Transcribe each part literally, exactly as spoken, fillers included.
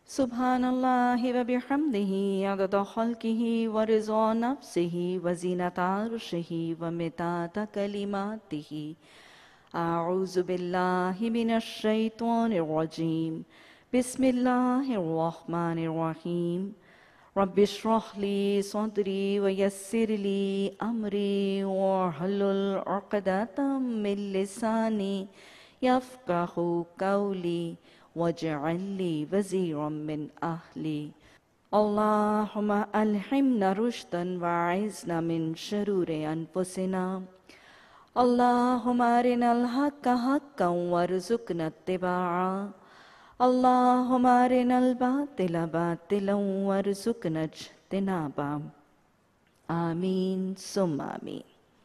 Subhanallahi wa bihamdihi adada khalqihi wa rizā nafsihi wa zinata arshihi wa midada kalimatihi. A'udhu billahi minash shaitanir rajim. Bismillahir rahmanir rahim. Rabbi shrah li sadri wa yassir li amri wahlul 'uqdatam min lisani yafqahu qawli واجعل لي وزيرا من أهلي اللهم ألهمنا رشدا وأعذنا من شرور أنفسنا اللهم أرنا الحق حقا وارزقنا اتباعه اللهم أرنا الباطل باطلا وارزقنا اجتنابه آمين ثم آمين.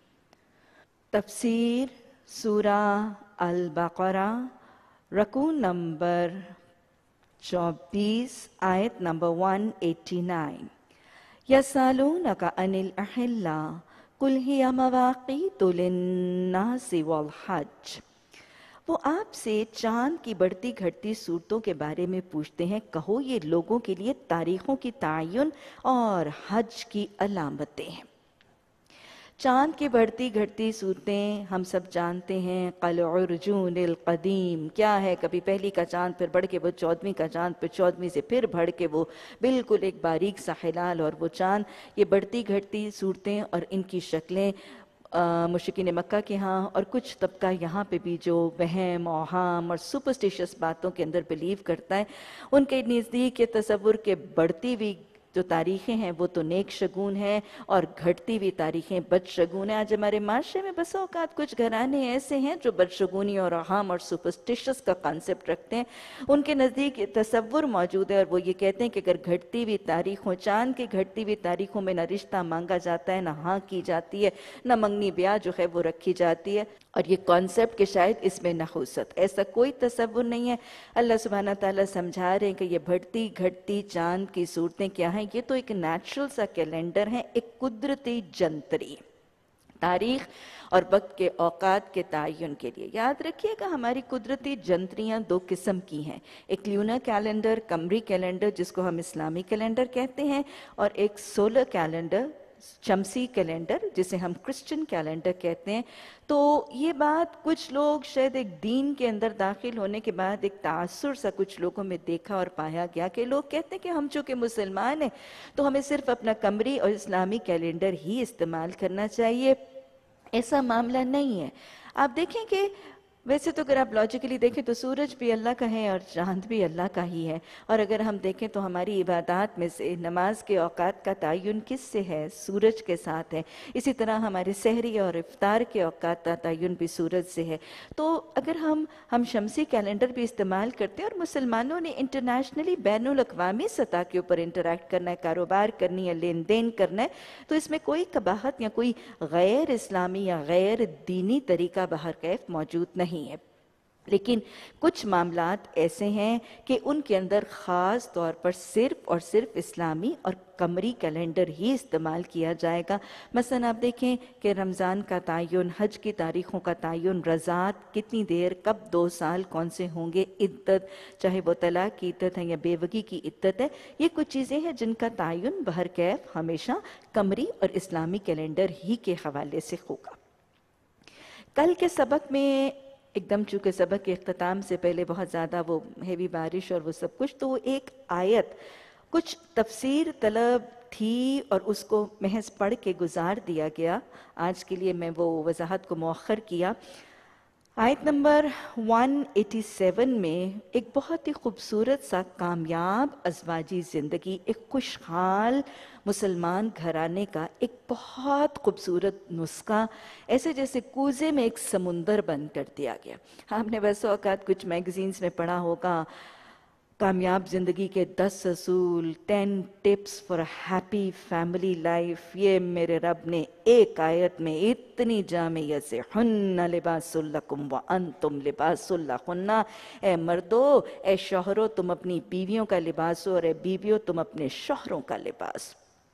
تفسیر سورہ البقرہ رکوع نمبر چوبیس آیت نمبر ون ایٹی نائن. یسالونک عن الاحلہ قل ہی مواقیت للناس والحج. وہ آپ سے چاند کی بڑھتی گھٹتی صورتوں کے بارے میں پوچھتے ہیں، کہو یہ لوگوں کے لیے تاریخوں کی تعین اور حج کی علامتیں ہیں. چاند کی بڑھتی گھٹتی صورتیں ہم سب جانتے ہیں. قلعرجون القدیم کیا ہے؟ کبھی پہلی کا چاند پھر بڑھ کے وہ چودھویں کا چاند، پھر چودھویں سے پھر بڑھ کے وہ بالکل ایک باریک سا ہلال اور وہ چاند. یہ بڑھتی گھٹتی صورتیں اور ان کی شکلیں مشرکین مکہ کے ہاں اور کچھ طبقہ یہاں پہ بھی جو وہم اوہام اور سپرسٹیشس باتوں کے اندر بلیو کرتا ہے، ان کے نزدیک یہ تصور کے بڑھتی ہوئی جو تاریخیں ہیں وہ تو نیک شگون ہیں اور گھٹتی ہوئی تاریخیں بد شگون ہیں. آج ہمارے معاشرے میں بسا اوقات کچھ گھرانے ایسے ہیں جو بد شگونی اور اوہام اور سپرسٹیشس کا کانسیپٹ رکھتے ہیں. ان کے نزدیک یہ تصور موجود ہے اور وہ یہ کہتے ہیں کہ اگر گھٹتی ہوئی تاریخوں، چاند کی گھٹتی ہوئی تاریخوں میں نہ رشتہ مانگا جاتا ہے، نہ ہاں کی جاتی ہے، نہ منگنی بیاہ جو ہے وہ رکھی جاتی ہے، اور یہ کانسیپٹ کہ شاید اس میں نحوست، ایسا کوئی تصور نہیں ہے. اللہ سبحانہ تعالیٰ سمجھا رہے ہیں کہ یہ بڑھتی گھٹتی چاند کی صورتیں کیا ہیں؟ یہ تو ایک نیچرل سا کیلنڈر ہے، ایک قدرتی جنتری، تاریخ اور وقت کے اوقات کے تعین کے لیے. یاد رکھیے گا ہماری قدرتی جنتریاں دو قسم کی ہیں، ایک لیونر کیلنڈر، قمری کیلنڈر جس کو ہم اسلامی کیلنڈر کہتے ہیں، اور ایک سولر کیلنڈر، شمسی کیلنڈر جسے ہم کرسچن کیلنڈر کہتے ہیں. تو یہ بات کچھ لوگ شاید ایک دین کے اندر داخل ہونے کے بعد ایک تاثر سا کچھ لوگوں میں دیکھا اور پایا گیا کہ لوگ کہتے ہیں کہ ہم چونکہ مسلمان ہیں تو ہمیں صرف اپنا قمری اور اسلامی کیلنڈر ہی استعمال کرنا چاہیے. ایسا معاملہ نہیں ہے. آپ دیکھیں کہ ویسے تو اگر آپ لاجیکلی دیکھیں تو سورج بھی اللہ کا ہے اور چاند بھی اللہ کا ہی ہے، اور اگر ہم دیکھیں تو ہماری عبادات میں سے نماز کے اوقات کا تعین کس سے ہے؟ سورج کے ساتھ ہے. اسی طرح ہمارے سحری اور افطار کے اوقات کا تعین بھی سورج سے ہے. تو اگر ہم ہم شمسی کیلنڈر بھی استعمال کرتے ہیں اور مسلمانوں نے انٹرنیشنلی بین الاقوامی سطح کے اوپر انٹریکٹ کرنا ہے، کاروبار کرنی ہے، لین دین کرنا ہے، تو اس میں کوئی قباحت یا کوئی غیر اسلامی یا غیر دینی طریقہ بہرکیف موجود نہیں ہے. لیکن کچھ معاملات ایسے ہیں کہ ان کے اندر خاص طور پر صرف اور صرف اسلامی اور قمری کیلنڈر ہی استعمال کیا جائے گا. مثلا آپ دیکھیں کہ رمضان کا تعین، حج کی تاریخوں کا تعین، رضاعت کتنی دیر، کب دو سال کون سے ہوں گے، عدت چاہے وہ طلاق کی عدت ہے یا بیوگی کی عدت ہے، یہ کچھ چیزیں ہیں جن کا تعین بہرکیف ہمیشہ قمری اور اسلامی کیلنڈر ہی کے حوالے سے ہوگا. کل کے سبق میں ایک دم چونکہ سبق کے اختتام سے پہلے بہت زیادہ وہ ہیوی بارش اور وہ سب کچھ، تو ایک آیت کچھ تفسیر طلب تھی اور اس کو محض پڑھ کے گزار دیا گیا. آج کے لیے میں وہ وضاحت کو مؤخر کیا. آیت نمبر ون ایٹی سیون میں ایک بہت ہی خوبصورت سا کامیاب ازواجی زندگی، ایک خوشحال مسلمان گھرانے کا ایک بہت خوبصورت نسخہ ایسے جیسے کوزے میں ایک سمندر بند کر دیا گیا. آپ نے بس اوقات کچھ میگزینز میں پڑھا ہوگا کامیاب زندگی کے دس اصول، ten tips for happy family life. یہ میرے رب نے ایک آیت میں اتنی جامعیت سے، ہن لباس لکم وانتم لباس لہن، اے مردو، اے شوہرو تم اپنی بیویوں کا لباس ہو، اور اے بیویوں تم اپنے شوہروں کا لباس.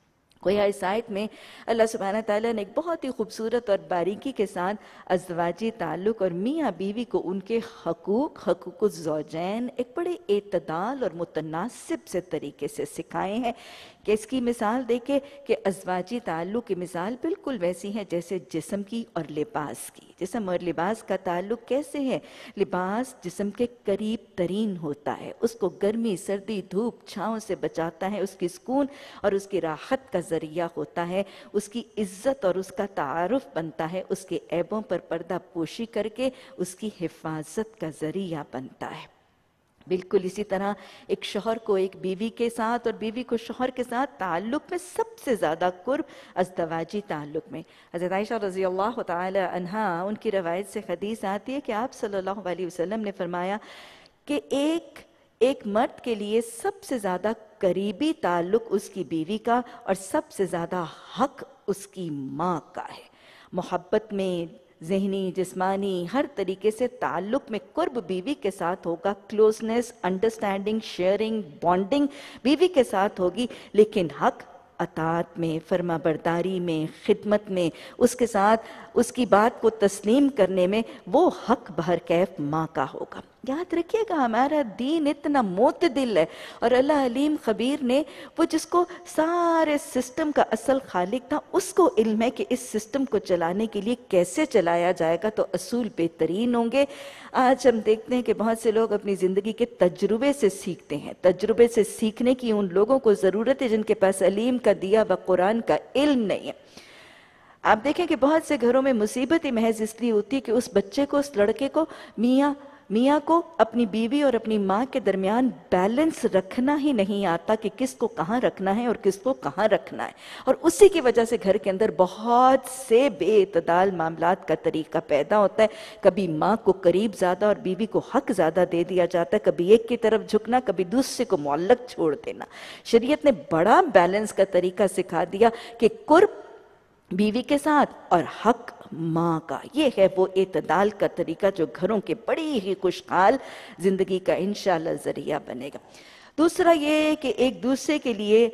گویا اس آیت میں اللہ سبحانہ تعالیٰ نے ایک بہت ہی خوبصورت اور باریکی کے ساتھ ازدواجی تعلق اور میاں بیوی کو ان کے حقوق حقوق الزوجین ایک بڑے اعتدال اور متناسب سے طریقے سے سکھائے ہیں کہ اس کی مثال دیکھیں کہ ازدواجی تعلق کی مثال بالکل ویسی ہے جیسے جسم کی اور لباس کی۔ جسم اور لباس کا تعلق کیسے ہے؟ لباس جسم کے قریب ترین ہوتا ہے، اس کو گرمی سردی دھوپ چھاؤں سے بچاتا ہے، اس کی سکون اور اس کی راحت کا ذریعہ ہوتا ہے، اس کی عزت اور اس کا تعارف بنتا ہے، اس کے عیبوں پر پردہ پوشی کر کے اس کی حفاظت کا ذریعہ بنتا ہے۔ بالکل اسی طرح ایک شوہر کو ایک بیوی کے ساتھ اور بیوی کو شوہر کے ساتھ تعلق میں سب سے زیادہ قرب ازدواجی تعلق میں۔ حضرت عائشہ رضی اللہ تعالی عنہا ان کی روایت سے حدیث آتی ہے کہ آپ صلی اللہ علیہ وسلم نے فرمایا کہ ایک ایک مرد کے لیے سب سے زیادہ قریبی تعلق اس کی بیوی کا اور سب سے زیادہ حق اس کی ماں کا ہے۔ محبت میں ذہنی جسمانی ہر طریقے سے تعلق میں قرب بیوی کے ساتھ ہوگا، کلوزنس انڈرسٹینڈنگ شیئرنگ بانڈنگ بیوی کے ساتھ ہوگی، لیکن حق اطاعت میں فرما برداری میں خدمت میں اس کے ساتھ اس کی بات کو تسلیم کرنے میں وہ حق بہرکیف ماں کا ہوگا۔ یاد رکھیے گا ہمارا دین اتنا معتدل ہے اور اللہ علیم خبیر نے وہ جس کو سارے سسٹم کا اصل خالق تھا اس کو علم ہے کہ اس سسٹم کو چلانے کے لیے کیسے چلایا جائے گا تو اصول بہترین ہوں گے۔ آج ہم دیکھتے ہیں کہ بہت سے لوگ اپنی زندگی کے تجربے سے سیکھتے ہیں، تجربے سے سیکھنے کی ان لوگوں کو ضرورت ہے جن کے پاس علیم کا دیا و قرآن کا علم نہیں ہے۔ آپ دیکھیں کہ بہت سے گھروں میں مصیبت ہی محض اس لیے ہوتی ہے کہ اس بچے کو اس لڑکے کو میاں میاں کو اپنی بیوی اور اپنی ماں کے درمیان بیلنس رکھنا ہی نہیں آتا کہ کس کو کہاں رکھنا ہے اور کس کو کہاں رکھنا ہے، اور اسی کی وجہ سے گھر کے اندر بہت سے بے اعتدال معاملات کا طریقہ پیدا ہوتا ہے۔ کبھی ماں کو قریب زیادہ اور بیوی کو حق زیادہ دے دیا جاتا ہے، کبھی ایک کی طرف جھکنا کبھی دوسرے کو معلق چھوڑ دینا۔ شریعت نے بڑا بیلنس کا طریقہ سکھا دیا کہ قرب بیوی کے ساتھ اور حق ماں کا، یہ ہے وہ اعتدال کا طریقہ جو گھروں کے بڑی ہی خوشحال زندگی کا انشاءاللہ ذریعہ بنے گا۔ دوسرا یہ ہے کہ ایک دوسرے کے لیے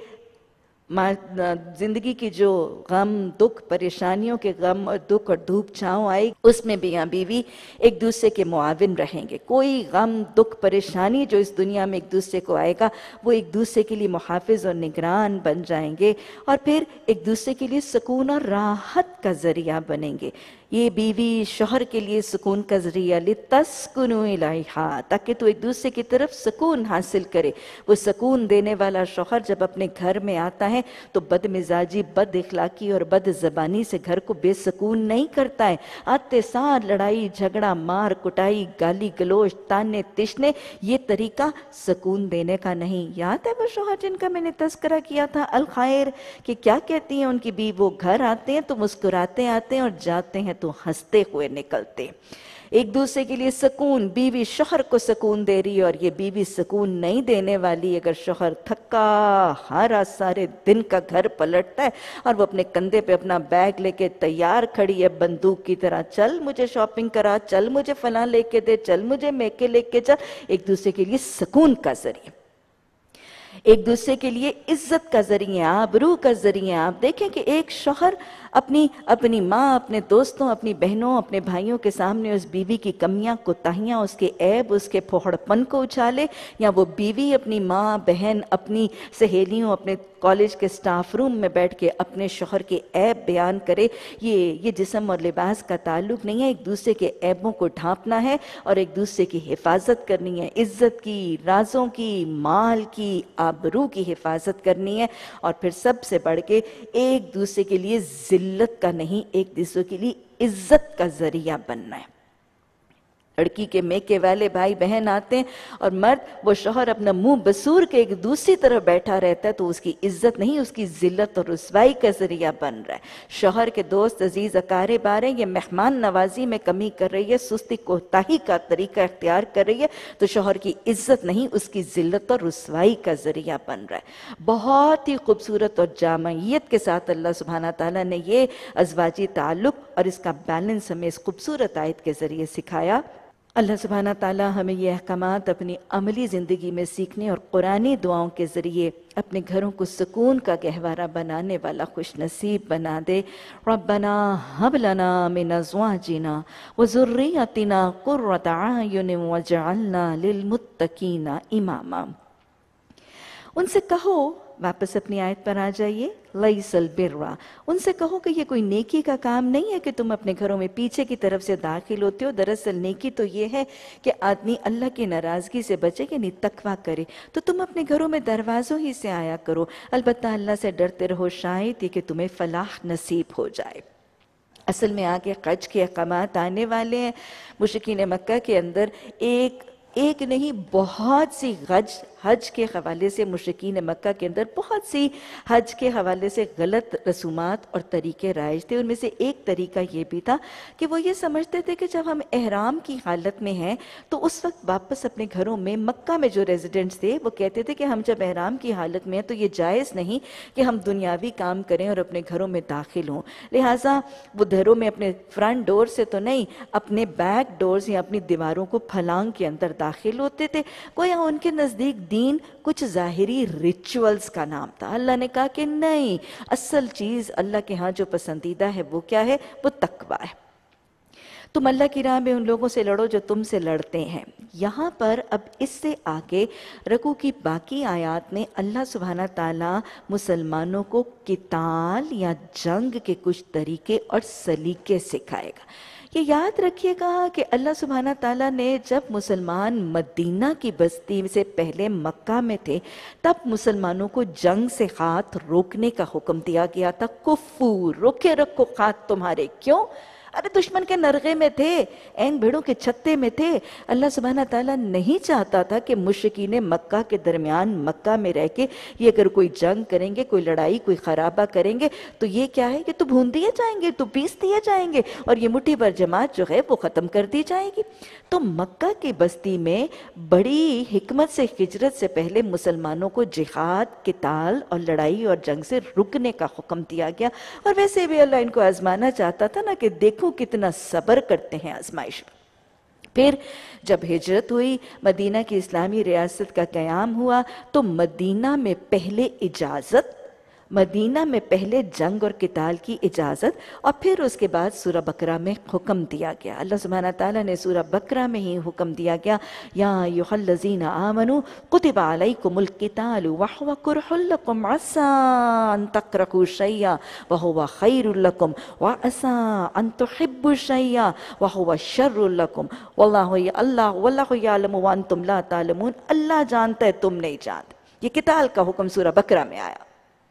زندگی کی جو غم دکھ پریشانیوں کے غم اور دکھ اور دھوپ چھاؤں آئے اس میں میاں بیوی ایک دوسرے کے معاون رہیں گے۔ کوئی غم دکھ پریشانی جو اس دنیا میں ایک دوسرے کو آئے گا وہ ایک دوسرے کے لیے محافظ اور نگران بن جائیں گے اور پھر ایک دوسرے کے لیے سکون اور راحت کا ذریعہ بنیں گے۔ یہ بیوی شوہر کے لیے سکون کا ذریعہ لِتَسْكُنُوا إِلَيْهَا، تاکہ تو ایک دوسرے کی طرف سکون حاصل کرے۔ وہ سکون دینے والا شوہر جب اپنے گھر میں آتا ہے تو بد مزاجی بد اخلاقی اور بد زبانی سے گھر کو بے سکون نہیں کرتا ہے۔ آتے سار لڑائی جھگڑا مار کٹائی گالی گلوچ تانے تشنے یہ طریقہ سکون دینے کا نہیں۔ یاد ہے وہ شوہر جن کا میں نے تذکرہ کیا تھا الخیر کہ کیا کہتی ہیں ان کی بیوی، وہ گھر آتے ہیں تو مسکراتے آتے ہیں اور جاتے ہیں تو ہنستے ہوئے نکلتے۔ ایک دوسرے کے لیے سکون، بیوی شوہر کو سکون دے رہی ہے اور یہ بیوی سکون نہیں دینے والی۔ اگر شوہر تھکا ہارا سارے دن کا گھر پلٹتا ہے اور وہ اپنے کندھے پہ اپنا بیگ لے کے تیار کھڑی ہے بندوق کی طرح، چل مجھے شاپنگ کرا، چل مجھے فلاں لے کے دے، چل مجھے میکے لے کے چل، ایک دوسرے کے لیے سکون کا ذریعہ، ایک دوسرے کے لیے عزت کا ذریعہ، آبرو کا ذریعہ۔ آپ دیکھیں کہ ایک شوہر اپنی اپنی ماں اپنے دوستوں اپنی بہنوں اپنے بھائیوں کے سامنے اس بیوی کی کمیاں کوتاہیاں اس کے عیب اس کے پھوڑ پن کو اچھالے، یا وہ بیوی اپنی ماں بہن اپنی سہیلیوں اپنے کالج کے سٹاف روم میں بیٹھ کے اپنے شوہر کے عیب بیان کرے۔ یہ یہ جسم اور لباس کا تعلق نہیں ہے، ایک دوسرے کے عیبوں کو ڈھانپنا ہے اور ایک دوسرے کی حفاظت کرنی ہے، عزت کی، رازوں کی، مال کی، آبرو کی حفاظت کرنی ہے، اور پھر سب سے بڑھ کے ایک دوسرے کے لیے ذلت کا نہیں ایک دوسرے کے لیے عزت کا ذریعہ بننا ہے۔ لڑکی کے میکے والے بھائی بہن آتے ہیں اور مرد وہ شوہر اپنا منہ بسور کے ایک دوسری طرف بیٹھا رہتا ہے تو اس کی عزت نہیں اس کی ذلت اور رسوائی کا ذریعہ بن رہا ہے۔ شوہر کے دوست عزیز اقارب آ رہے ہیں، یہ مہمان نوازی میں کمی کر رہی ہے، سستی کوتاہی کا طریقہ اختیار کر رہی ہے تو شوہر کی عزت نہیں اس کی ذلت اور رسوائی کا ذریعہ بن رہا ہے۔ بہت ہی خوبصورت اور جامعیت کے ساتھ اللہ سبحانہ تعالیٰ نے یہ ازواجی تعلق اور اس کا بیلنس ہمیں اس خوبصورت آیت کے ذریعے سکھایا۔ अल्लाह सुब्हाना ताला हमें ये अहकामात अपनी अमली ज़िंदगी में सीखने और कुरानी दुआओं के ज़रिए अपने घरों को सुकून का गहवारा बनाने वाला खुश नसीब बना दे। रब्बना हब लना मिन अज़वाजिना व ज़ुर्रियतिना क़ुर्रता अयुन वजअलना लिलमुत्तकीना इमामा। उनसे कहो, वापस अपनी आयत पर आ जाइए, लैसल बिर्रा, उनसे कहो कि ये कोई नेकी का काम नहीं है कि तुम अपने घरों में पीछे की तरफ से दाखिल होते हो। दरअसल नेकी तो ये है कि आदमी अल्लाह की नाराज़गी से बचे, यानी तकवा करे। तो तुम अपने घरों में दरवाज़ों ही से आया करो, अलबत्ता अल्लाह से डरते रहो, शायद ये कि तुम्हें फलाह नसीब हो जाए। असल में आगे हज के अहकामात आने वाले हैं। मुशरिकीन मक्का के अंदर एक एक नहीं बहुत सी हज हज के हवाले से मुशरिकीन मक्का के अंदर बहुत सी हज के हवाले से गलत रसूमात और तरीके राइज थे। उनमें से एक तरीका ये भी था कि वो ये समझते थे कि जब हम एहराम की हालत में हैं तो उस वक्त वापस अपने घरों में, मक्का में जो रेजिडेंट्स थे वो कहते थे कि हम जब एहराम की हालत में हैं तो ये जायज़ नहीं कि हम दुनियावी काम करें और अपने घरों में दाखिल हों। लिहाजा वो घरों में अपने फ्रंट डोर से तो नहीं, अपने बैक डोर से या अपनी दीवारों को फलांग के अंदर दाखिल होते थे। गोया उनके नज़दीक दीन कुछ ज़ाहिरी रिचुअल्स का नाम था। अल्लाह ने कहा कि नहीं, असल चीज़ अल्लाह के यहाँ जो पसंदीदा है वो क्या है? वो तकवा है। तुम अल्लाह की राह में उन लोगों से लड़ो जो तुमसे लड़ते हैं। यहाँ पर अब इससे आगे रकू की बाकी आयात में अल्लाह सुब्हाना ताला मुसलमानों को किताल या जंग के कुछ तरीके और सलीके सिखाएगा। ये याद रखिएगा कि अल्लाह सुब्हाना ताला ने जब मुसलमान मदीना की बस्ती से पहले मक्का में थे तब मुसलमानों को जंग से हाथ रोकने का हुक्म दिया गया था। कुफ्फू, रोके रखो हाथ तुम्हारे। क्यों? अरे दुश्मन के नरगे में थे, ऐन भेड़ों के छत्ते में थे। अल्लाह सुब्हाना ताला नहीं चाहता था कि मुशरिकीन मक्का के दरमियान मक्का में रह के ये अगर कोई जंग करेंगे, कोई लड़ाई, कोई खराबा करेंगे तो ये क्या है कि तो भून दिए जाएंगे, तो पीस दिए जाएंगे और ये मुट्ठी भर जमात जो है वो ख़त्म कर दी जाएगी। तो मक्का की बस्ती में बड़ी हिकमत से हिजरत से पहले मुसलमानों को जिहाद, किताल और लड़ाई और जंग से रुकने का हुक्म दिया गया। और वैसे भी अल्लाह इनको आजमाना चाहता था ना कि देखो कितना सब्र करते हैं आजमाइश। फिर जब हिजरत हुई, मदीना की इस्लामी रियासत का क़याम हुआ तो मदीना में पहले इजाज़त, मदीना में पहले जंग और किताल की इजाज़त और फिर उसके बाद सूरह बकरा में हुक्म दिया गया। अल्लाह सुब्हाना ताला ने सूरह बकरा में ही हुक्म दिया गया, या अय्युहल्लज़ीना आमनू कुतिबा अलैकुमुल क़ितालु व हुवा कुरहुल लकुम असा अन तकरहू शैअन व हुवा खैरुल लकुम व असा अन तुहिब्बु शैअन व हुवा शर्रुल लकुम वल्लाहु अल्लाह वल्लाहु यअलमु व अंतुम ला तअलमून। अल्लाह जानता है, तुम नहीं जानते। ये किताल का हुक्म सूरह बकरा में आया।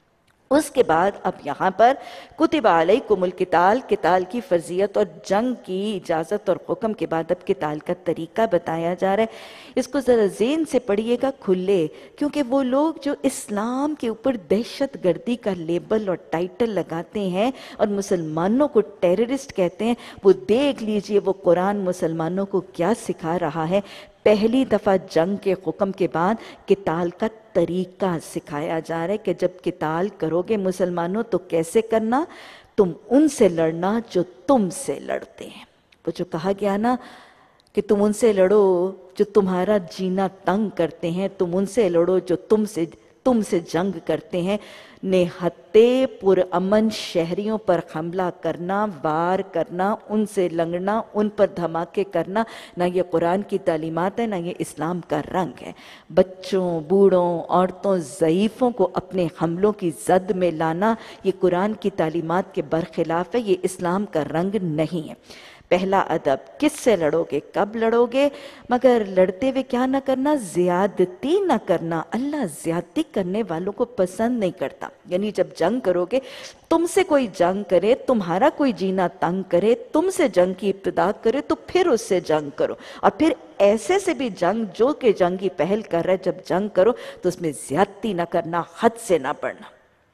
उसके बाद अब यहाँ पर कुतिबा अलैकुमुल किताल, किताल की फर्जियत और जंग की इजाज़त और हुक्म के बाद अब किताल का तरीका बताया जा रहा है। इसको ज़रा ज़ेन से पढ़िएगा खुले, क्योंकि वो लोग जो इस्लाम के ऊपर दहशत गर्दी का लेबल और टाइटल लगाते हैं और मुसलमानों को टेररिस्ट कहते हैं, वो देख लीजिए वो कुरान मुसलमानों को क्या सिखा रहा है। पहली दफ़ा जंग के हुक्म के बाद किताल का तरीका सिखाया जा रहा है कि जब किताल करोगे मुसलमानों तो कैसे करना? तुम उनसे लड़ना जो तुमसे लड़ते हैं। वो जो कहा गया ना कि तुम उनसे लड़ो जो तुम्हारा जीना तंग करते हैं, तुम उनसे लड़ो जो तुमसे तुमसे जंग करते हैं। नेहत्ते पुरअमन शहरियों पर हमला करना, वार करना, उनसे लंगना, उन पर धमाके करना, ना ये कुरान की तालीमात है, ना ये इस्लाम का रंग है। बच्चों, बूढ़ों, औरतों, ज़ईफ़ों को अपने हमलों की जद में लाना ये कुरान की तालीमात के बरखिलाफ है, ये इस्लाम का रंग नहीं है। पहला अदब, किससे लड़ोगे, कब लड़ोगे, मगर लड़ते हुए क्या ना करना? ज़्यादती ना करना। अल्लाह ज़्यादती करने वालों को पसंद नहीं करता। यानी जब जंग करोगे, तुमसे कोई जंग करे, तुम्हारा कोई जीना तंग करे, तुमसे जंग की इब्तिदा करे तो फिर उससे जंग करो। और फिर ऐसे से भी जंग जो कि जंग की पहल कर रहा है, जब जंग करो तो उसमें ज़्यादती ना करना, हद से ना बढ़ना।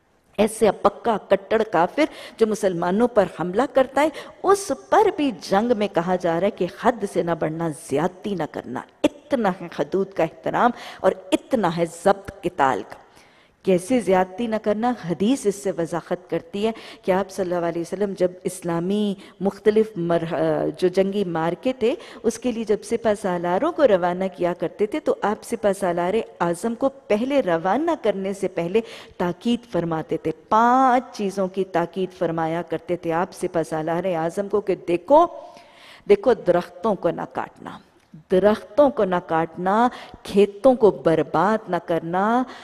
ऐसे पक्का कट्टर काफिर जो मुसलमानों पर हमला करता है उस पर भी जंग में कहा जा रहा है कि हद से ना बढ़ना, ज्यादती ना करना। इतना है हदूद का एहतराम और इतना है ज़ब्त किताल का। کیسے زیادتی نہ کرنا؟ حدیث اس سے وضاحت کرتی ہے کہ آپ صلی اللہ علیہ وسلم جب اسلامی مختلف مرح جو جنگی مارکے تھے اس کے لیے جب سپہ سالاروں کو روانہ کیا کرتے تھے تو آپ سپہ سالار اعظم کو پہلے روانہ کرنے سے پہلے تاکید فرماتے تھے، پانچ چیزوں کی تاکید فرمایا کرتے تھے آپ سپہ سالار اعظم کو کہ دیکھو دیکھو درختوں کو نہ کاٹنا، درختوں کو نہ کاٹنا، کھیتوں کو برباد نہ کرنا،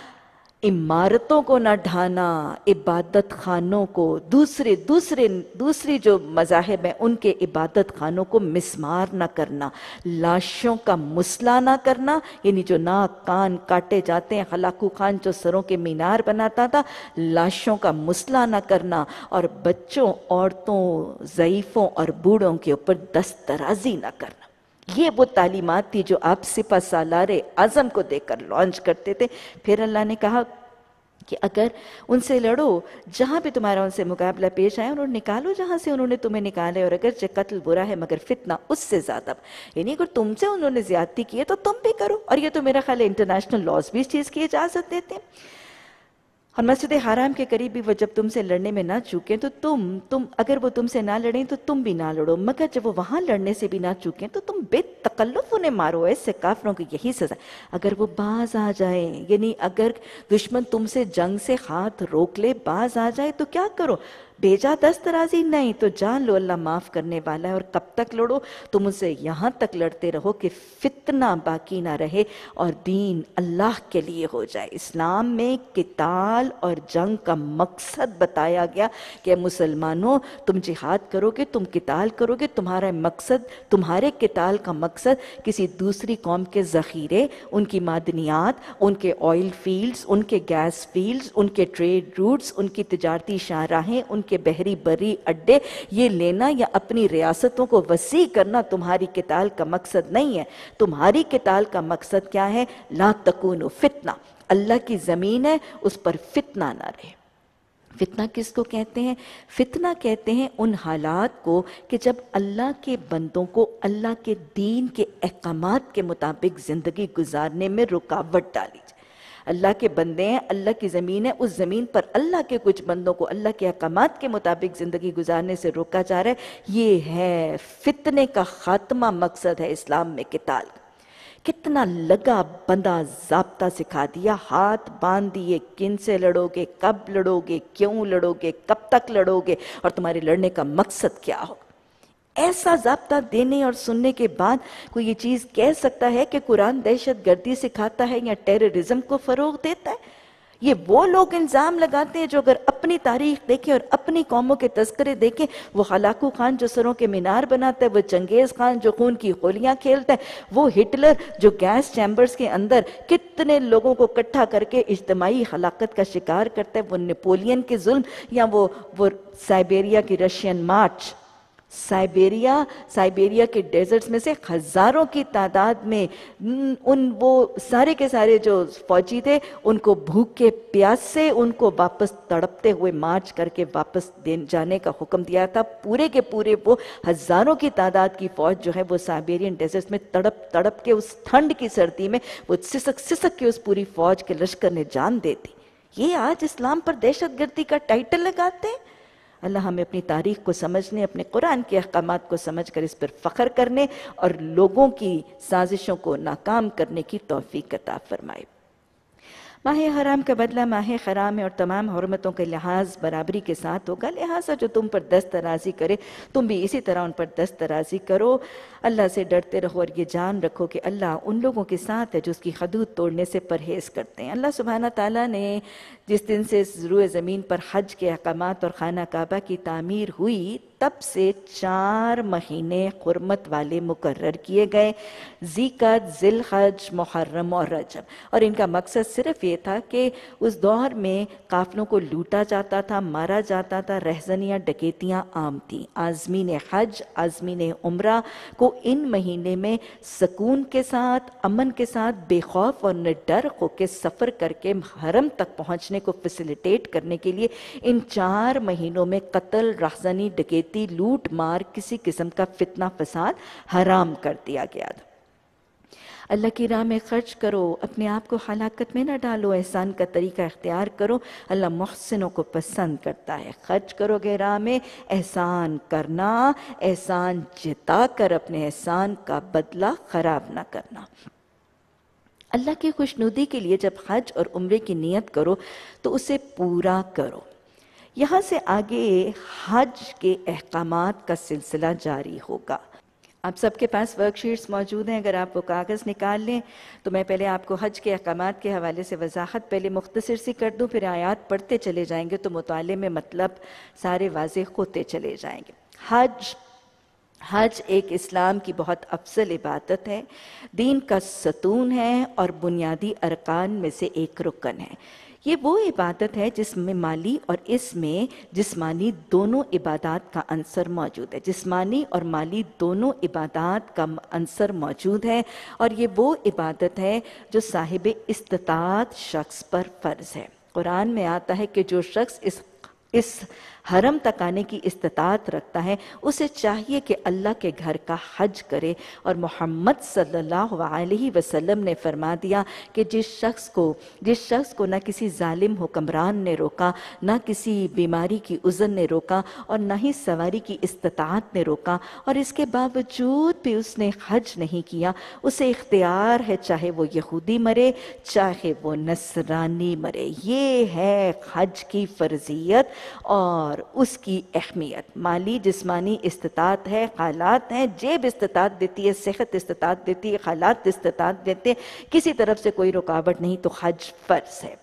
عمارتوں کو نہ ڈھانا، عبادت خانوں کو، دوسرے دوسرے دوسری جو مذاہب ہیں ان کے عبادت خانوں کو مسمار نہ کرنا، لاشوں کا مسئلہ نہ کرنا، یعنی جو ناک کان کاٹے جاتے ہیں، ہلاکو خان جو سروں کے مینار بناتا تھا، لاشوں کا مسئلہ نہ کرنا، اور بچوں، عورتوں، ضعیفوں اور بوڑھوں کے اوپر دست درازی نہ کرنا۔ یہ وہ تعلیمات تھی جو آپ سپہ سالار اعظم کو دے کر لانچ کرتے تھے۔ پھر اللہ نے کہا کہ اگر ان سے لڑو، جہاں بھی تمہارا ان سے مقابلہ پیش آئے انہوں نے نکالو جہاں سے انہوں نے تمہیں نکالے، اور اگر قتل برا ہے مگر فتنہ اس سے زیادہ، یعنی اگر تم سے انہوں نے زیادتی کی ہے تو تم بھی کرو، اور یہ تو میرا خیال ہے انٹرنیشنل لاز بھی اس چیز کی اجازت دیتے ہیں۔ اور مسجد حرام کے قریب بھی وہ جب تم سے لڑنے میں نہ چوکیں تو تم تم اگر وہ تم سے نہ لڑیں تو تم بھی نہ لڑو، مگر جب وہ وہاں لڑنے سے بھی نہ چوکیں تو تم بے تکلف انہیں مارو، ایسے کافروں کی یہی سزا۔ اگر وہ باز آ جائیں، یعنی اگر دشمن تم سے جنگ سے ہاتھ روک لے، باز آ جائے تو کیا کرو؟ بیجا دست درازی نہیں تو جان لو اللہ معاف کرنے والا ہے۔ اور کب تک لڑو؟ تم ان سے یہاں تک لڑتے رہو کہ فتنہ باقی نہ رہے اور دین اللہ کے لیے ہو جائے۔ اسلام میں قتال اور جنگ کا مقصد بتایا گیا کہ مسلمانوں تم جہاد کرو گے، تم قتال کرو گے، تمہارا مقصد، تمہارے قتال کا مقصد کسی دوسری قوم کے ذخیرے، ان کی معدنیات، ان کے آئل فیلڈز، ان کے گیس فیلڈز، ان کے ٹریڈ روٹس، ان کی تجارتی شاہراہیں، ان کے بحری بری اڈے، یہ لینا یا اپنی ریاستوں کو وسیع کرنا تمہاری قتال کا مقصد نہیں ہے۔ تمہاری قتال کا مقصد کیا ہے؟ لا تکونوا فتنہ، اللہ کی زمین ہے اس پر فتنہ نہ رہے۔ فتنہ کس کو کہتے ہیں؟ فتنہ کہتے ہیں ان حالات کو کہ جب اللہ کے بندوں کو اللہ کے دین کے احکامات کے مطابق زندگی گزارنے میں رکاوٹ ڈالی جائے۔ اللہ کے بندے ہیں، اللہ کی زمین ہے، اس زمین پر اللہ کے کچھ بندوں کو اللہ کے احکامات کے مطابق زندگی گزارنے سے روکا جا رہا ہے، یہ ہے فتنے کا خاتمہ، مقصد ہے اسلام میں قتال۔ کتنا لگا بندہ ضابطہ سکھا دیا، ہاتھ باندھ دیے، کن سے لڑو گے، کب لڑو گے، کیوں لڑو گے، کب تک لڑو گے، اور تمہارے لڑنے کا مقصد کیا ہو۔ ایسا ضابطہ دینے اور سننے کے بعد کوئی یہ چیز کہہ سکتا ہے کہ قرآن دہشت گردی سکھاتا ہے یا ٹیررزم کو فروغ دیتا ہے؟ یہ وہ لوگ الزام لگاتے ہیں جو اگر اپنی تاریخ دیکھیں اور اپنی قوموں کے تذکرے دیکھیں، وہ ہلاکو خان جو سروں کے مینار بناتا ہے، وہ چنگیز خان جو خون کی ہولیاں کھیلتا ہے، وہ ہٹلر جو گیس چیمبرز کے اندر کتنے لوگوں کو اکٹھا کر کے اجتماعی ہلاکت کا شکار کرتا ہے، وہ نیپولین کے ظلم، یا وہ وہ سائبیریا کی رشین مارچ، سائبیریا سائبیریا کے ڈیزرٹس میں سے ہزاروں کی تعداد میں ان وہ سارے کے سارے جو فوجی تھے ان کو بھوک کے پیاس سے ان کو واپس تڑپتے ہوئے مارچ کر کے واپس جانے کا حکم دیا تھا۔ پورے کے پورے وہ ہزاروں کی تعداد کی فوج جو ہے وہ سائبیرین ڈیزرٹس میں تڑپ تڑپ کے اس ٹھنڈ کی سردی میں وہ سسک سسک کے اس پوری فوج کے لشکر نے جان دے دی۔ یہ آج اسلام پر دہشت گردی کا ٹائٹل لگاتے ہیں۔ اللہ ہمیں اپنی تاریخ کو سمجھنے، اپنے قرآن کے احکامات کو سمجھ کر اس پر فخر کرنے اور لوگوں کی سازشوں کو ناکام کرنے کی توفیق عطا فرمائے۔ ماہ حرام کا بدلہ ماہ حرام ہے اور تمام حرمتوں کا لحاظ برابری کے ساتھ ہوگا، لہٰذا جو تم پر دست درازی کرے تم بھی اسی طرح ان پر دست درازی کرو۔ اللہ سے ڈرتے رہو اور یہ جان رکھو کہ اللہ ان لوگوں کے ساتھ ہے جو اس کی حدود توڑنے سے پرہیز کرتے ہیں۔ اللہ سبحانہ تعالیٰ نے جس دن سے روئے زمین پر حج کے احکامات اور خانہ کعبہ کی تعمیر ہوئی تب سے چار مہینے حرمت والے مقرر کیے گئے، ذی-قعدہ، ذی الحج، محرم اور رجب، اور ان کا مقصد صرف یہ تھا کہ اس دور میں قافلوں کو لوٹا جاتا تھا، مارا جاتا تھا، رہزنیاں ڈکیتیاں عام تھیں۔ عازمین حج، عازمین عمرہ کو ان مہینے میں سکون کے ساتھ، امن کے ساتھ، بے خوف اور نڈر ہو کے سفر کر کے حرم تک پہنچنے کو فیسیلیٹیٹ کرنے کے لیے ان چار مہینوں میں قتل، رہزنی، ڈکیتی، لوٹ مار، کسی قسم کا فتنہ فساد حرام کر دیا گیا تھا۔ اللہ کی راہ میں خرچ کرو، اپنے آپ کو ہلاکت میں نہ ڈالو، احسان کا طریقہ اختیار کرو، اللہ محسنوں کو پسند کرتا ہے۔ خرچ کرو گے راہ میں، احسان کرنا، احسان جتا کر اپنے احسان کا بدلہ خراب نہ کرنا۔ اللہ کی خوشنودی کے لیے جب حج اور عمرے کی نیت کرو تو اسے پورا کرو۔ یہاں سے آگے حج کے احکامات کا سلسلہ جاری ہوگا۔ آپ سب کے پاس ورک شیٹس موجود ہیں، اگر آپ وہ کاغذ نکال لیں تو میں پہلے آپ کو حج کے احکامات کے حوالے سے وضاحت پہلے مختصر سی کر دوں، پھر آیات پڑھتے چلے جائیں گے تو مطالعے میں مطلب سارے واضح ہوتے چلے جائیں گے۔ حج حج ایک اسلام کی بہت افضل عبادت ہے، دین کا ستون ہے اور بنیادی ارکان میں سے ایک رکن ہے۔ یہ وہ عبادت ہے جس میں مالی اور اس میں جسمانی دونوں عبادات کا عنصر موجود ہے، جسمانی اور مالی دونوں عبادات کا عنصر موجود ہے، اور یہ وہ عبادت ہے جو صاحب استطاعت شخص پر فرض ہے۔ قرآن میں آتا ہے کہ جو شخص اس اس حرم تک آنے کی استطاعت رکھتا ہے اسے چاہیے کہ اللہ کے گھر کا حج کرے، اور محمد صلی اللہ علیہ وسلم نے فرما دیا کہ جس شخص کو جس شخص کو نہ کسی ظالم حکمران نے روکا، نہ کسی بیماری کی عذر نے روکا، اور نہ ہی سواری کی استطاعت نے روکا، اور اس کے باوجود بھی اس نے حج نہیں کیا، اسے اختیار ہے چاہے وہ یہودی مرے چاہے وہ نصرانی مرے۔ یہ ہے حج کی فرضیت اور اس کی اہمیت۔ مالی جسمانی استطاعت ہے، حالات ہیں، جیب استطاعت دیتی ہے، صحت استطاعت دیتی ہے، حالات استطاعت دیتے ہیں، کسی طرف سے کوئی رکاوٹ نہیں، تو حج فرض ہے۔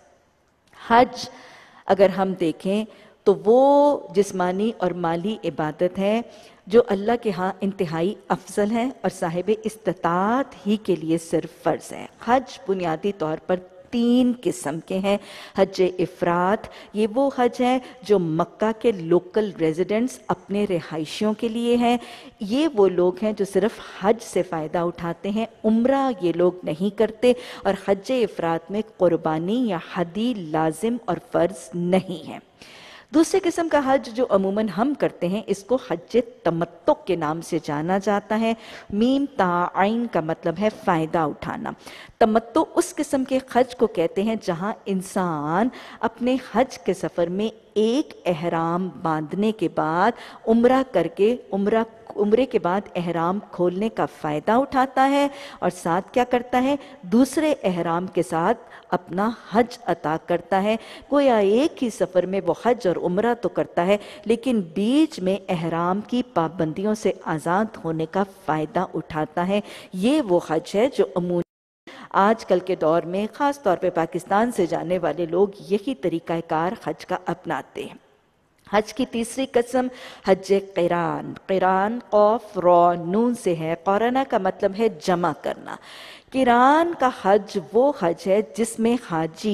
حج اگر ہم دیکھیں تو وہ جسمانی اور مالی عبادت ہے جو اللہ کے ہاں انتہائی افضل ہے اور صاحب استطاعت ہی کے لیے صرف فرض ہے۔ حج بنیادی طور پر تین قسم کے ہیں۔ حج افراد، یہ وہ حج ہے جو مکہ کے لوکل ریزیڈنٹس اپنے رہائشیوں کے لیے ہیں، یہ وہ لوگ ہیں جو صرف حج سے فائدہ اٹھاتے ہیں، عمرہ یہ لوگ نہیں کرتے، اور حج افراد میں قربانی یا ہدی لازم اور فرض نہیں ہے۔ دوسرے قسم کا حج جو عموماً ہم کرتے ہیں اس کو حج تمتع کے نام سے جانا جاتا ہے۔ میم تا عین کا مطلب ہے فائدہ اٹھانا۔ تمتع اس قسم کے حج کو کہتے ہیں جہاں انسان اپنے حج کے سفر میں ایک احرام باندھنے کے بعد عمرہ کر کے عمرہ عمرے کے بعد احرام کھولنے کا فائدہ اٹھاتا ہے، اور ساتھ کیا کرتا ہے، دوسرے احرام کے ساتھ اپنا حج عطا کرتا ہے۔ گویا ایک ہی سفر میں وہ حج اور عمرہ تو کرتا ہے لیکن بیچ میں احرام کی پابندیوں سے آزاد ہونے کا فائدہ اٹھاتا ہے۔ یہ وہ حج ہے جو عموماً آج کل کے دور میں خاص طور پہ پاکستان سے جانے والے لوگ یہی طریقہ کار حج کا اپناتے ہیں۔ حج کی تیسری قسم حج قران، قران قاف را نون سے ہے، قرانہ کا مطلب ہے جمع کرنا۔ قران کا حج وہ حج ہے جس میں حاجی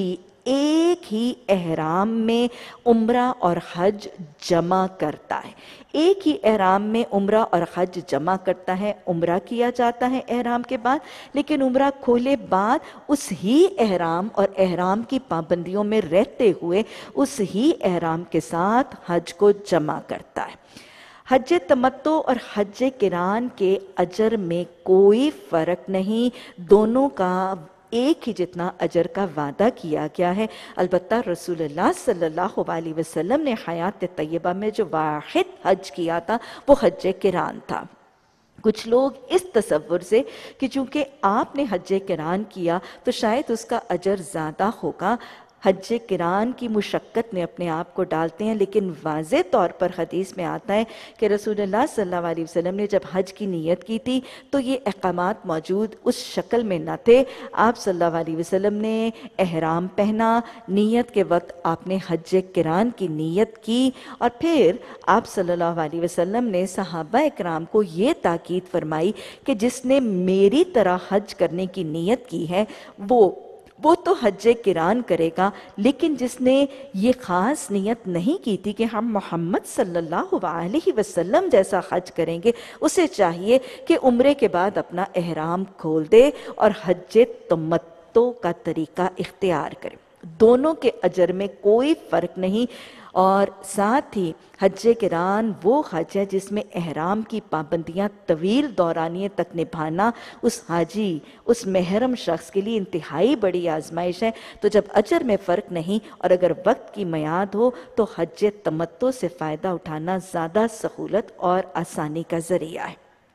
ایک ہی احرام میں عمرہ اور حج جمع کرتا ہے، ایک ہی احرام میں عمرہ اور حج جمع کرتا ہے، عمرہ کیا جاتا ہے احرام کے بعد، لیکن عمرہ کھولے بعد اس ہی احرام اور احرام کی پابندیوں میں رہتے ہوئے اس ہی احرام کے ساتھ حج کو جمع کرتا ہے۔ حج تمتع اور حج قران کے اجر میں کوئی فرق نہیں، دونوں کا ایک ہی جتنا اجر کا وعدہ کیا گیا ہے۔ البتہ رسول اللہ صلی اللہ علیہ وسلم نے حیات طیبہ میں جو واحد حج کیا تھا وہ حج قران تھا۔ کچھ لوگ اس تصور سے کہ چونکہ آپ نے حج قران کیا تو شاید اس کا اجر زیادہ ہوگا، حج قران کی مشقت میں اپنے آپ کو ڈالتے ہیں، لیکن واضح طور پر حدیث میں آتا ہے کہ رسول اللہ صلی اللہ علیہ وسلم نے جب حج کی نیت کی تھی تو یہ احکامات موجود اس شکل میں نہ تھے۔ آپ صلی اللہ علیہ وسلم نے احرام پہنا، نیت کے وقت آپ نے حج قران کی نیت کی، اور پھر آپ صلی اللہ علیہ وسلم نے صحابہ اکرام کو یہ تاکید فرمائی کہ جس نے میری طرح حج کرنے کی نیت کی ہے وہ وہ تو حج قران کرے گا، لیکن جس نے یہ خاص نیت نہیں کی تھی کہ ہم محمد صلی اللہ علیہ وسلم جیسا حج کریں گے، اسے چاہیے کہ عمرے کے بعد اپنا احرام کھول دے اور حج تمتع کا طریقہ اختیار کرے۔ دونوں کے اجر میں کوئی فرق نہیں۔ اور ساتھ ہی حج قران وہ حج ہے جس میں احرام کی پابندیاں طویل دورانیے تک نبھانا اس حاجی، اس محرم شخص کے لیے انتہائی بڑی آزمائش ہے۔ تو جب اجر میں فرق نہیں اور اگر وقت کی میعاد ہو تو حج تمتع سے فائدہ اٹھانا زیادہ سہولت اور آسانی کا ذریعہ ہے۔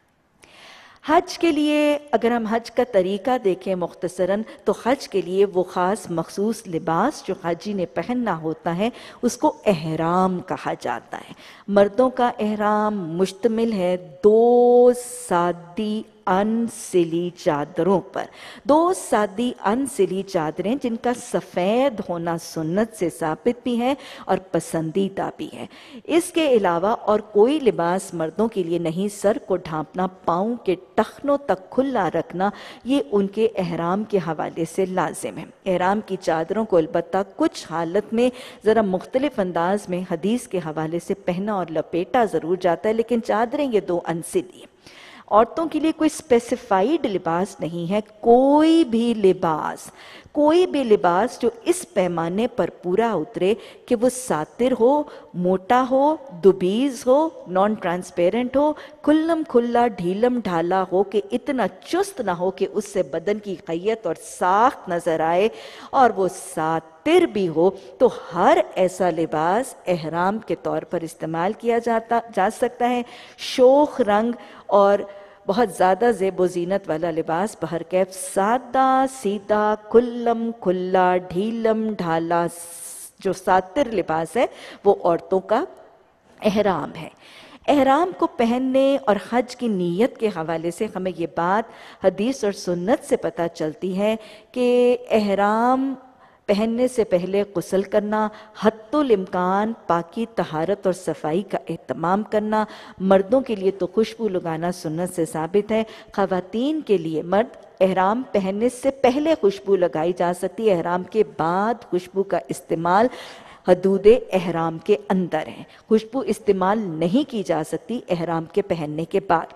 حج کے لیے اگر ہم حج کا طریقہ دیکھیں مختصراً تو حج کے لیے وہ خاص مخصوص لباس جو حاجی نے پہننا ہوتا ہے اس کو احرام کہا جاتا ہے۔ مردوں کا احرام مشتمل ہے دو سادی ان سلی چادروں پر، دو سادی ان سلی چادریں جن کا سفید ہونا سنت سے ثابت بھی ہے اور پسندیدہ بھی ہے۔ اس کے علاوہ اور کوئی لباس مردوں کے لیے نہیں۔ سر کو ڈھانپنا، پاؤں کے ٹخنوں تک کھلا رکھنا، یہ ان کے احرام کے حوالے سے لازم ہے۔ احرام کی چادروں کو البتہ کچھ حالت میں ذرا مختلف انداز میں حدیث کے حوالے سے پہنا اور لپیٹا ضرور جاتا ہے، لیکن چادریں یہ دو انسلی ہیں۔ عورتوں کے لیے کوئی اسپیسیفائیڈ لباس نہیں ہے، کوئی بھی لباس کوئی بھی لباس جو اس پیمانے پر پورا اترے کہ وہ ساتر ہو، موٹا ہو، دوبیز ہو، نان ٹرانسپیرنٹ ہو، کھلم کھلا ڈھیلم ڈھالا ہو کہ اتنا چست نہ ہو کہ اس سے بدن کی قیت اور ساخت نظر آئے اور وہ ساتر بھی ہو، تو ہر ایسا لباس احرام کے طور پر استعمال کیا جاتا جا سکتا ہے۔ شوخ رنگ اور بہت زیادہ زیب و زینت والا لباس بہرکیف سادہ سیدھا کھلم کھلا ڈھیلم ڈھالا جو ساتر لباس ہے وہ عورتوں کا احرام ہے۔ احرام کو پہننے اور حج کی نیت کے حوالے سے ہمیں یہ بات حدیث اور سنت سے پتہ چلتی ہے کہ احرام پہننے سے پہلے غسل کرنا، حتی الامکان پاکی، طہارت اور صفائی کا اہتمام کرنا۔ مردوں کے لیے تو خوشبو لگانا سنت سے ثابت ہے۔ خواتین کے لیے مرد احرام پہننے سے پہلے خوشبو لگائی جا سکتی ہے، احرام کے بعد خوشبو کا استعمال حدود احرام کے اندر ہے۔ خوشبو استعمال نہیں کی جا سکتی احرام کے پہننے کے بعد۔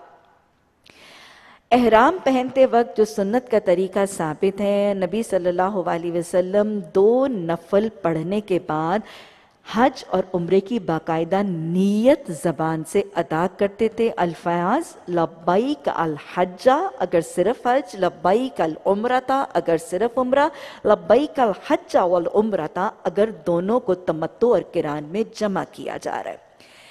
احرام پہنتے وقت جو سنت کا طریقہ ثابت ہے، نبی صلی اللہ علیہ وسلم دو نفل پڑھنے کے بعد حج اور عمرے کی باقاعدہ نیت زبان سے ادا کرتے تھے۔ الفاظ لبیک الحجہ اگر صرف حج، لبیک العمرہ اگر صرف عمرہ، لبیک الحج والعمرہ اگر دونوں کو تمتع اور قران میں جمع کیا جا رہا ہے۔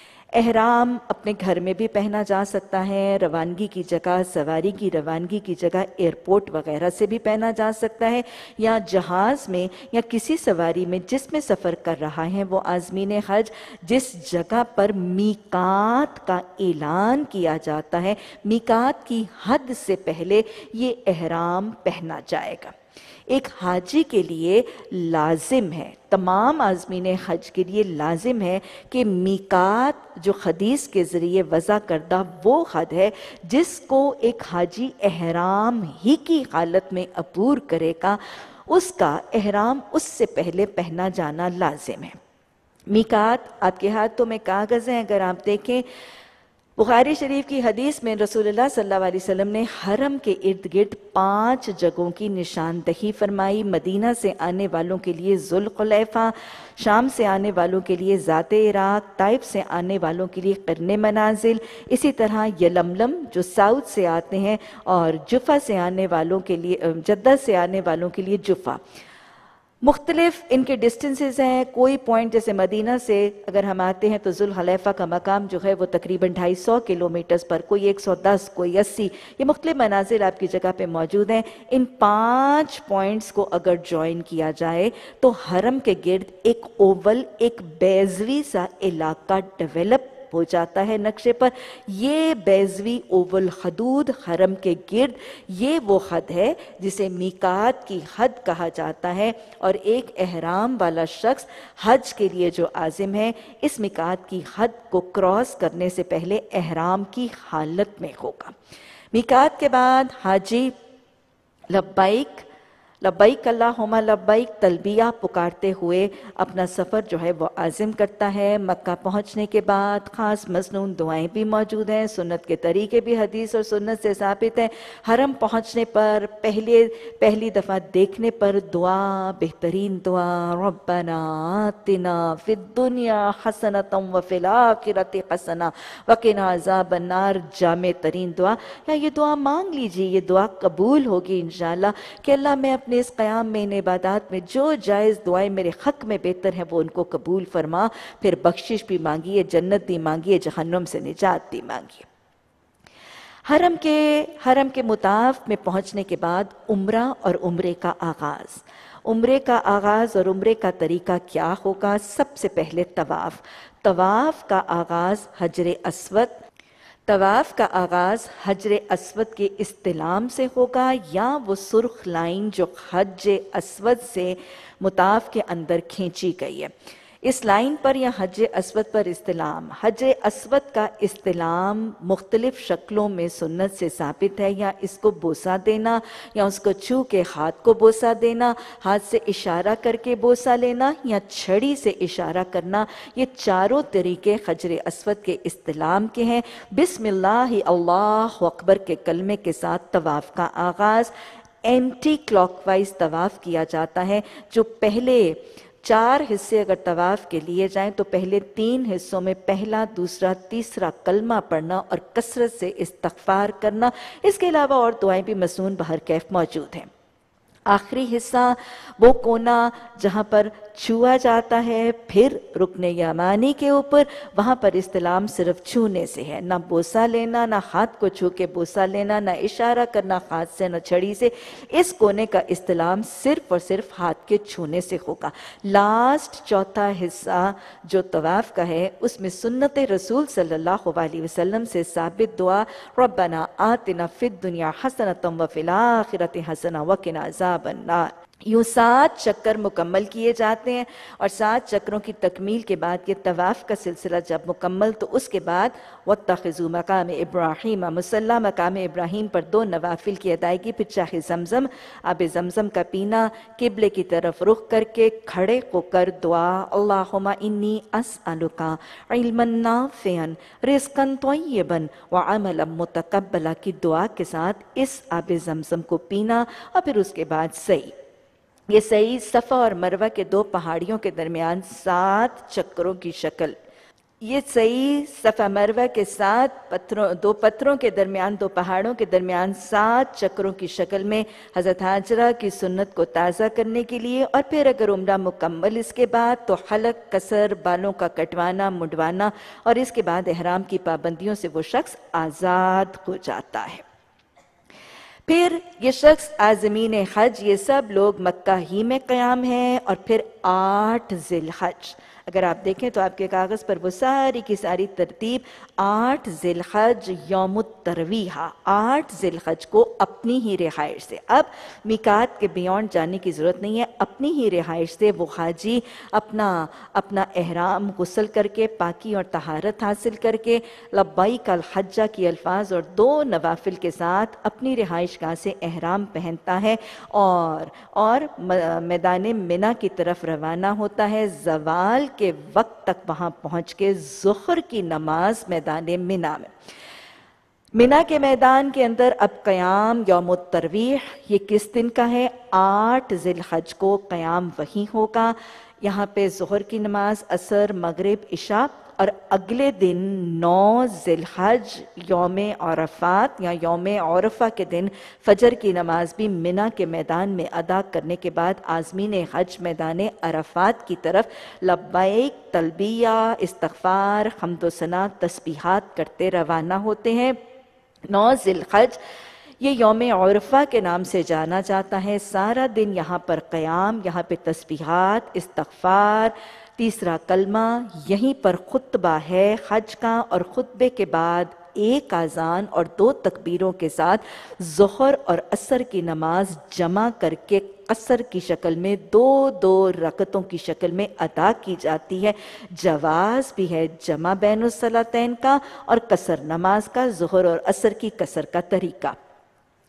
احرام اپنے گھر میں بھی پہنا جا سکتا ہے، روانگی کی جگہ، سواری کی روانگی کی جگہ ایئرپورٹ وغیرہ سے بھی پہنا جا سکتا ہے، یا جہاز میں یا کسی سواری میں جس میں سفر کر رہا ہے وہ عازمین حج جس جگہ پر میقات کا اعلان کیا جاتا ہے، میقات کی حد سے پہلے یہ احرام پہنا جائے گا۔ ایک حاجی کے لیے لازم ہے، تمام عازمین حج کے لیے لازم ہے کہ میقات جو حدیث کے ذریعے وضع کردہ وہ حد ہے جس کو ایک حاجی احرام ہی کی حالت میں عبور کرے گا، اس کا احرام اس سے پہلے پہنا جانا لازم ہے۔ میقات آپ کے ہاتھوں میں کاغذ ہیں، اگر آپ دیکھیں بخاری شریف کی حدیث میں رسول اللہ صلی اللہ علیہ وسلم نے حرم کے ارد گرد پانچ جگہوں کی نشاندہی فرمائی۔ مدینہ سے آنے والوں کے لیے ذوالحلیفہ، شام سے آنے والوں کے لیے ذات عراق، طائف سے آنے والوں کے لیے قرن منازل، اسی طرح یلملم جو ساؤتھ سے آتے ہیں، اور جفا سے آنے والوں کے لیے، جدہ سے آنے والوں کے لیے جفا۔ مختلف ان کے ڈسٹنسز ہیں، کوئی پوائنٹ جیسے مدینہ سے اگر ہم آتے ہیں تو ذوالحلیفہ کا مقام جو ہے وہ تقریباً ڈھائی سو کلومیٹرز پر، کوئی ایک سو دس، کوئی اسی، یہ مختلف منازل آپ کی جگہ پہ موجود ہیں۔ ان پانچ پوائنٹس کو اگر جوائن کیا جائے تو حرم کے گرد ایک اوول، ایک بیضوی سا علاقہ ڈیولپ ہو جاتا ہے نقشے پر۔ یہ بیضوی اوول حدود حرم کے گرد یہ وہ حد ہے جسے میقات کی حد کہا جاتا ہے، اور ایک احرام والا شخص حج کے لیے جو عازم ہے اس میقات کی حد کو کراس کرنے سے پہلے احرام کی حالت میں ہوگا۔ میقات کے بعد حاجی لبیک لبیک اللہم لبیک تلبیہ پکارتے ہوئے اپنا سفر جو ہے وہ عازم کرتا ہے۔ مکہ پہنچنے کے بعد خاص مصنون دعائیں بھی موجود ہیں، سنت کے طریقے بھی حدیث اور سنت سے ثابت ہیں۔ حرم پہنچنے پر پہلے پہلی دفعہ دیکھنے پر دعا، بہترین دعا، ربنا آتنا فی الدنیا حسنۃ وفی الآخرۃ حسنہ وقنا عذاب النار، جامع ترین دعا۔ یا یہ دعا مانگ لیجیے، یہ دعا قبول ہوگی انشاءاللہ کہ اللہ میں اپنے اس قیام میں، ان عبادات میں جو جائز دعائیں میرے حق میں بہتر ہیں وہ ان کو قبول فرما۔ پھر بخشش بھی مانگیے، جنت بھی مانگیے، جہنم سے نجات بھی مانگیے۔ حرم کے حرم کے مطاف میں پہنچنے کے بعد عمرہ اور عمرے کا آغاز۔ عمرے کا آغاز اور عمرے کا طریقہ کیا ہوگا؟ سب سے پہلے طواف۔ طواف کا آغاز حجر اسود طواف کا آغاز حجر اسود کے استلام سے ہوگا، یا وہ سرخ لائن جو حج اسود سے مطاف کے اندر کھینچی گئی ہے، اس لائن پر یا حج اسود پر استلام۔ حج اسود کا استلام مختلف شکلوں میں سنت سے ثابت ہے، یا اس کو بوسہ دینا، یا اس کو چھو کے ہاتھ کو بوسہ دینا، ہاتھ سے اشارہ کر کے بوسہ لینا، یا چھڑی سے اشارہ کرنا۔ یہ چاروں طریقے حجر اسود کے استلام کے ہیں۔ بسم اللہ اللہ اکبر کے کلمے کے ساتھ طواف کا آغاز۔ اینٹی کلاک وائز طواف کیا جاتا ہے، جو پہلے چار حصے اگر طواف کے لیے جائیں تو پہلے تین حصوں میں پہلا، دوسرا، تیسرا کلمہ پڑھنا اور کثرت سے استغفار کرنا۔ اس کے علاوہ اور دعائیں بھی مسنون بہر کیف موجود ہیں۔ آخری حصہ وہ کونا جہاں پر چھوا جاتا ہے، پھر رکن یمانی کے اوپر، وہاں پر استلام صرف چھونے سے ہے، نہ بوسہ لینا، نہ ہاتھ کو چھو کے بوسہ لینا، نہ اشارہ کرنا ہاتھ سے، نہ چھڑی سے۔ اس کونے کا استلام صرف اور صرف ہاتھ کے چھونے سے ہوگا۔ لاسٹ چوتھا حصہ جو طواف کا ہے، اس میں سنت رسول صلی اللہ علیہ وسلم سے ثابت دعا، ربنا آتنا فی الدنیا حسنۃ وفی الآخرۃ حسنہ وقنا عذاب النار۔ یوں سات چکر مکمل کیے جاتے ہیں، اور سات چکروں کی تکمیل کے بعد یہ طواف کا سلسلہ جب مکمل تو اس کے بعد وَاتَّخِذُوا مَقَامِ إِبْرَاهِيمَ مُصَلَّى، مقام ابراہیم پر دو نوافل کی ادائیگی، پھر چاہ زمزم، آب زمزم کا پینا، قبلے کی طرف رخ کر کے کھڑے ہو کر دعا، اللہم انی اسألک علما نافعا رزقا طیبا وعملا متقبلا کی دعا کے ساتھ اس آب زمزم کو پینا، اور پھر اس کے بعد سعی۔ یہ سعی صفا اور مروہ کے دو پہاڑیوں کے درمیان سات چکروں کی شکل، یہ سعی صفا مروہ کے ساتھ پتھروں دو پتھروں کے درمیان، دو پہاڑوں کے درمیان سات چکروں کی شکل میں حضرت ہاجرہ کی سنت کو تازہ کرنے کے لیے، اور پھر اگر عمرہ مکمل اس کے بعد تو حلق، قصر، بالوں کا کٹوانا، مڈوانا، اور اس کے بعد احرام کی پابندیوں سے وہ شخص آزاد ہو جاتا ہے۔ پھر یہ شخص عازمین حج یہ سب لوگ مکہ ہی میں قیام ہیں، اور پھر آٹھ ذی الحج، اگر آپ دیکھیں تو آپ کے کاغذ پر وہ ساری کی ساری ترتیب، آٹھ ذی الحج یوم الترویہ، آٹھ ذی الحج کو اپنی ہی رہائش سے، اب میقات کے بیونڈ جانے کی ضرورت نہیں ہے، اپنی ہی رہائش سے وہ حاجی اپنا اپنا احرام غسل کر کے، پاکی اور طہارت حاصل کر کے، لبیک الحجہ کی الفاظ اور دو نوافل کے ساتھ اپنی رہائش گاہ سے احرام پہنتا ہے، اور اور میدان منی کی طرف روانہ ہوتا ہے۔ زوال کے وقت تک وہاں پہنچ کے ظہر کی نماز میدان منی میں، منی کے میدان کے اندر اب قیام یوم الترویہ، یہ کس دن کا ہے؟ آٹھ ذی الحج کو قیام وہیں ہوگا۔ یہاں پہ ظہر کی نماز، عصر، مغرب، عشاء، اور اگلے دن نو ذی الحج یوم عرفات یا یوم عرفہ کے دن فجر کی نماز بھی منی کے میدان میں ادا کرنے کے بعد عازمین حج میدان عرفات کی طرف لبیک، تلبیہ، استغفار، حمد و ثنا، تسبیحات کرتے روانہ ہوتے ہیں۔ نو ذی الحج یہ یوم عرفہ کے نام سے جانا جاتا ہے، سارا دن یہاں پر قیام، یہاں پہ تسبیحات، استغفار، تیسرا کلمہ، یہیں پر خطبہ ہے حج کا، اور خطبے کے بعد ایک اذان اور دو تکبیروں کے ساتھ ظہر اور عصر کی نماز جمع کر کے قصر کی شکل میں دو دو رکعتوں کی شکل میں ادا کی جاتی ہے۔ جواز بھی ہے جمع بین الصلاتین کا اور قصر نماز کا، ظہر اور عصر کی قصر کا طریقہ۔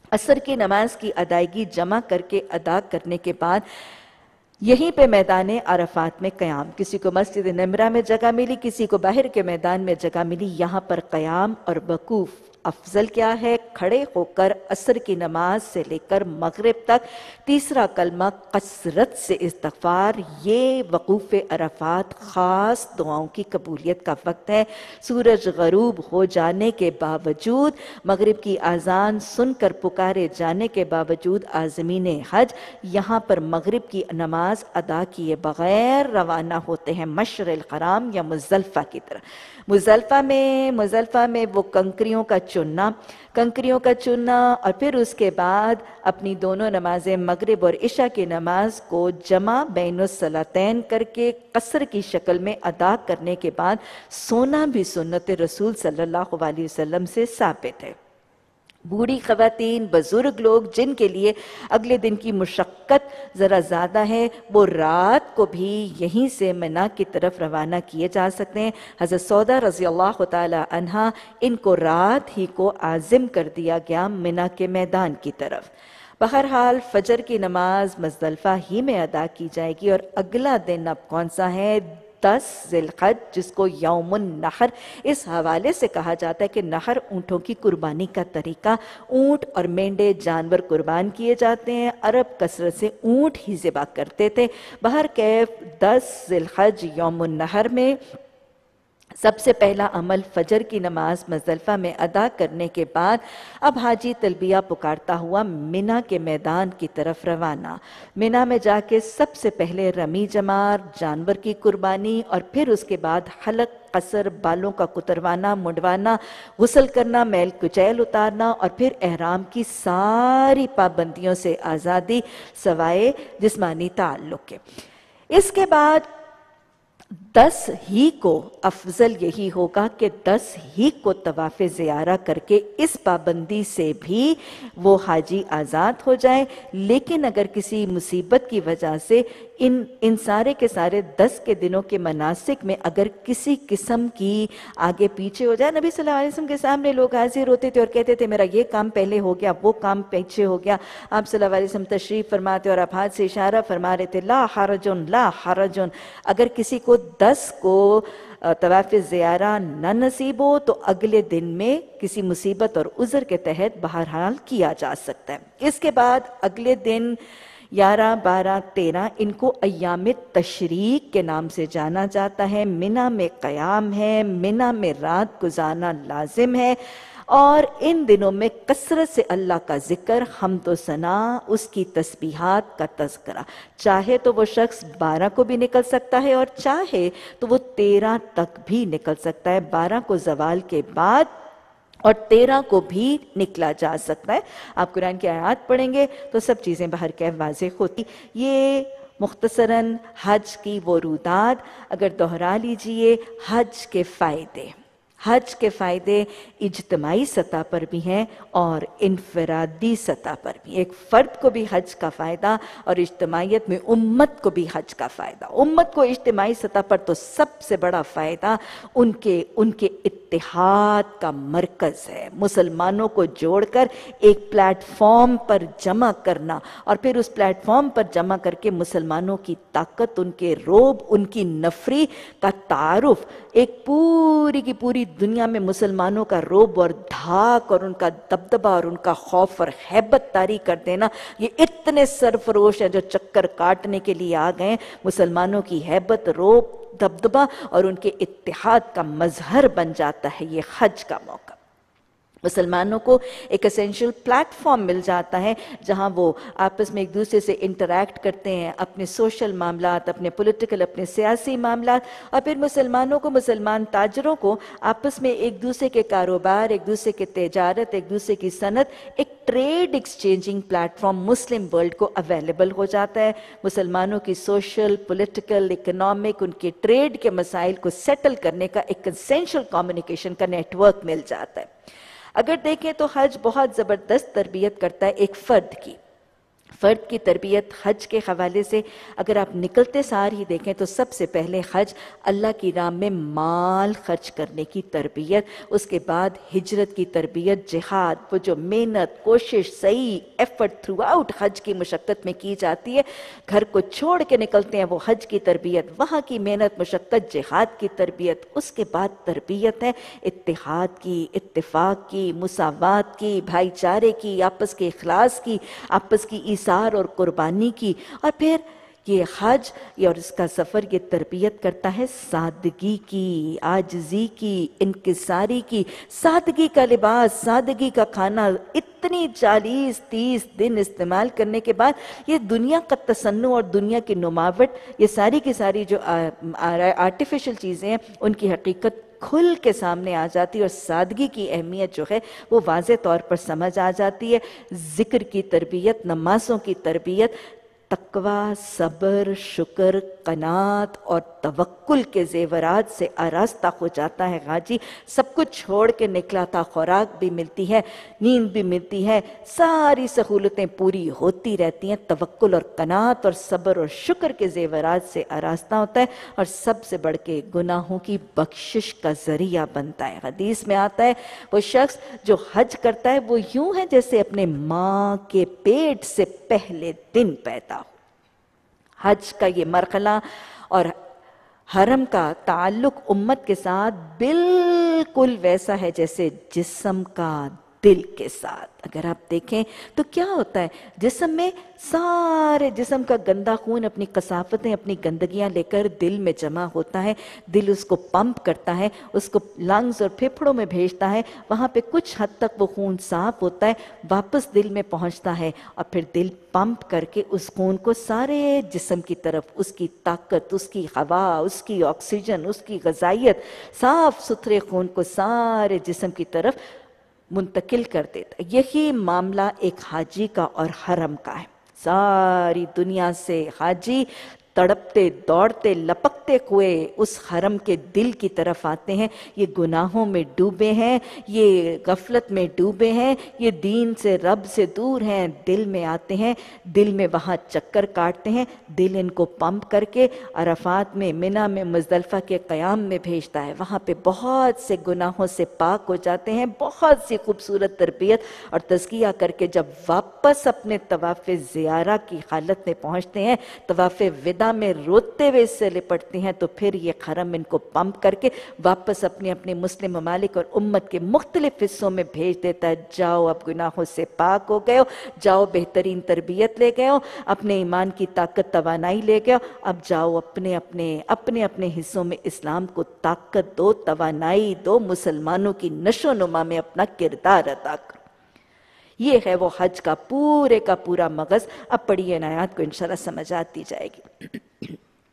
عصر کی نماز کی ادائیگی جمع کر کے ادا کرنے کے بعد یہیں پہ میدان عرفات میں قیام، کسی کو مسجد نمرہ میں جگہ ملی، کسی کو باہر کے میدان میں جگہ ملی، یہاں پر قیام اور وقوف افضل کیا ہے؟ کھڑے ہو کر عصر کی نماز سے لے کر مغرب تک تیسرا کلمہ کثرت سے استغفار، یہ وقوف عرفات خاص دعاؤں کی قبولیت کا وقت ہے۔ سورج غروب ہو جانے کے باوجود، مغرب کی اذان سن کر پکارے جانے کے باوجود عازمین حج یہاں پر مغرب کی نماز ادا کیے بغیر روانہ ہوتے ہیں مشعر الحرام یا مزدلفہ کی طرف۔ مزدلفہ میں مزدلفہ میں وہ کنکریوں کا چننا کنکریوں کا چننا اور پھر اس کے بعد اپنی دونوں نمازیں مغرب اور عشاء کی نماز کو جمع بین الصلاتین کر کے قصر کی شکل میں ادا کرنے کے بعد سونا بھی سنت رسول صلی اللہ علیہ وسلم سے ثابت ہے۔ بوڑھی خواتین، بزرگ لوگ جن کے لیے اگلے دن کی مشقت ذرا زیادہ ہے، وہ رات کو بھی یہیں سے منا کی طرف روانہ کیے جا سکتے ہیں۔ حضرت سودا رضی اللہ تعالی عنہا ان کو رات ہی کو عازم کر دیا گیا منا کے میدان کی طرف۔ بہرحال فجر کی نماز مزدلفہ ہی میں ادا کی جائے گی، اور اگلا دن اب کون سا ہے؟ دس ذی الحج، جس کو یوم النحر اس حوالے سے کہا جاتا ہے کہ نحر اونٹوں کی قربانی کا طریقہ، اونٹ اور مینڈے جانور قربان کیے جاتے ہیں، عرب کثرت سے اونٹ ہی ذبح کرتے تھے۔ بہرکیف دس ذی الحج یوم النحر میں سب سے پہلا عمل فجر کی نماز مزدلفہ میں ادا کرنے کے بعد اب حاجی تلبیہ پکارتا ہوا منا کے میدان کی طرف روانہ۔ منا میں جا کے سب سے پہلے رمی جمار، جانور کی قربانی، اور پھر اس کے بعد حلق، قصر، بالوں کا کتروانا، منڈوانا، غسل کرنا، میل کچیل اتارنا، اور پھر احرام کی ساری پابندیوں سے آزادی سوائے جسمانی تعلق کے۔ اس کے بعد دس ہی کو افضل یہی ہوگا کہ دس ہی کو طواف زیارہ کر کے اس پابندی سے بھی وہ حاجی آزاد ہو جائے، لیکن اگر کسی مصیبت کی وجہ سے ان ان سارے کے سارے دس کے دنوں کے مناسک میں اگر کسی قسم کی آگے پیچھے ہو جائے، نبی صلی اللہ علیہ وسلم کے سامنے لوگ حاضر ہوتے تھے اور کہتے تھے میرا یہ کام پہلے ہو گیا، وہ کام پیچھے ہو گیا، آپ صلی اللہ علیہ وسلم تشریف فرماتے اور آپ ہاتھ سے اشارہ فرما رہے تھے لا حرجن لا حرجن، اگر کسی کو دس کو طواف زیارہ نہ نصیب ہو تو اگلے دن میں کسی مصیبت اور عذر کے تحت بہرحال کیا جا سکتا ہے۔ اس کے بعد اگلے دن گیارہ، بارہ، تیرہ ان کو ایام تشریق کے نام سے جانا جاتا ہے۔ منا میں قیام ہے، منا میں رات گزارنا لازم ہے، اور ان دنوں میں کثرت سے اللہ کا ذکر، حمد و ثنا، اس کی تسبیحات کا تذکرہ، چاہے تو وہ شخص بارہ کو بھی نکل سکتا ہے اور چاہے تو وہ تیرہ تک بھی نکل سکتا ہے، بارہ کو زوال کے بعد اور تیرہ کو بھی نکلا جا سکتا ہے۔ آپ قرآن کی آیات پڑھیں گے تو سب چیزیں بہر کیف واضح ہوتی۔ یہ مختصراً حج کی وہ رودات، اگر دہرا لیجئے حج کے فائدے۔ حج کے فائدے اجتماعی سطح پر بھی ہیں اور انفرادی سطح پر بھی، ایک فرد کو بھی حج کا فائدہ اور اجتماعیت میں امت کو بھی حج کا فائدہ۔ امت کو اجتماعی سطح پر تو سب سے بڑا فائدہ ان کے ان کے اتحاد کا مرکز ہے، مسلمانوں کو جوڑ کر ایک پلیٹ فارم پر جمع کرنا، اور پھر اس پلیٹ فارم پر جمع کر کے مسلمانوں کی طاقت، ان کے روب، ان کی نفری کا تعارف، ایک پوری کی پوری دنیا میں مسلمانوں کا روب اور دھاک اور ان کا دبدبہ اور ان کا خوف اور ہیبت طاری کر دینا۔ یہ اتنے سرفروش ہیں جو چکر کاٹنے کے لیے آ گئے، مسلمانوں کی ہیبت، روب، دبدبہ اور ان کے اتحاد کا مظہر بن جاتا ہے یہ حج کا موقع۔ مسلمانوں کو ایک اسینشل پلیٹ فارم مل جاتا ہے جہاں وہ آپس میں ایک دوسرے سے انٹریکٹ کرتے ہیں، اپنے سوشل معاملات، اپنے پولیٹیکل، اپنے سیاسی معاملات، اور پھر مسلمانوں کو، مسلمان تاجروں کو آپس میں ایک دوسرے کے کاروبار، ایک دوسرے کے تجارت، ایک دوسرے کی صنعت، ایک ٹریڈ ایکسچینجنگ پلیٹ فارم مسلم ورلڈ کو اویلیبل ہو جاتا ہے۔ مسلمانوں کی سوشل، پولیٹیکل، اکنامک، ان کے ٹریڈ کے مسائل کو سیٹل کرنے کا ایک اسینشل کمیونیکیشن کا نیٹ ورک مل جاتا ہے۔ اگر دیکھیں تو حج بہت زبردست تربیت کرتا ہے ایک فرد کی۔ فرد کی تربیت حج کے حوالے سے اگر آپ نکلتے سار ہی دیکھیں تو سب سے پہلے حج اللہ کی راہ میں مال خرچ کرنے کی تربیت، اس کے بعد ہجرت کی تربیت، جہاد، وہ جو محنت، کوشش، صحیح ایفرٹ تھرو آؤٹ حج کی مشقت میں کی جاتی ہے، گھر کو چھوڑ کے نکلتے ہیں وہ حج کی تربیت، وہاں کی محنت، مشقت، جہاد کی تربیت، اس کے بعد تربیت ہے اتحاد کی، اتفاق کی، مساوات کی، بھائی چارے کی، آپس کے اخلاص کی، آپس کی ایثار اور قربانی کی، اور پھر یہ حج اور اس کا سفر یہ تربیت کرتا ہے سادگی کی، عاجزی کی، انکساری کی، سادگی کا لباس، سادگی کا کھانا، اتنی چالیس تیس دن استعمال کرنے کے بعد یہ دنیا کا تصنع اور دنیا کی نماوٹ، یہ ساری کی ساری جو آرٹیفیشل چیزیں ہیں ان کی حقیقت کھل کے سامنے آ جاتی ہے، اور سادگی کی اہمیت جو ہے وہ واضح طور پر سمجھ آ جاتی ہے۔ ذکر کی تربیت، نمازوں کی تربیت، تقوی، صبر، شکر، قناعت اور توکل کے زیورات سے آراستہ ہو جاتا ہے غازی، سب کچھ چھوڑ کے نکلا تھا، خوراک بھی ملتی ہے، نیند بھی ملتی ہے، ساری سہولتیں پوری ہوتی رہتی ہیں، توکل اور قناعت اور صبر اور شکر کے زیورات سے آراستہ ہوتا ہے، اور سب سے بڑھ کے گناہوں کی بخشش کا ذریعہ بنتا ہے۔ حدیث میں آتا ہے وہ شخص جو حج کرتا ہے وہ یوں ہے جیسے اپنے ماں کے پیٹ سے پہلے دن پیدا ہو۔ حج کا یہ مرحلہ اور حرم کا تعلق امت کے ساتھ بالکل ویسا ہے جیسے جسم کا دل کے ساتھ۔ اگر آپ دیکھیں تو کیا ہوتا ہے، جسم میں سارے جسم کا گندا خون اپنی کثافتیں، اپنی گندگیاں لے کر دل میں جمع ہوتا ہے، دل اس کو پمپ کرتا ہے، اس کو لنگز اور پھپھڑوں میں بھیجتا ہے، وہاں پہ کچھ حد تک وہ خون صاف ہوتا ہے، واپس دل میں پہنچتا ہے، اور پھر دل پمپ کر کے اس خون کو سارے جسم کی طرف، اس کی طاقت، اس کی ہوا، اس کی آکسیجن، اس کی غذائیت، صاف ستھرے خون کو سارے جسم کی طرف منتقل کر دیتا ہے۔ یہی معاملہ ایک حاجی کا اور حرم کا ہے۔ ساری دنیا سے حاجی تڑپتے دوڑتے لپکتے ہوئے اس حرم کے دل کی طرف آتے ہیں، یہ گناہوں میں ڈوبے ہیں، یہ غفلت میں ڈوبے ہیں، یہ دین سے، رب سے دور ہیں، دل میں آتے ہیں، دل میں وہاں چکر کاٹتے ہیں، دل ان کو پمپ کر کے عرفات میں، منی میں، مزدلفہ کے قیام میں بھیجتا ہے، وہاں پہ بہت سے گناہوں سے پاک ہو جاتے ہیں، بہت سی خوبصورت تربیت اور تزکیہ کر کے جب واپس اپنے طواف زیارہ کی حالت میں پہنچتے ہیں، طواف وداع میں روتے ہوئے اس سے لپٹتے ہیں، تو پھر یہ حرم ان کو پمپ کر کے واپس اپنے اپنے مسلم ممالک اور امت کے مختلف حصوں میں بھیج دیتا ہے۔ جاؤ اب گناہوں سے پاک ہو گئے ہو، جاؤ بہترین تربیت لے گئے ہو، اپنے ایمان کی طاقت توانائی لے گئے ہو، اب جاؤ اپنے اپنے اپنے اپنے حصوں میں اسلام کو طاقت دو، توانائی دو، مسلمانوں کی نشو و نما میں اپنا کردار ادا کرو۔ یہ ہے وہ حج کا پورے کا پورا مغز۔ اب پڑھیے ان آیات کو انشاءاللہ سمجھ آتی جائے گی۔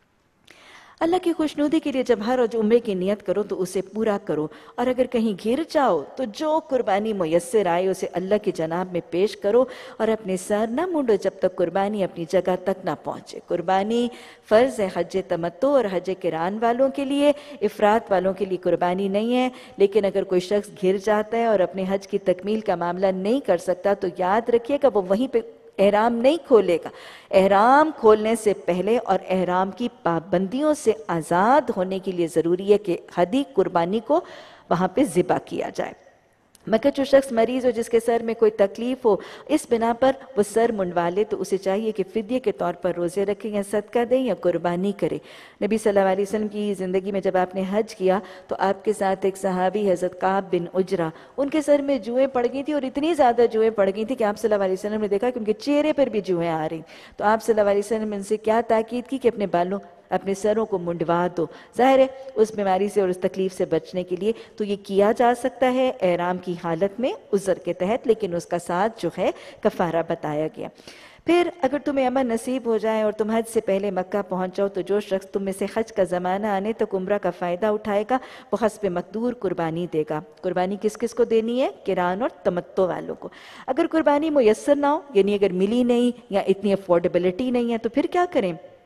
اللہ کی خوشنودی کے لیے جب ہر روز عمرے کی نیت کرو تو اسے پورا کرو، اور اگر کہیں گر جاؤ تو جو قربانی میسر آئے اسے اللہ کی جناب میں پیش کرو، اور اپنے سر نہ مونڈو جب تک قربانی اپنی جگہ تک نہ پہنچے۔ قربانی فرض ہے حج تمتع اور حج قران والوں کے لیے، افراد والوں کے لیے قربانی نہیں ہے، لیکن اگر کوئی شخص گر جاتا ہے اور اپنے حج کی تکمیل کا معاملہ نہیں کر سکتا تو یاد رکھیے گا وہ وہیں پہ احرام نہیں کھولے گا۔ احرام کھولنے سے پہلے اور احرام کی پابندیوں سے آزاد ہونے کے لیے ضروری ہے کہ ہدی قربانی کو وہاں پہ ذبح کیا جائے۔ مگر جو شخص مریض ہو، جس کے سر میں کوئی تکلیف ہو، اس بنا پر وہ سر منڈوا لے تو اسے چاہیے کہ فدیے کے طور پر روزے رکھیں یا صدقہ دیں یا قربانی کرے۔ نبی صلی اللہ علیہ وسلم کی زندگی میں جب آپ نے حج کیا تو آپ کے ساتھ ایک صحابی حضرت کعب بن عجرہ، ان کے سر میں جوئیں پڑ گئی تھی، اور اتنی زیادہ جوئیں پڑ گئی تھی کہ آپ صلی اللہ علیہ وسلم نے دیکھا کہ ان کے چہرے پر بھی جوئیں آ رہی، تو آپ صلی اللہ علیہ وسلم نے ان سے کیا تاکید کی کہ اپنے بالوں اپنے سروں کو منڈوا دو۔ ظاہر ہے اس بیماری سے اور اس تکلیف سے بچنے کے لیے تو یہ کیا جا سکتا ہے احرام کی حالت میں عذر کے تحت، لیکن اس کا ساتھ جو ہے کفارہ بتایا گیا۔ پھر اگر تمہیں امن نصیب ہو جائے اور تم حج سے پہلے مکہ پہنچ جاؤ تو جو شخص تم میں سے حج کا زمانہ آنے تک عمرہ کا فائدہ اٹھائے گا وہ حسب مقدور قربانی دے گا۔ قربانی کس کس کو دینی ہے؟ قران اور تمتع والوں کو۔ اگر قربانی میسر نہ ہو، یعنی اگر ملی نہیں یا اتنی افورڈیبلٹی نہیں ہے، تو پھر کیا کریں؟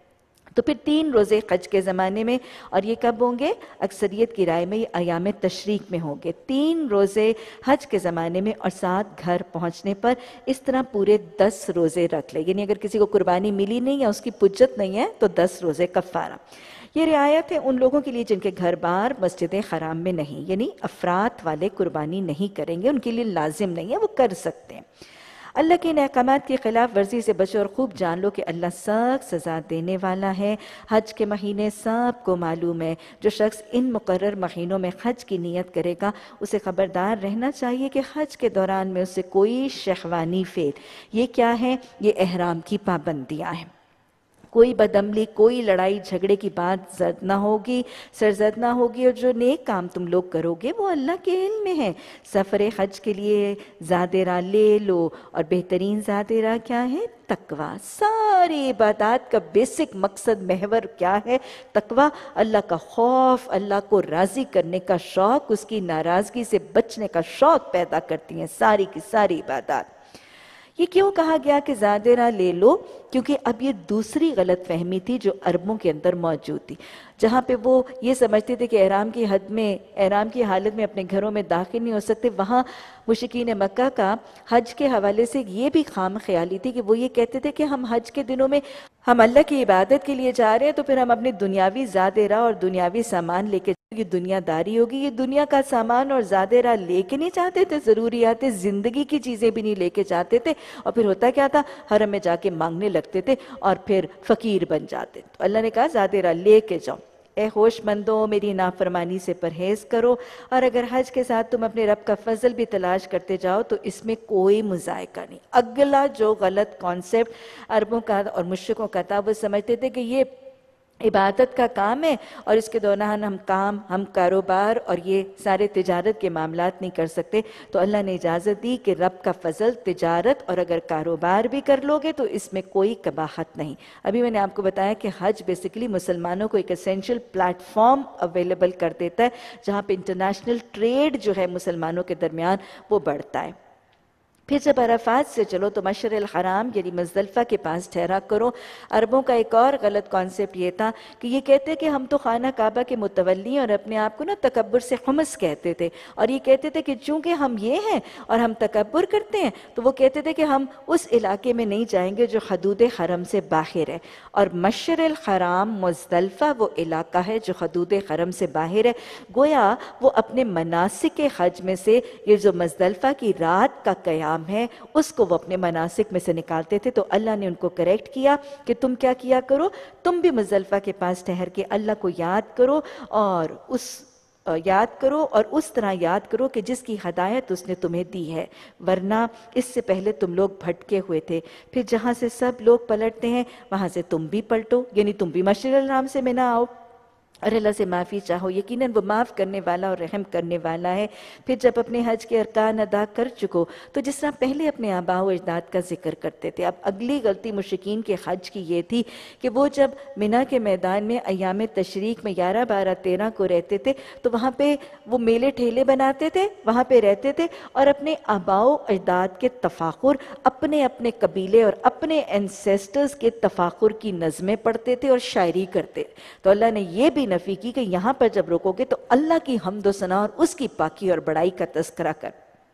تو پھر تین روزے حج کے زمانے میں، اور یہ کب ہوں گے؟ اکثریت کی رائے میں یہ ایام تشریق میں ہوں گے۔ تین روزے حج کے زمانے میں اور ساتھ گھر پہنچنے پر اس طرح پورے دس روزے رکھ لے، یعنی اگر کسی کو قربانی ملی نہیں یا اس کی پجت نہیں ہے تو دس روزے کفارہ۔ یہ رعایت ہے ان لوگوں کے لیے جن کے گھر بار مسجد حرام میں نہیں، یعنی افراد والے قربانی نہیں کریں گے، ان کے لیے لازم نہیں ہے، وہ کر سکتے ہیں۔ اللہ کے ان احکامات کی خلاف ورزی سے بچو اور خوب جان لو کہ اللہ سخت سزا دینے والا ہے۔ حج کے مہینے سب کو معلوم ہے، جو شخص ان مقرر مہینوں میں حج کی نیت کرے گا اسے خبردار رہنا چاہیے کہ حج کے دوران میں اسے کوئی شہوانی فعل، یہ کیا ہے؟ یہ احرام کی پابندیاں ہیں، کوئی بدعملی، کوئی لڑائی جھگڑے کی بات زد نہ ہوگی، سرزد نہ ہوگی، اور جو نیک کام تم لوگ کرو گے وہ اللہ کے علم میں ہے۔ سفر حج کے لیے زادرہ لے لو، اور بہترین زادرہ کیا ہے؟ تقوی۔ ساری عبادات کا بیسک مقصد محور کیا ہے؟ تقوی، اللہ کا خوف، اللہ کو راضی کرنے کا شوق، اس کی ناراضگی سے بچنے کا شوق پیدا کرتی ہیں ساری کی ساری عبادات۔ یہ کیوں کہا گیا کہ زادرہ لے لو؟ کیونکہ اب یہ دوسری غلط فہمی تھی جو عربوں کے اندر موجود تھی، جہاں پہ وہ یہ سمجھتے تھے کہ احرام کی حد میں، احرام کی حالت میں اپنے گھروں میں داخل نہیں ہو سکتے۔ وہاں مشرکین مکہ کا حج کے حوالے سے یہ بھی خام خیالی تھی کہ وہ یہ کہتے تھے کہ ہم حج کے دنوں میں ہم اللہ کی عبادت کے لیے جا رہے ہیں، تو پھر ہم اپنے دنیاوی زادرہ اور دنیاوی سامان لے کے، یہ دنیا داری ہوگی، یہ دنیا کا سامان اور زادرہ لے کے نہیں جاتے تھے، ضروریات زندگی کی چیزیں بھی نہیں لے کے جاتے تھے، اور پھر ہوتا کیا تھا؟ حرم میں جا کے مانگنے لگتے تھے اور پھر فقیر بن جاتے۔ تو اللہ نے کہا زادرہ لے کے جاؤ، اے ہوش مندو میری نافرمانی سے پرہیز کرو، اور اگر حج کے ساتھ تم اپنے رب کا فضل بھی تلاش کرتے جاؤ تو اس میں کوئی مذائقہ نہیں۔ اگلا جو غلط کانسیپٹ عربوں کا اور مشرکوں کا تھا، وہ سمجھتے تھے کہ یہ عبادت کا کام ہے اور اس کے دوران ہم کام، ہم کاروبار اور یہ سارے تجارت کے معاملات نہیں کر سکتے۔ تو اللہ نے اجازت دی کہ رب کا فضل، تجارت اور اگر کاروبار بھی کر لو گے تو اس میں کوئی قباحت نہیں۔ ابھی میں نے آپ کو بتایا کہ حج بیسیکلی مسلمانوں کو ایک اسینشل پلیٹ فارم اویلیبل کر دیتا ہے جہاں پہ انٹرنیشنل ٹریڈ جو ہے مسلمانوں کے درمیان وہ بڑھتا ہے۔ پھر جب عرفات سے چلو تو مشعر الحرام یعنی مزدلفہ کے پاس ٹھہرا کرو۔ عربوں کا ایک اور غلط کانسیپٹ یہ تھا کہ یہ کہتے کہ ہم تو خانہ کعبہ کے متولی ہیں، اور اپنے آپ کو نا تکبر سے حمص کہتے تھے، اور یہ کہتے تھے کہ چونکہ ہم یہ ہیں اور ہم تکبر کرتے ہیں تو وہ کہتے تھے کہ ہم اس علاقے میں نہیں جائیں گے جو حدود حرم سے باہر ہے، اور مشعر الحرام مزدلفہ وہ علاقہ ہے جو حدود حرم سے باہر ہے۔ گویا وہ اپنے مناسک حج میں سے یہ جو مزدلفہ کی رات کا قیام ہے اس کو وہ اپنے مناسک میں سے نکالتے تھے۔ تو اللہ نے ان کو کریکٹ کیا کہ تم کیا کیا کرو، تم بھی مزدلفہ کے پاس ٹھہر کے اللہ کو یاد کرو، اور اس یاد کرو اور اس طرح یاد کرو کہ جس کی ہدایت اس نے تمہیں دی ہے، ورنہ اس سے پہلے تم لوگ بھٹکے ہوئے تھے۔ پھر جہاں سے سب لوگ پلٹتے ہیں وہاں سے تم بھی پلٹو، یعنی تم بھی مشعر الحرام سے میں نہ آؤ اور اللہ سے معافی چاہو، یقیناً وہ معاف کرنے والا اور رحم کرنے والا ہے۔ پھر جب اپنے حج کے ارکان ادا کر چکو تو جس طرح پہلے اپنے آباء و اجداد کا ذکر کرتے تھے، اب اگلی غلطی مشرکین کے حج کی یہ تھی کہ وہ جب مینا کے میدان میں ایام تشریق میں گیارہ بارہ تیرہ کو رہتے تھے تو وہاں پہ وہ میلے ٹھیلے بناتے تھے، وہاں پہ رہتے تھے اور اپنے آباء و اجداد کے تفاخر، اپنے اپنے قبیلے اور اپنے اینسیسٹرز کے تفاخر کی نظمیں پڑھتے تھے اور شاعری کرتے۔ تو اللہ نے یہ بھی نفی کی کہ یہاں پر جب روکو گے تو اللہ کی حمد و ثنا اور اس کی پاکی اور بڑائی کا تذکرہ کر،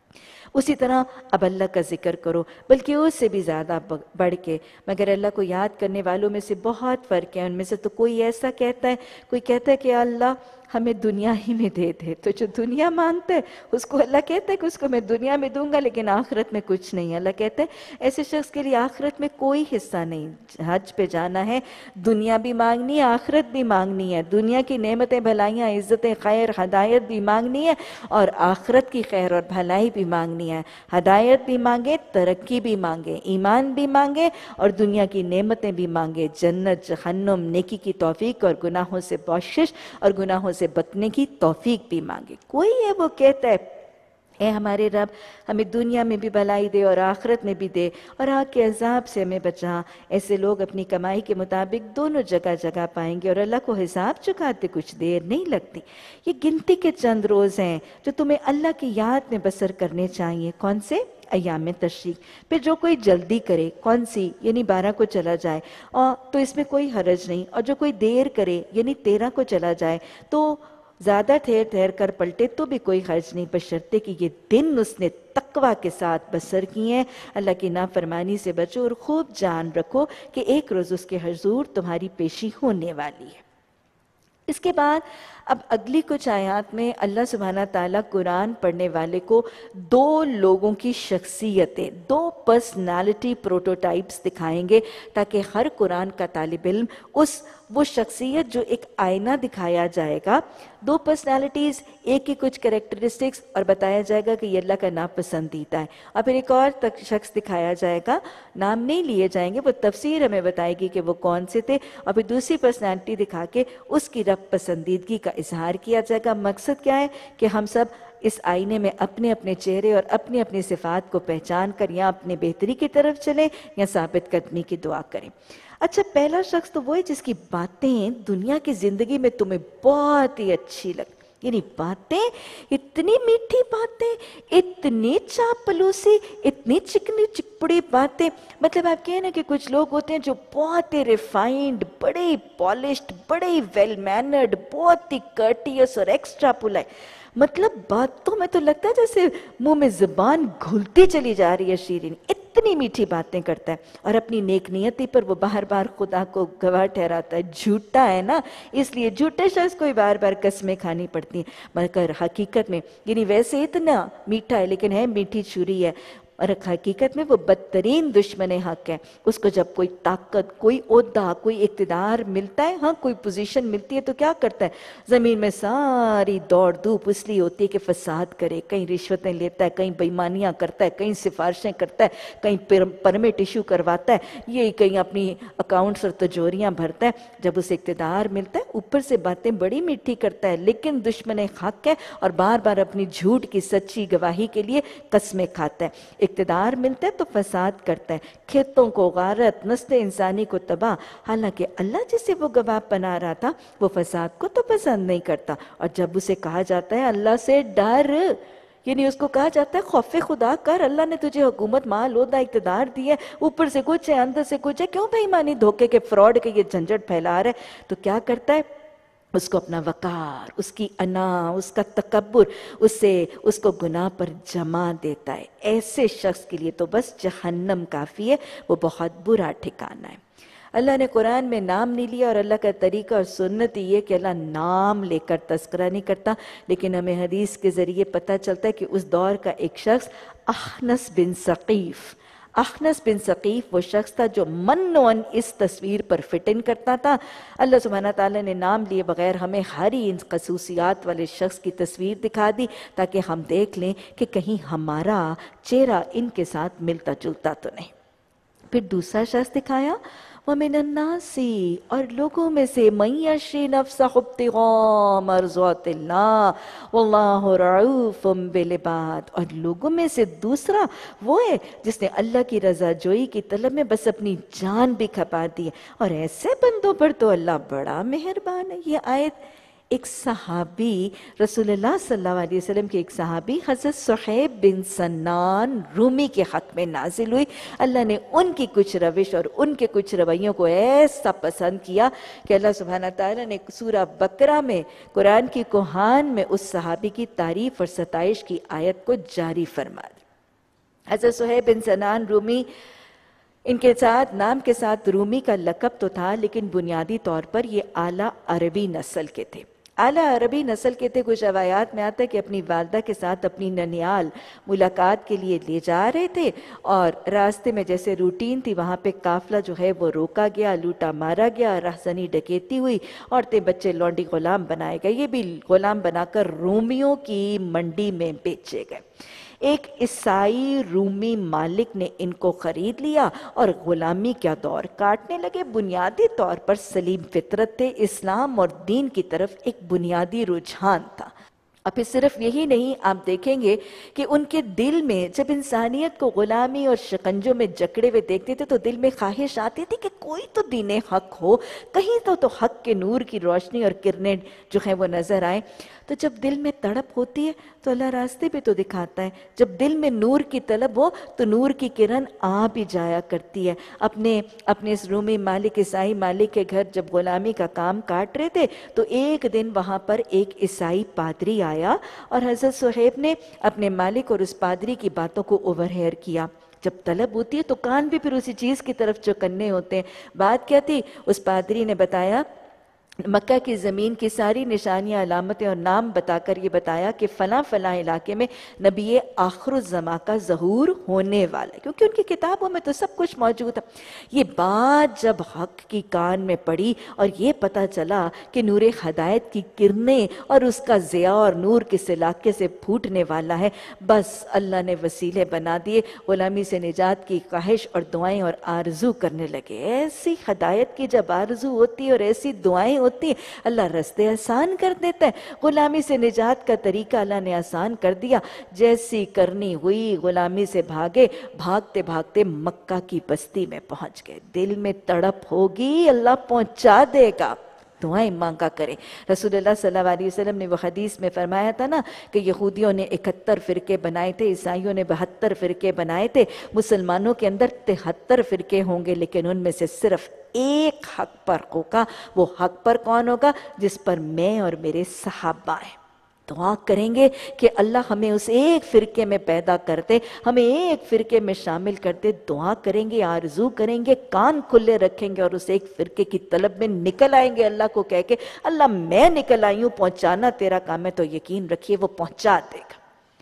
اسی طرح اب اللہ کا ذکر کرو، بلکہ اس سے بھی زیادہ بڑھ کے۔ مگر اللہ کو یاد کرنے والوں میں سے بہت فرق ہے، ان میں سے تو کوئی ایسا کہتا ہے، کوئی کہتا ہے کہ اللہ ہمیں دنیا ہی میں دے دے، تو جو دنیا مانگتا ہے اس کو اللہ کہتا ہے کہ اس کو میں دنیا میں دوں گا لیکن آخرت میں کچھ نہیں۔ اللہ کہتا ہے ایسے شخص کے لیے آخرت میں کوئی حصہ نہیں۔ حج پہ جانا ہے، دنیا بھی مانگنی ہے، آخرت بھی مانگنی ہے، دنیا کی نعمتیں، بھلائیاں، عزتیں، خیر، ہدایت بھی مانگنی ہے اور آخرت کی خیر اور بھلائی بھی مانگنی ہے۔ ہدایت بھی مانگے، ترقی بھی مانگے، ایمان بھی مانگے اور دنیا کی نعمتیں بھی مانگے، جنت، جہنم، نیکی کی توفیق اور گناہوں سے بخشش اور گناہوں سے بچنے کی توفیق بھی مانگے۔ کوئی ہے وہ کہتا ہے اے ہمارے رب ہمیں دنیا میں بھی بھلائی دے اور آخرت میں بھی دے، اور آگ کے عذاب سے ہمیں بچا۔ ایسے لوگ اپنی کمائی کے مطابق دونوں جگہ جگہ پائیں گے اور اللہ کو حساب چکاتے کچھ دیر نہیں لگتی۔ یہ گنتی کے چند روز ہیں جو تمہیں اللہ کی یاد میں بسر کرنے چاہیے۔ کون سے؟ ایام تشریق۔ پھر جو کوئی جلدی کرے، کون سی؟ یعنی بارہ کو چلا جائے اور تو اس میں کوئی حرج نہیں، اور جو کوئی دیر کرے یعنی تیرہ کو چلا جائے تو زیادہ ٹھہر ٹھہر کر پلٹے تو بھی کوئی حرج نہیں، بشرطے کہ یہ دن اس نے تقوی کے ساتھ بسر کیے ہیں۔ اللہ کی نافرمانی سے بچو اور خوب جان رکھو کہ ایک روز اس کے حضور تمہاری پیشی ہونے والی ہے۔ اس کے بعد اب اگلی کچھ آیات میں اللہ سبحانہ تعالیٰ قرآن پڑھنے والے کو دو لوگوں کی شخصیتیں، دو پرسنالٹی پروٹوٹائپس دکھائیں گے تاکہ ہر قرآن کا طالب علم اس وہ شخصیت جو ایک آئینہ دکھایا جائے گا، دو پرسنالٹیز، ایک ہی کچھ کریکٹرسٹکس، اور بتایا جائے گا کہ یہ اللہ کا ناپسندیدہ ہے، اور پھر ایک اور تک شخص دکھایا جائے گا، نام نہیں لیے جائیں گے، وہ تفسیر ہمیں بتائے گی کہ وہ کون سے تھے، اور پھر دوسری پرسنالٹی دکھا کے اس کی رب پسندیدگی کا اظہار کیا جائے گا۔ مقصد کیا ہے کہ ہم سب اس آئینے میں اپنے اپنے چہرے اور اپنی اپنی صفات کو پہچان کر یا اپنے بہتری کی طرف چلیں یا ثابت قدمی کی دعا کریں۔ اچھا، پہلا شخص تو وہ ہے جس کی باتیں دنیا کی زندگی میں تمہیں بہت ہی اچھی لگ، یعنی باتیں اتنی میٹھی باتیں، اتنی چاپلوسی، اتنی چکنی چپڑی باتیں، مطلب آپ کہیں نا کہ کچھ لوگ ہوتے ہیں جو بہت ہی ریفائنڈ، بڑے ہی پالشڈ، بڑے ہی ویل مینرڈ، بہت ہی کرٹیس اور ایکسٹرا پولائٹ، مطلب باتوں میں تو لگتا ہے جیسے منہ میں زبان گھلتی چلی جا رہی ہے، شیرین اتنی میٹھی باتیں کرتا ہے، اور اپنی نیک نیتی پر وہ بار بار خدا کو گواہ ٹھہراتا ہے، جھوٹا ہے نا، اس لیے جھوٹے شخص کو ہی بار بار قسمیں کھانی پڑتی ہیں، مگر حقیقت میں یعنی ویسے اتنا میٹھا ہے لیکن ہے میٹھی چھری ہے، اور حقیقت میں وہ بدترین دشمن حق ہے۔ اس کو جب کوئی طاقت، کوئی عہدہ، کوئی اقتدار ملتا ہے، ہاں کوئی پوزیشن ملتی ہے تو کیا کرتا ہے؟ زمین میں ساری دوڑ دھوپ اس لیے ہوتی ہے کہ فساد کرے، کہیں رشوتیں لیتا ہے، کہیں بےمانیاں کرتا ہے، کہیں سفارشیں کرتا ہے، کہیں پرمٹ ایشو کرواتا ہے، یہ کہیں اپنی اکاؤنٹس اور تجوریاں بھرتا ہے۔ جب اسے اقتدار ملتا ہے اوپر سے باتیں بڑی میٹھی کرتا ہے لیکن دشمن حق ہے، اور بار بار اپنی جھوٹ کی سچی گواہی کے لیے قسمیں کھاتا ہے۔ اقتدار ملتا ہے تو فساد کرتا ہے، کھیتوں کو غارت، نسل انسانی کو تباہ، حالانکہ اللہ جسے وہ گواہ بنا رہا تھا وہ فساد کو تو پسند نہیں کرتا۔ اور جب اسے کہا جاتا ہے اللہ سے ڈر، یعنی اس کو کہا جاتا ہے خوف خدا کر، اللہ نے تجھے حکومت، مال، عہدہ، اقتدار دی ہے، اوپر سے کچھ ہے اندر سے کچھ ہے، کیوں بے ایمانی، دھوکے کے، فراڈ کے یہ جھنجٹ پھیلا رہا ہے؟ تو کیا کرتا ہے؟ اس کو اپنا وقار، اس کی انا، اس کا تکبر، اس سے اس کو گناہ پر جما دیتا ہے۔ ایسے شخص کے لیے تو بس جہنم کافی ہے، وہ بہت برا ٹھکانہ ہے۔ اللہ نے قرآن میں نام نہیں لیا، اور اللہ کا طریقہ اور سنت یہ کہ اللہ نام لے کر تذکرہ نہیں کرتا، لیکن ہمیں حدیث کے ذریعے پتہ چلتا ہے کہ اس دور کا ایک شخص اخنس بن ثقیف، اخنس بن ثقیف وہ شخص تھا جو من و ان اس تصویر پر فٹ ان کرتا تھا۔ اللہ سبحانہ تعالیٰ نے نام لیے بغیر ہمیں ہری ان خصوصیات والے شخص کی تصویر دکھا دی تاکہ ہم دیکھ لیں کہ کہیں ہمارا چہرہ ان کے ساتھ ملتا جلتا تو نہیں۔ پھر دوسرا شخص دکھایا، وَمِنَ النَّاسِ، اور لوگوں میں سے مَن يَشْرِي نَفْسَهُ ابْتِغَاءَ مَرْضَاتِ اللَّهِ وَاللَّهُ رَءُوفٌ بِالْعِبَادِ، اور لوگوں میں سے دوسرا وہ ہے جس نے اللہ کی رضا جوئی کی طلب میں بس اپنی جان بھی کھپا دی ہے، اور ایسے بندوں پر تو اللہ بڑا مہربان ہے۔ یہ آیت ایک صحابی، رسول اللہ صلی اللہ علیہ وسلم کے ایک صحابی حضرت صہیب بن سنان رومی کے حق میں نازل ہوئی۔ اللہ نے ان کی کچھ روش اور ان کے کچھ رویوں کو ایسا پسند کیا کہ اللہ سبحانہ تعالیٰ نے سورہ بقرہ میں، قرآن کی کوہان میں اس صحابی کی تعریف اور ستائش کی آیت کو جاری فرما دی۔ حضرت صہیب بن سنان رومی، ان کے ساتھ نام کے ساتھ رومی کا لقب تو تھا لیکن بنیادی طور پر یہ اعلیٰ عربی نسل کے تھے۔ اعلیٰ عربی نسل کے تھے، کچھ روایات میں آتا ہے کہ اپنی والدہ کے ساتھ اپنی ننیال ملاقات کے لیے لے جا رہے تھے، اور راستے میں جیسے روٹین تھی وہاں پہ قافلہ جو ہے وہ روکا گیا، لوٹا مارا گیا، رہزنی ڈکیتی ہوئی، عورتیں بچے لونڈی غلام بنائے گئے، یہ بھی غلام بنا کر رومیوں کی منڈی میں بیچے گئے۔ ایک عیسائی رومی مالک نے ان کو خرید لیا اور غلامی کا دور کاٹنے لگے۔ بنیادی طور پر سلیم فطرت تھے، اسلام اور دین کی طرف ایک بنیادی رجحان تھا۔ اور پھر صرف یہی نہیں، آپ دیکھیں گے کہ ان کے دل میں جب انسانیت کو غلامی اور شکنجوں میں جکڑے ہوئے دیکھتے تھے تو دل میں خواہش آتی تھی کہ کوئی تو دین حق ہو، کہیں تو تو حق کے نور کی روشنی اور کرنیں جو ہیں وہ نظر آئیں۔ تو جب دل میں تڑپ ہوتی ہے تو اللہ راستے پہ تو دکھاتا ہے، جب دل میں نور کی طلب ہو تو نور کی کرن آ بھی جایا کرتی ہے۔ اپنے اپنے اس رومی مالک عیسائی مالک کے گھر جب غلامی کا کام کاٹ رہے تھے تو ایک دن وہاں پر ایک عیسائی پادری آیا اور حضرت صہیب نے اپنے مالک اور اس پادری کی باتوں کو اوور ہیئر کیا۔ جب طلب ہوتی ہے تو کان بھی پھر اسی چیز کی طرف چوکنے ہوتے ہیں۔ بات کیا تھی؟ اس پادری نے بتایا، مکہ کی زمین کی ساری نشانیاں، علامتیں اور نام بتا کر یہ بتایا کہ فلاں فلاں علاقے میں نبی آخر الزماں کا ظہور ہونے والا ہے، کیونکہ ان کی کتابوں میں تو سب کچھ موجود ہے۔ یہ بات جب حق کی کان میں پڑی اور یہ پتہ چلا کہ نور ہدایت کی کرنیں اور اس کا ضیاء اور نور کس علاقے سے پھوٹنے والا ہے، بس اللہ نے وسیلے بنا دیے، غلامی سے نجات کی خواہش اور دعائیں اور آرزو کرنے لگے۔ ایسی ہدایت کی جب آرزو ہوتی ہے اور ایسی دعائیں ہوتی ہیں، اللہ رستے آسان کر دیتا ہے۔ غلامی سے نجات کا طریقہ اللہ نے آسان کر دیا۔ جیسی کرنی ہوئی غلامی سے بھاگے، بھاگتے بھاگتے مکہ کی بستی میں پہنچ گئے۔ دل میں تڑپ ہوگی، اللہ پہنچا دے گا، دعائیں مانگا کریں۔ رسول اللہ صلی اللہ علیہ وسلم نے وہ حدیث میں فرمایا تھا نا کہ یہودیوں نے اکہتر فرقے بنائے تھے، عیسائیوں نے بہتر فرقے بنائے تھے، مسلمانوں کے اندر تہتر فرقے ہوں گے، لیکن ان میں سے صرف ایک حق پر ہوگا۔ وہ حق پر کون ہوگا؟ جس پر میں اور میرے صحابہ ہیں۔ دعا کریں گے کہ اللہ ہمیں اس ایک فرقے میں پیدا کر دے، ہمیں ایک فرقے میں شامل کر دے۔ دعا کریں گے، آرزو کریں گے، کان کھلے رکھیں گے اور اس ایک فرقے کی طلب میں نکل آئیں گے، اللہ کو کہہ کے اللہ میں نکل آئی ہوں، پہنچانا تیرا کام ہے، تو یقین رکھیے وہ پہنچا دے گا۔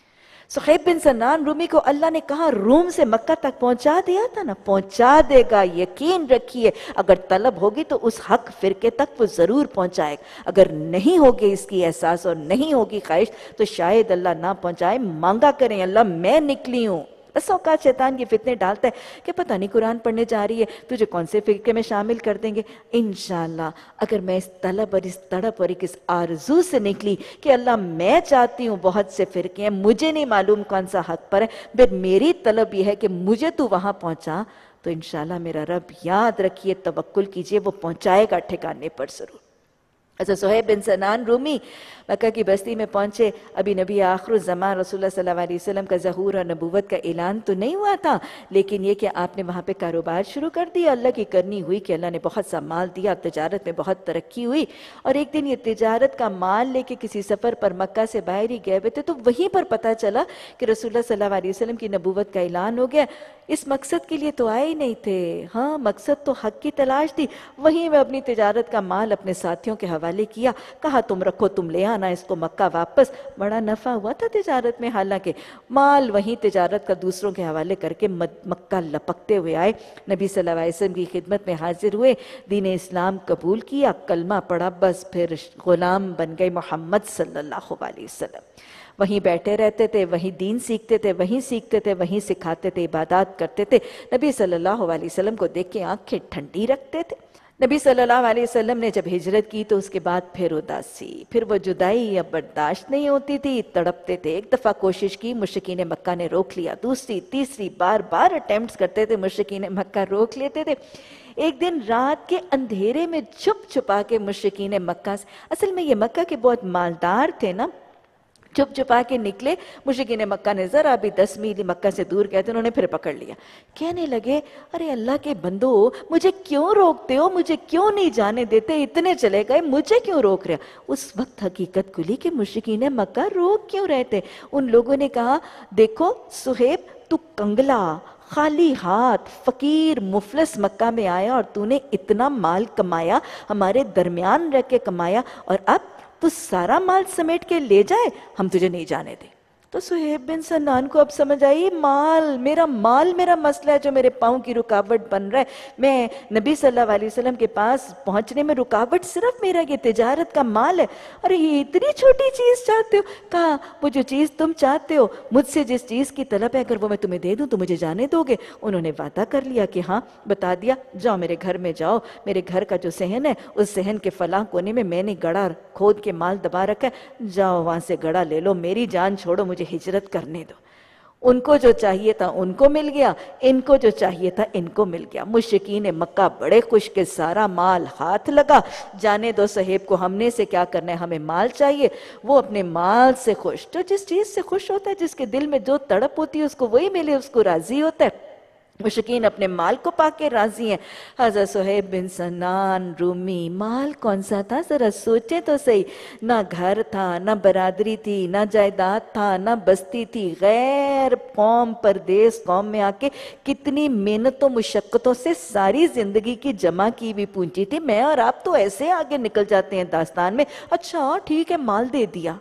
صہیب بن سنان رومی کو اللہ نے کہا روم سے مکہ تک پہنچا دیا تھا نا، پہنچا دے گا، یقین رکھیے۔ اگر طلب ہوگی تو اس حق فرقے تک وہ ضرور پہنچائے گا، اگر نہیں ہوگی اس کی احساس اور نہیں ہوگی خواہش تو شاید اللہ نہ پہنچائے۔ مانگا کریں، اللہ میں نکلی ہوں۔ بس اوقات شیطان یہ فتنے ڈالتا ہے کہ پتہ نہیں قرآن پڑھنے جا رہی ہے، تجھے کون سے فرقے میں شامل کر دیں گے۔ انشاءاللہ اگر میں اس طلب اور اس تڑپ اور اس آرزو سے نکلی کہ اللہ میں چاہتی ہوں بہت سے فرقے ہیں، مجھے نہیں معلوم کون سا حق پر ہے، پھر میری طلب یہ ہے کہ مجھے تو وہاں پہنچا، تو انشاءاللہ میرا رب، یاد رکھیے، توکل کیجئے، وہ پہنچائے گا ٹھکانے پر ضرور۔ حضرت صہیب بن سنان رومی مکہ کی بستی میں پہنچے۔ ابھی نبی آخر الزمان رسول اللہ صلی اللہ علیہ وسلم کا ظہور اور نبوت کا اعلان تو نہیں ہوا تھا، لیکن یہ کہ آپ نے وہاں پہ کاروبار شروع کر دیا۔ اللہ کی کرنی ہوئی کہ اللہ نے بہت سا مال دیا، تجارت میں بہت ترقی ہوئی، اور ایک دن یہ تجارت کا مال لے کے کسی سفر پر مکہ سے باہر ہی گئے ہوئے تھے، تو وہیں پر پتہ چلا کہ رسول اللہ صلی اللہ علیہ وسلم کی نبوت کا اعلان ہو گیا۔ اس مقصد کے لیے تو آئے ہی نہیں تھے، ہاں مقصد تو حق کی تلاش تھی۔ وہیں میں اپنی تجارت کا مال اپنے ساتھیوں کے حوالے کیا، کہا تم رکھو، تم لے آنا اس کو مکہ واپس۔ بڑا نفع ہوا تھا تجارت میں، حالانکہ مال وہیں تجارت کا دوسروں کے حوالے کر کے مکہ لپکتے ہوئے آئے، نبی صلی اللہ علیہ وسلم کی خدمت میں حاضر ہوئے، دین اسلام قبول کیا، کلمہ پڑھا، بس پھر غلام بن گئے محمد صلی اللہ علیہ وسلم۔ وہیں بیٹھے رہتے تھے، وہیں دین سیکھتے تھے، وہیں سیکھتے تھے، وہیں سکھاتے تھے، عبادات کرتے تھے۔ نبی صلی اللہ علیہ وسلم کو دیکھ کے آنکھیں ٹھنڈی رکھتے تھے۔ نبی صلی اللہ علیہ وسلم نے جب ہجرت کی تو اس کے بعد پھر اداسی، پھر وہ جدائی اب برداشت نہیں ہوتی تھی، تڑپتے تھے۔ ایک دفعہ کوشش کی، مشرکین مکہ نے روک لیا، دوسری تیسری بار بار اٹیمپٹس کرتے تھے، مشرکین مکہ روک لیتے تھے۔ ایک دن رات کے اندھیرے میں چھپ چھپا کے مشرکین مکہ سے، اصل میں یہ مکہ کے بہت مالدار تھے نا، چھپ چھپا کے نکلے۔ مشرکین مکہ نے ذرا بھی دس میل مکہ سے دور گئے تھے، انہوں نے پھر پکڑ لیا، کہنے لگے ارے اللہ کے بندو، مجھے کیوں روکتے ہو، مجھے کیوں نہیں جانے دیتے، اتنے چلے گئے، مجھے کیوں روک رہے؟ اس وقت حقیقت کھلی کہ مشرکین مکہ روک کیوں رہتے۔ ان لوگوں نے کہا دیکھو صہیب، تو کنگلا، خالی ہاتھ، فقیر مفلس مکہ میں آیا، اور تو نے اتنا مال کمایا، ہمارے درمیان رہ کے کمایا، اور اب تو سارا مال سمیٹ کے لے جائے، ہم تجھے نہیں جانے دیں۔ تو صہیب بن سنان کو اب سمجھ آئی مال میرا مال میرا مسئلہ ہے جو میرے پاؤں کی رکاوٹ بن رہا ہے. میں نبی صلی اللہ علیہ وسلم کے پاس پہنچنے میں رکاوٹ صرف میرا یہ تجارت کا مال ہے. ارے یہ اتنی چھوٹی چیز چاہتے ہو؟ کہا وہ جو چیز تم چاہتے ہو مجھ سے جس چیز کی طلب ہے اگر وہ میں تمہیں دے دوں تو مجھے جانے دو گے؟ انہوں نے وعدہ کر لیا کہ ہاں. بتا دیا جاؤ میرے گھر میں جاؤ, میرے گھر کا جو صحن ہے اس صحن کے فلاں کونے میں میں نے گڑا کھود کے مال دبا رکھا ہے, جاؤ وہاں سے گڑا لے لو, میری جان چھوڑو, مجھے ہجرت کرنے دو. ان کو جو چاہیے تھا ان کو مل گیا, ان کو جو چاہیے تھا ان کو مل گیا. مشرکین مکہ بڑے خوش کہ سارا مال ہاتھ لگا, جانے دو صہیب کو, ہم نے سے کیا کرنا ہے, ہمیں مال چاہیے. وہ اپنے مال سے خوش, جو جس چیز سے خوش ہوتا ہے, جس کے دل میں جو تڑپ ہوتی ہے اس کو وہی ملے, اس کو راضی ہوتا ہے. مشرکین اپنے مال کو پا کے راضی ہیں. حضرت صہیب بن سنان رومی, مال کون سا تھا ذرا سوچیں تو صحیح. نہ گھر تھا, نہ برادری تھی, نہ جائیداد تھا, نہ بستی تھی. غیر قوم پردیس قوم میں آ کے کتنی محنتوں مشقتوں سے ساری زندگی کی جمع کی بھی پونجی تھی. میں اور آپ تو ایسے آگے نکل جاتے ہیں داستان میں, اچھا ٹھیک ہے مال دے دیا.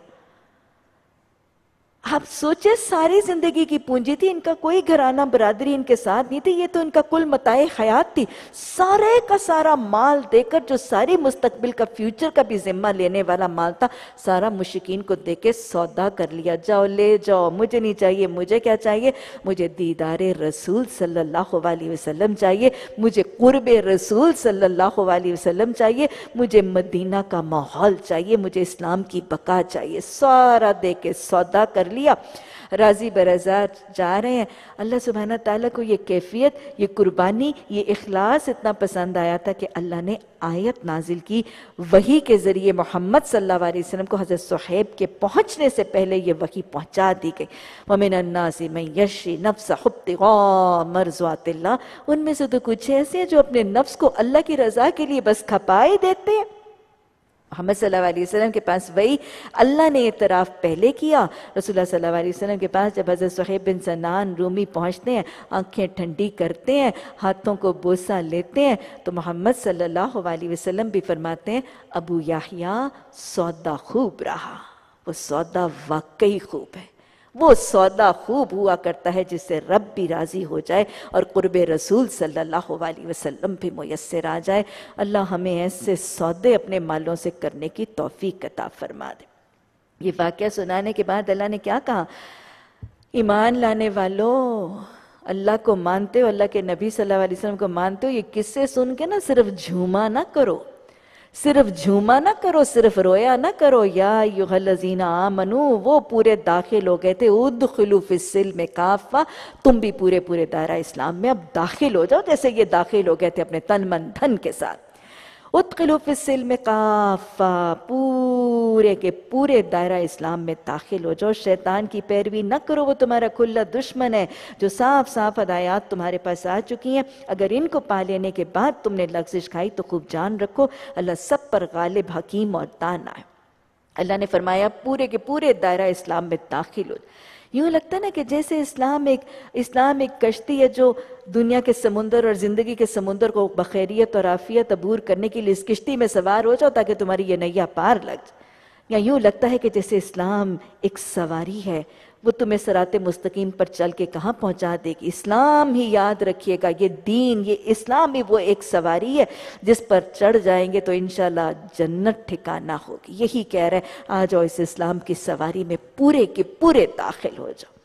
آپ سوچیں ساری زندگی کی پونجی تھی, ان کا کوئی گھرانہ برادری ان کے ساتھ نہیں تھی, یہ تو ان کا کل متاع حیات تھی. سارے کا سارا مال دے کر, جو ساری مستقبل کا فیوچر کا بھی ذمہ لینے والا مال تھا, سارا مشرکین کو دے کے سودا کر لیا. جاؤ لے جاؤ, مجھے نہیں چاہیے. مجھے کیا چاہیے؟ مجھے دیدار رسول صلی اللہ علیہ وسلم چاہیے, مجھے قرب رسول صلی اللہ علیہ وسلم چاہیے, مجھے مدینہ کا ماحول چاہیے, مجھے اسلام کی بقا چاہیے. سارا دے کے سودا کر لیا, راضی برضا جا رہے ہیں. اللہ سبحانہ تعالیٰ کو یہ کیفیت, یہ قربانی, یہ اخلاص اتنا پسند آیا تھا کہ اللہ نے آیت نازل کی وحی کے ذریعے. محمد صلی اللہ علیہ وسلم کو حضرت صہیب کے پہنچنے سے پہلے یہ وحی پہنچا دی گئی. وَمِنَ النَّاسِ مَن يَشْرِي نَفْسَهُ ابْتِغَاءَ مَرْضَاتِ اللَّهِ, ان میں سے تو کچھ ایسے ہیں جو اپنے نفس کو اللہ کی رضا کے لیے بس کھپائے دیتے ہیں. محمد صلی اللہ علیہ وسلم کے پاس وہی اللہ نے اعتراف پہلے کیا. رسول اللہ صلی اللہ علیہ وسلم کے پاس جب حضرت صہیب بن سنان رومی پہنچتے ہیں, آنکھیں ٹھنڈی کرتے ہیں, ہاتھوں کو بوسہ لیتے ہیں, تو محمد صلی اللہ علیہ وسلم بھی فرماتے ہیں ابو یحییٰ سودا خوب رہا. وہ سودا واقعی خوب ہے, وہ سودا خوب ہوا کرتا ہے جس سے رب بھی راضی ہو جائے اور قرب رسول صلی اللہ علیہ وسلم بھی میسر آ جائے. اللہ ہمیں ایسے سودے اپنے مالوں سے کرنے کی توفیق عطا فرما دے. یہ واقعہ سنانے کے بعد اللہ نے کیا کہا؟ ایمان لانے والوں, اللہ کو مانتے ہو, اللہ کے نبی صلی اللہ علیہ وسلم کو مانتے ہو, یہ قصے سن کے نا صرف جھوما نہ کرو, صرف جھوما نہ کرو, صرف رویا نہ کرو. یا ایھا الذین آمنوا, وہ پورے داخل ہو گئے تھے. ادخلوا فی السلم کافہ, تم بھی پورے پورے دائرہ اسلام میں اب داخل ہو جاؤ جیسے یہ داخل ہو گئے تھے اپنے تن من دھن کے ساتھ. ادخلوا فی السلم کافہ, پورے کے پورے دائرہ اسلام میں داخل ہو جاؤ. شیطان کی پیروی نہ کرو, وہ تمہارا کھلا دشمن ہے. جو صاف صاف ہدایات تمہارے پاس آ چکی ہیں, اگر ان کو پا لینے کے بعد تم نے لغزش کھائی تو خوب جان رکھو اللہ سب پر غالب, حکیم اور دانا ہے. اللہ نے فرمایا پورے کے پورے دائرہ اسلام میں داخل ہو. یوں لگتا ہے نا کہ جیسے اسلام ایک اسلام ایک کشتی ہے جو دنیا کے سمندر اور زندگی کے سمندر کو بخیریت اور عافیت عبور کرنے کے لیے اس کشتی میں سوار ہو جاؤ تاکہ تمہاری یہ نیا پار لگ جائے. یا یوں لگتا ہے کہ جیسے اسلام ایک سواری ہے, وہ تمہیں صراط مستقیم پر چل کے کہاں پہنچا دے گی. اسلام ہی یاد رکھیے گا, یہ دین, یہ اسلام ہی وہ ایک سواری ہے جس پر چڑھ جائیں گے تو انشاءاللہ جنت ٹھکانہ ہوگی. یہی کہہ رہے ہیں آ جاؤ اس اسلام کی سواری میں پورے کے پورے داخل ہو جاؤ.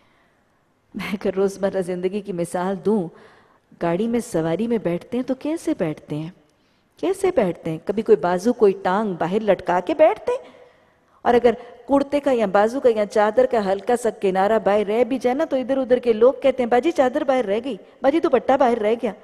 میں اگر روزمرہ زندگی کی مثال دوں, گاڑی میں سواری میں بیٹھتے ہیں تو کیسے بیٹھتے ہیں, کیسے بیٹھتے ہیں؟ کبھی کوئی بازو کوئی ٹانگ باہر لٹکا کے بیٹھتے ہیں, اور اگر کرتے کا یا بازو کا یا چادر کا ہلکا سا کنارہ باہر رہ بھی جائے نا تو ادھر ادھر کے لوگ کہتے ہیں باجی چادر باہر رہ گئی, باجی دوپٹہ باہر رہ گیا.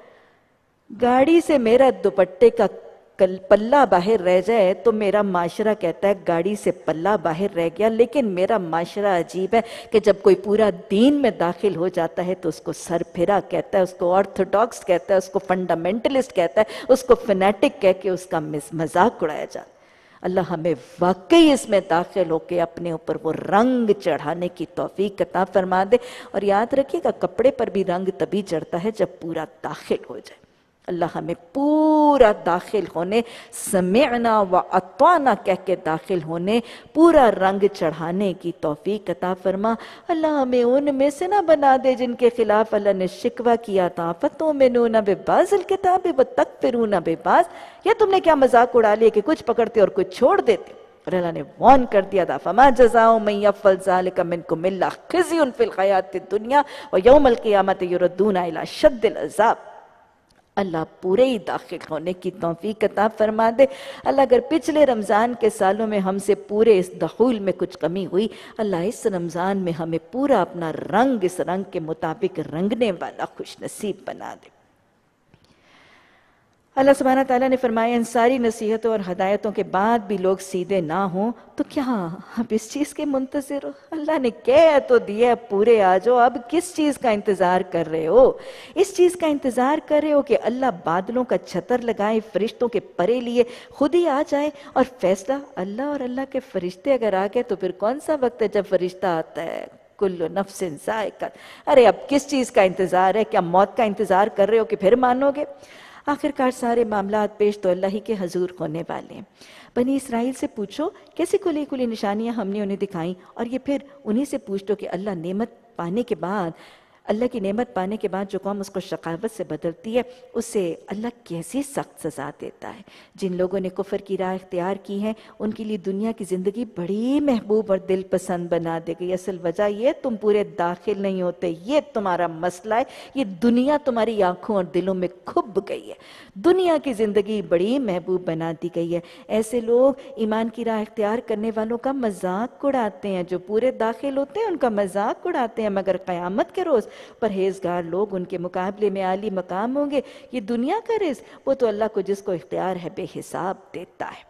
گاڑی سے میرا دوپٹے کا پلہ باہر رہ جائے تو میرا معاشرہ کہتا ہے گاڑی سے پلہ باہر رہ گیا. لیکن میرا معاشرہ عجیب ہے کہ جب کوئی پورا دین میں داخل ہو جاتا ہے تو اس کو سر پھرا کہتا ہے, اس کو آرتھوڈاکس کہتا ہے, اس کو فنڈامنٹلسٹ کہتا ہے, اس کو فنیٹک کہہ کے اس کا مذاق اڑایا جاتا ہے. اللہ ہمیں واقعی اس میں داخل ہو کے اپنے اوپر وہ رنگ چڑھانے کی توفیق عطا فرما دے. اور یاد رکھیے گا کپڑے پر بھی رنگ تبھی چڑھتا ہے جب پورا داخل ہو جائے. اللہ ہمیں پورا داخل ہونے، سمعنا و اطعنا کہہ کے داخل ہونے، پورا رنگ چڑھانے کی توفیق عطا فرما۔ اللہ ہمیں ان میں سے نہ بنا دے جن کے خلاف اللہ نے شکوہ کیا تھا، فتؤمنون ببعض الکتاب وتکفرون ببعض، یا تم نے کیا مذاق اڑا لیا کہ کچھ پکڑتے اور کچھ چھوڑ دیتے؟ اور اللہ نے وارن کر دیا تھا، فما جزاء من یفعل ذلک منکم الا خزی فی الحیاۃ الدنیا ویوم القیامۃ یردون الی شد العذاب۔ اللہ پورے ہی داخل ہونے کی توفیق عطا فرما دے۔ اللہ اگر پچھلے رمضان کے سالوں میں ہم سے پورے اس دخول میں کچھ کمی ہوئی، اللہ اس رمضان میں ہمیں پورا اپنا رنگ اس رنگ کے مطابق رنگنے والا خوش نصیب بنا دے۔ اللہ سبحانہ تعالیٰ نے فرمایا ان ساری نصیحتوں اور ہدایتوں کے بعد بھی لوگ سیدھے نہ ہوں تو کیا اب اس چیز کے منتظر ہو؟ اللہ نے کہہ تو دیا پورے آ جاؤ، اب کس چیز کا انتظار کر رہے ہو؟ اس چیز کا انتظار کر رہے ہو کہ اللہ بادلوں کا چھتر لگائے، فرشتوں کے پرے لیے خود ہی آ جائے اور فیصلہ؟ اللہ اور اللہ کے فرشتے اگر آ گئے تو پھر کون سا وقت ہے جب فرشتہ آتا ہے؟ کل نفس ذائقۃ۔ ارے اب کس چیز کا انتظار ہے؟ کیا موت کا انتظار کر رہے ہو کہ پھر مانو گے؟ آخرکار سارے معاملات پیش تو اللہ ہی کے حضور ہونے والے ہیں۔ بنی اسرائیل سے پوچھو کیسی کلی کلی نشانیاں ہم نے انہیں دکھائیں، اور یہ پھر انہی سے پوچھ لو کہ اللہ نعمت پانے کے بعد، اللہ کی نعمت پانے کے بعد جو قوم اس کو شقاوت سے بدلتی ہے اسے اللہ کیسی سخت سزا دیتا ہے۔ جن لوگوں نے کفر کی راہ اختیار کی ہے ان کے لیے دنیا کی زندگی بڑی محبوب اور دل پسند بنا دے گئی۔ اصل وجہ یہ تم پورے داخل نہیں ہوتے، یہ تمہارا مسئلہ ہے، یہ دنیا تمہاری آنکھوں اور دلوں میں کھب گئی ہے، دنیا کی زندگی بڑی محبوب بنا دی گئی ہے۔ ایسے لوگ ایمان کی راہ اختیار کرنے والوں کا مذاق اڑاتے ہیں، جو پورے داخل ہوتے ہیں ان کا مذاق اڑاتے ہیں، مگر قیامت کے روز پرہیزگار لوگ ان کے مقابلے میں عالی مقام ہوں گے۔ یہ دنیا کا رزق وہ تو اللہ کو جس کو اختیار ہے بے حساب دیتا ہے۔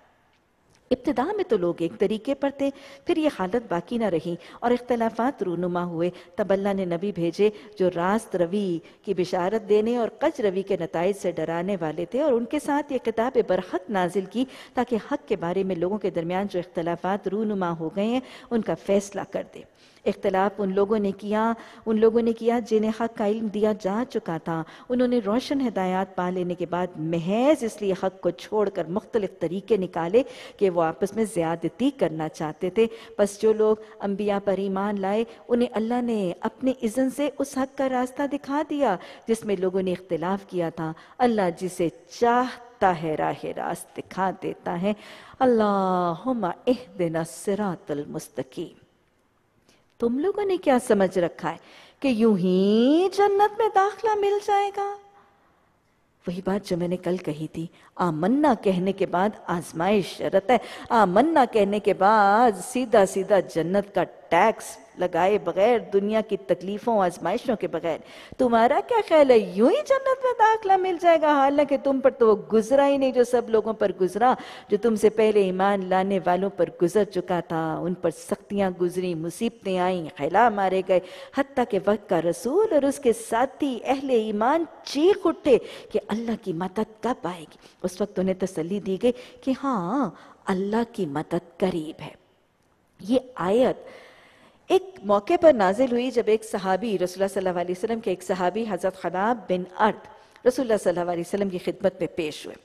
ابتدا میں تو لوگ ایک طریقے پر تھے، پھر یہ حالت باقی نہ رہی اور اختلافات رونما ہوئے، تب اللہ نے نبی بھیجے جو راست روی کی بشارت دینے اور قج روی کے نتائج سے ڈرانے والے تھے، اور ان کے ساتھ یہ کتاب برحق نازل کی تاکہ حق کے بارے میں لوگوں کے درمیان جو اختلافات رونما ہو گئے ہیں ان کا فیصلہ کر دے۔ اختلاف ان لوگوں نے کیا ان لوگوں نے کیا جنہیں حق کا علم دیا جا چکا تھا۔ انہوں نے روشن ہدایات پا لینے کے بعد محض اس لیے حق کو چھوڑ کر مختلف طریقے نکالے کہ وہ آپس میں زیادتی کرنا چاہتے تھے۔ بس جو لوگ انبیاء پر ایمان لائے انہیں اللہ نے اپنے اذن سے اس حق کا راستہ دکھا دیا جس میں لوگوں نے اختلاف کیا تھا۔ اللہ جسے چاہتا ہے راہ راست دکھا دیتا ہے۔ اللہم اہدنا الصراط المستقیم۔ تم لوگوں نے کیا سمجھ رکھا ہے کہ یوں ہی جنت میں داخلہ مل جائے گا؟ وہی بات جو میں نے کل کہی تھی، آمنا کہنے کے بعد آزمائش شرط ہے، آمنا کہنے کے بعد سیدھا سیدھا جنت کا ٹیکس لگائے بغیر، دنیا کی تکلیفوں آزمائشوں کے بغیر۔ تمہارا کیا خیال ہے یوں ہی جنت میں داخلہ مل جائے گا؟ حالانکہ تم پر تو وہ گزرا ہی نہیں جو سب لوگوں پر گزرا، جو تم سے پہلے ایمان لانے والوں پر گزر چکا تھا۔ ان پر سختیاں گزری، مصیبتیں آئیں، خلا مارے گئے، حتیٰ کہ وقت کا رسول اور اس کے ساتھی اہل ایمان چیخ اٹھے کہ اللہ کی مدد کب آئے گی۔ اس وقت انہیں تسلی دی گئی کہ ہاں اللہ کی مدد قریب ہے۔ یہ آیت ایک موقع پر نازل ہوئی جب ایک صحابی، رسول اللہ صلی اللہ علیہ وسلم کے ایک صحابی حضرت خباب بن ارت رسول اللہ صلی اللہ علیہ وسلم کی خدمت میں پیش ہوئے۔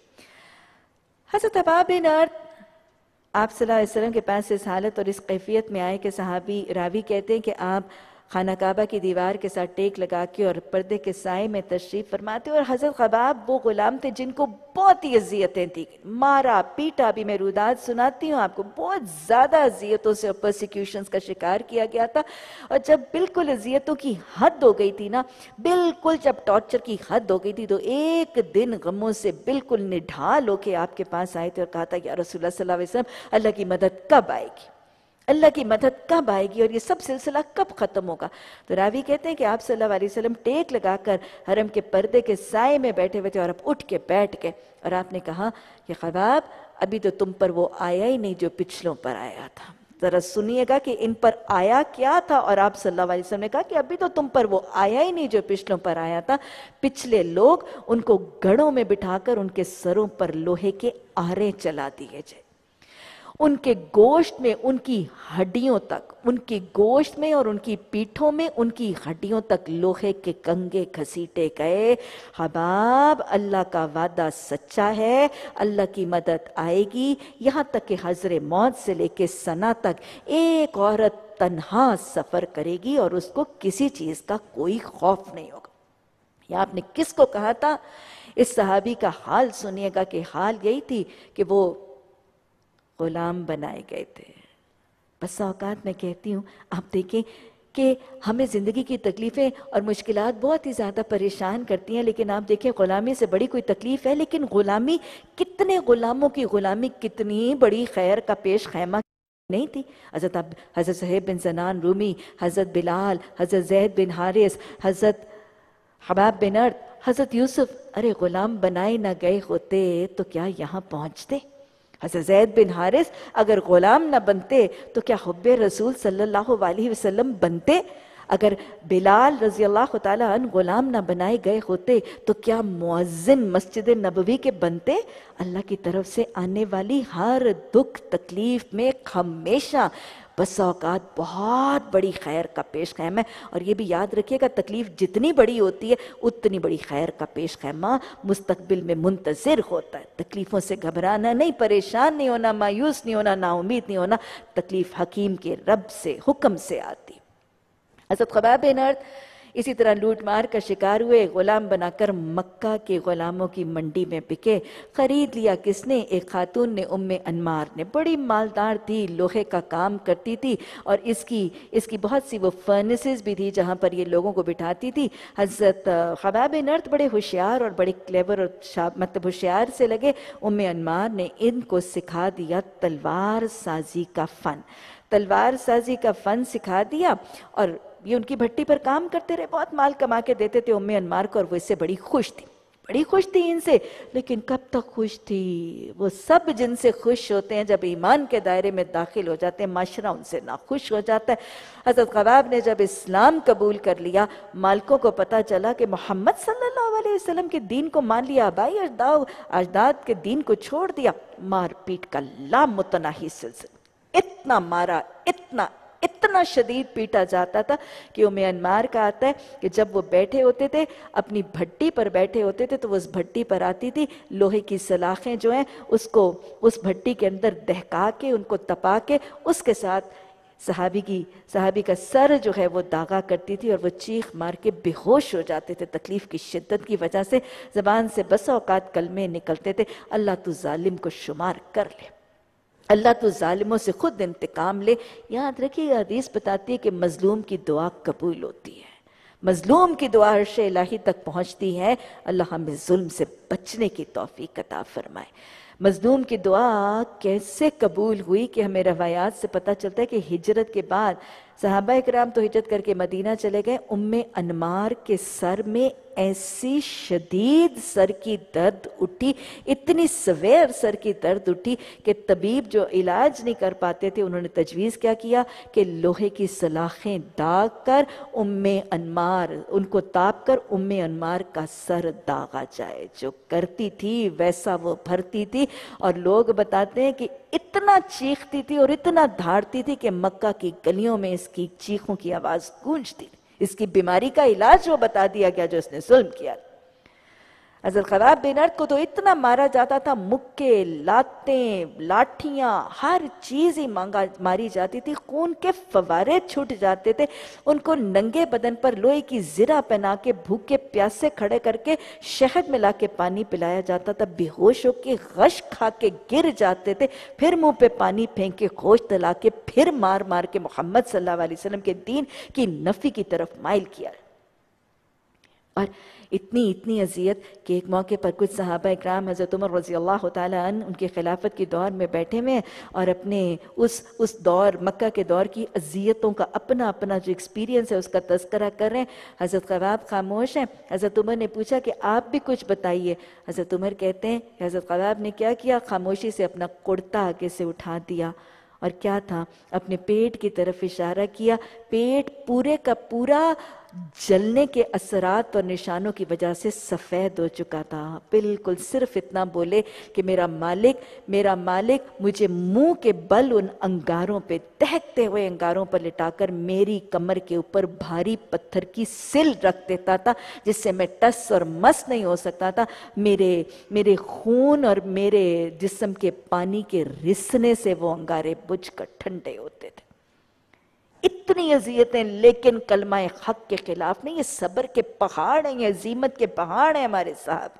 حضرت خباب بن ارت آپ صلی اللہ علیہ وسلم کے پاس اس حالت اور اس کیفیت میں آئے کہ صحابی راوی کہتے ہیں کہ آپ خانہ کعبہ کی دیوار کے ساتھ ٹیک لگا کے اور پردے کے سائے میں تشریف فرماتے، اور حضرت خباب وہ غلام تھے جن کو بہت ہی اذیتیں دی گئی، مارا پیٹا بھی، میں رودات سناتی ہوں آپ کو، بہت زیادہ اذیتوں سے اور پرسیکیوشنز کا شکار کیا گیا تھا۔ اور جب بالکل اذیتوں کی حد ہو گئی تھی نا، بالکل جب ٹارچر کی حد ہو گئی تھی، تو ایک دن غموں سے بالکل نڈھال ہو کے آپ کے پاس آئے تھے اور کہا تھا یا رسول اللہ صلی اللہ علیہ وسلم اللہ کی مدد کب آئے گی، اللہ کی مدد کب آئے گی اور یہ سب سلسلہ کب ختم ہوگا؟ تو راوی کہتے ہیں کہ آپ صلی اللہ علیہ وسلم ٹیک لگا کر حرم کے پردے کے سائے میں بیٹھے ہوئے تھے اور آپ اٹھ کے بیٹھ گئے، اور آپ نے کہا کہ خباب ابھی تو تم پر وہ آیا ہی نہیں جو پچھلوں پر آیا تھا۔ ذرا سنیے گا کہ ان پر آیا کیا تھا، اور آپ صلی اللہ علیہ وسلم نے کہا کہ ابھی تو تم پر وہ آیا ہی نہیں جو پچھلوں پر آیا تھا۔ پچھلے لوگ ان کو گڑھوں میں بٹھا کر ان کے سروں پر لوہے کے آرے چلا دیے جائے، ان کے گوشت میں ان کی ہڈیوں تک، ان کی گوشت میں اور ان کی پیٹھوں میں ان کی ہڈیوں تک لوہے کے کنگے گھسیٹے گئے۔ حباب اللہ کا وعدہ سچا ہے، اللہ کی مدد آئے گی، یہاں تک کہ حضر موت سے لے کے ثنا تک ایک عورت تنہا سفر کرے گی اور اس کو کسی چیز کا کوئی خوف نہیں ہوگا۔ یا آپ نے کس کو کہا تھا؟ اس صحابی کا حال سنیے گا کہ حال یہی تھی کہ وہ غلام بنائے گئے تھے۔ بس اوقات میں کہتی ہوں، آپ دیکھیں کہ ہمیں زندگی کی تکلیفیں اور مشکلات بہت ہی زیادہ پریشان کرتی ہیں، لیکن آپ دیکھیں غلامی سے بڑی کوئی تکلیف ہے، لیکن غلامی کتنے غلاموں کی غلامی کتنی بڑی خیر کا پیش خیمہ نہیں تھی۔ حضرت حضرت صہیب بن زنان رومی، حضرت بلال، حضرت زید بن حارث، حضرت حباب بن ارد، حضرت یوسف، ارے غلام بنائے نہ گئے ہوتے تو کیا یہاں پہنچتے؟ حضرت زید بن حارث اگر غلام نہ بنتے تو کیا حب رسول صلی اللہ علیہ وسلم بنتے؟ اگر بلال رضی اللہ تعالیٰ عنہ غلام نہ بنائے گئے ہوتے تو کیا مؤذن مسجد نبوی کے بنتے؟ اللہ کی طرف سے آنے والی ہر دکھ تکلیف میں ہمیشہ بس اوقات بہت بڑی خیر کا پیش خیمہ ہے، اور یہ بھی یاد رکھیے گا تکلیف جتنی بڑی ہوتی ہے اتنی بڑی خیر کا پیش خیمہ مستقبل میں منتظر ہوتا ہے۔ تکلیفوں سے گھبرانا نہیں، پریشان نہیں ہونا، مایوس نہیں ہونا، نا امید نہیں ہونا، تکلیف حکیم کے رب سے حکم سے آتی۔ حضرت خباب بن ارد اسی طرح لوٹ مار کا شکار ہوئے، غلام بنا کر مکہ کے غلاموں کی منڈی میں بکے۔ خرید لیا کس نے؟ ایک خاتون نے، ام انمار نے، بڑی مالدار تھی، لوہے کا کام کرتی تھی، اور اس کی اس کی بہت سی وہ فرنسز بھی تھی جہاں پر یہ لوگوں کو بٹھاتی تھی۔ حضرت خباب بن ارد بڑے ہوشیار اور بڑے کلیور اور مطلب ہوشیار سے لگے۔ ام انمار نے ان کو سکھا دیا تلوار سازی کا فن، تلوار سازی کا فن سکھا دیا، اور یہ ان کی بھٹی پر کام کرتے رہے، بہت مال کما کے دیتے تھے ام انمار کو، اور وہ اس سے بڑی خوش تھی، بڑی خوش تھی ان سے۔ لیکن کب تک خوش تھی؟ وہ سب جن سے خوش ہوتے ہیں جب ایمان کے دائرے میں داخل ہو جاتے ہیں معاشرہ ان سے ناخوش ہو جاتا ہے۔ حضرت خباب نے جب اسلام قبول کر لیا، مالکوں کو پتہ چلا کہ محمد صلی اللہ علیہ وسلم کے دین کو مان لیا، آبائی اجداد کے دین کو چھوڑ دیا، مار پیٹ کا لامتناہی سلسلہ، اتنا مارا، اتنا اتنا شدید پیٹا جاتا تھا کہ ام انمار کا آتا ہے کہ جب وہ بیٹھے ہوتے تھے اپنی بھٹی پر بیٹھے ہوتے تھے تو وہ اس بھٹی پر آتی تھی، لوہے کی سلاخیں جو ہیں اس کو اس بھٹی کے اندر دہکا کے ان کو تپا کے اس کے ساتھ صحابی کی صحابی کا سر جو ہے وہ داغا کرتی تھی، اور وہ چیخ مار کے بے ہوش ہو جاتے تھے تکلیف کی شدت کی وجہ سے۔ زبان سے بسا اوقات کلمے نکلتے تھے، اللہ تو ظالم کو شمار کر لے، اللہ تو ظالموں سے خود انتقام لے۔ یاد رکھیے حدیث بتاتی ہے کہ مظلوم کی دعا قبول ہوتی ہے، مظلوم کی دعا عرش الہی تک پہنچتی ہے۔ اللہ ہمیں ظلم سے بچنے کی توفیق عطا فرمائے۔ مظلوم کی دعا کیسے قبول ہوئی کہ ہمیں روایات سے پتہ چلتا ہے کہ ہجرت کے بعد صحابہ اکرام تو ہجرت کر کے مدینہ چلے گئے، ام انمار کے سر میں ایسی شدید سر کی درد اٹھی، اتنی سویر سر کی درد اٹھی کہ طبیب جو علاج نہیں کر پاتے تھے انہوں نے تجویز کیا کیا کہ لوہے کی سلاخیں داغ کر ام انمار ان کو تاپ کر ام انمار کا سر داغا جائے۔ جو کرتی تھی ویسا وہ بھرتی تھی، اور لوگ بتاتے ہیں کہ اتنا چیختی تھی اور اتنا دھاڑتی تھی کہ مکہ کی گلیوں میں اس کی چیخوں کی آواز گونجتی تھی۔ اس کی بیماری کا علاج وہ بتا دیا گیا جو اس نے ظلم کیا۔ حضرت خباب بن ارد کو تو اتنا مارا جاتا تھا، مکے، لاتیں، لاٹھیاں، ہر چیز ہی مانگا ماری جاتی تھی، خون کے فوارے چھوٹ جاتے تھے، ان کو ننگے بدن پر لوہے کی زرہ پہنا کے بھوکے پیاسے کھڑے کر کے شہد ملا کے پانی پلایا جاتا تھا، بے ہوش ہو کے غش کھا کے گر جاتے تھے، پھر منہ پہ پانی پھینک کے ہوش دلا کے پھر مار مار کے محمد صلی اللہ علیہ وسلم کے دین کی نفی کی طرف مائل کیا۔ اور اتنی اتنی اذیت کہ ایک موقع پر کچھ صحابہ اکرام حضرت عمر رضی اللہ تعالیٰ عنہ ان کے خلافت کے دور میں بیٹھے ہوئے اور اپنے اس اس دور مکہ کے دور کی اذیتوں کا اپنا اپنا جو ایکسپیرینس ہے اس کا تذکرہ کر رہے ہیں۔ حضرت خباب خاموش ہیں، حضرت عمر نے پوچھا کہ آپ بھی کچھ بتائیے۔ حضرت عمر کہتے ہیں کہ حضرت خباب نے کیا کیا، خاموشی سے اپنا کرتا آگے سے اٹھا دیا، اور کیا تھا، اپنے پیٹ کی طرف اشارہ کیا، پیٹ پورے کا پورا जलने के असरात और निशानों की वजह से सफ़ेद हो चुका था। बिल्कुल सिर्फ इतना बोले कि मेरा मालिक मेरा मालिक मुझे मुंह के बल उन अंगारों पे, दहकते हुए अंगारों पर लिटाकर मेरी कमर के ऊपर भारी पत्थर की सिल रख देता था, जिससे मैं टस और मस नहीं हो सकता था। मेरे मेरे खून और मेरे जिस्म के पानी के रिसने से वो अंगारे बुझकर ठंडे होते थे। इतनी अजियतें, लेकिन कलमा हक के खिलाफ नहीं। ये सब्र के पहाड़ हैं, ये अजीमत के पहाड़ हैं हमारे साहब।